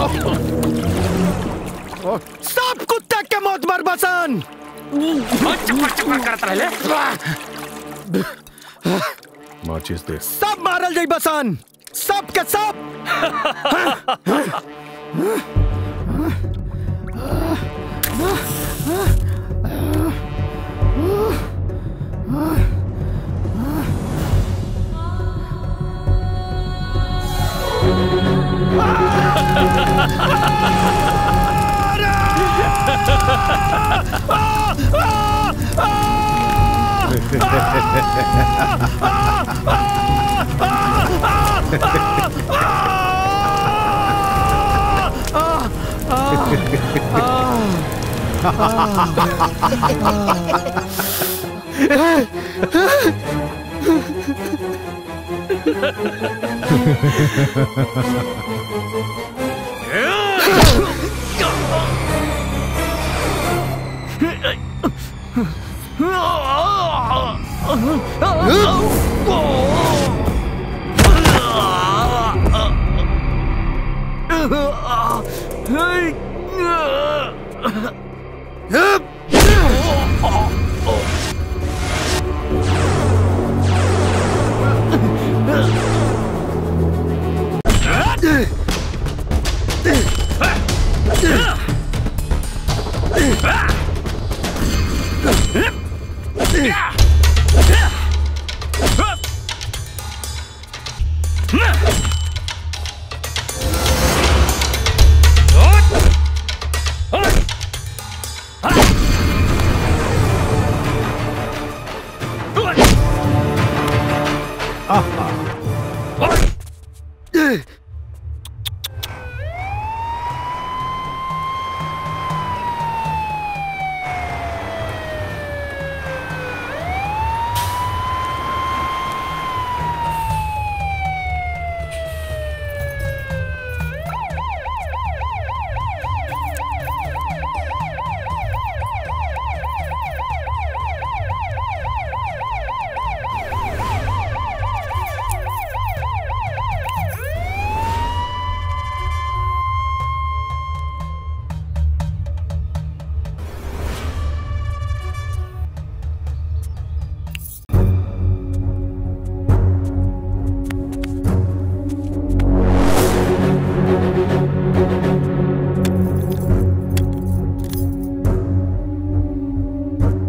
सब कुत्ते के मौत मर बसन। चप्पा चप्पा करत रहले। माचिस दे। सब मारल जाई बसन, सब के सब।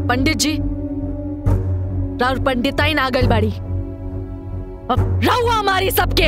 पंडित जी राउर पंडिताई ना गल बाड़ी, अब रहुआ हमारी सबके।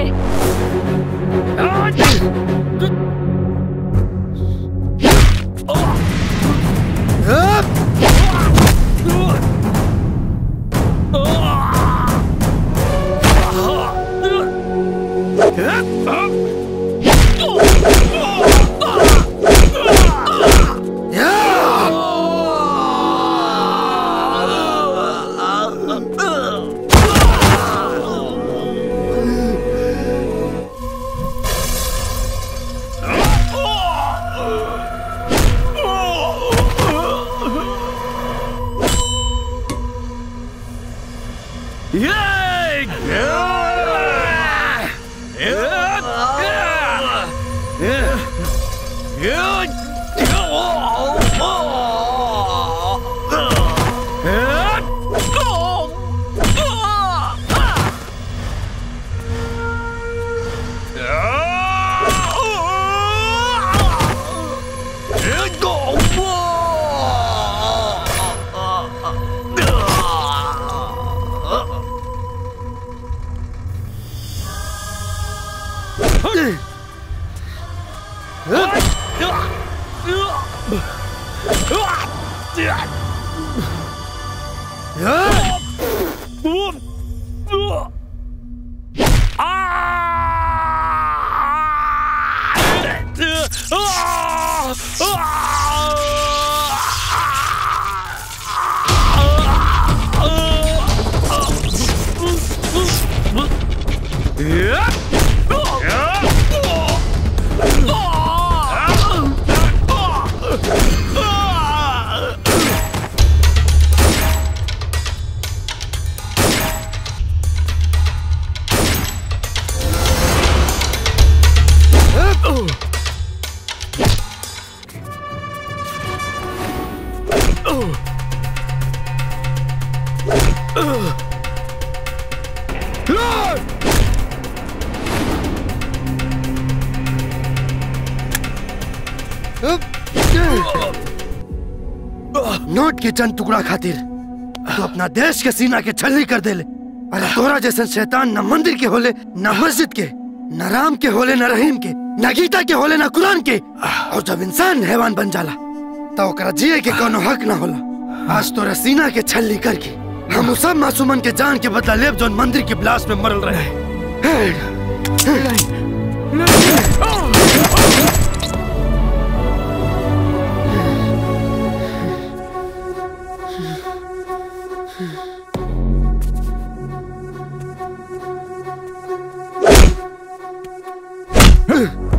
नोट के चंद टुकड़ा खातिर तो अपना देश के सीना के छल्ली कर देले। अरे तोरा जैसे शैतान न मंदिर के होले, न मस्जिद के, न राम के होले, न रहीम के, न गीता के होले, न कुरान के। और जब इंसान हैवान बन जाला तो ओकरा जिए के कोनो हक न होला। आज तोरा सीना के छल्ली करके हम सब मासूमन के जान के बदला लेब जोन मंदिर के ब्लास्ट में मरल रहे।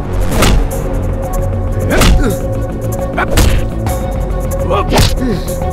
Whoop!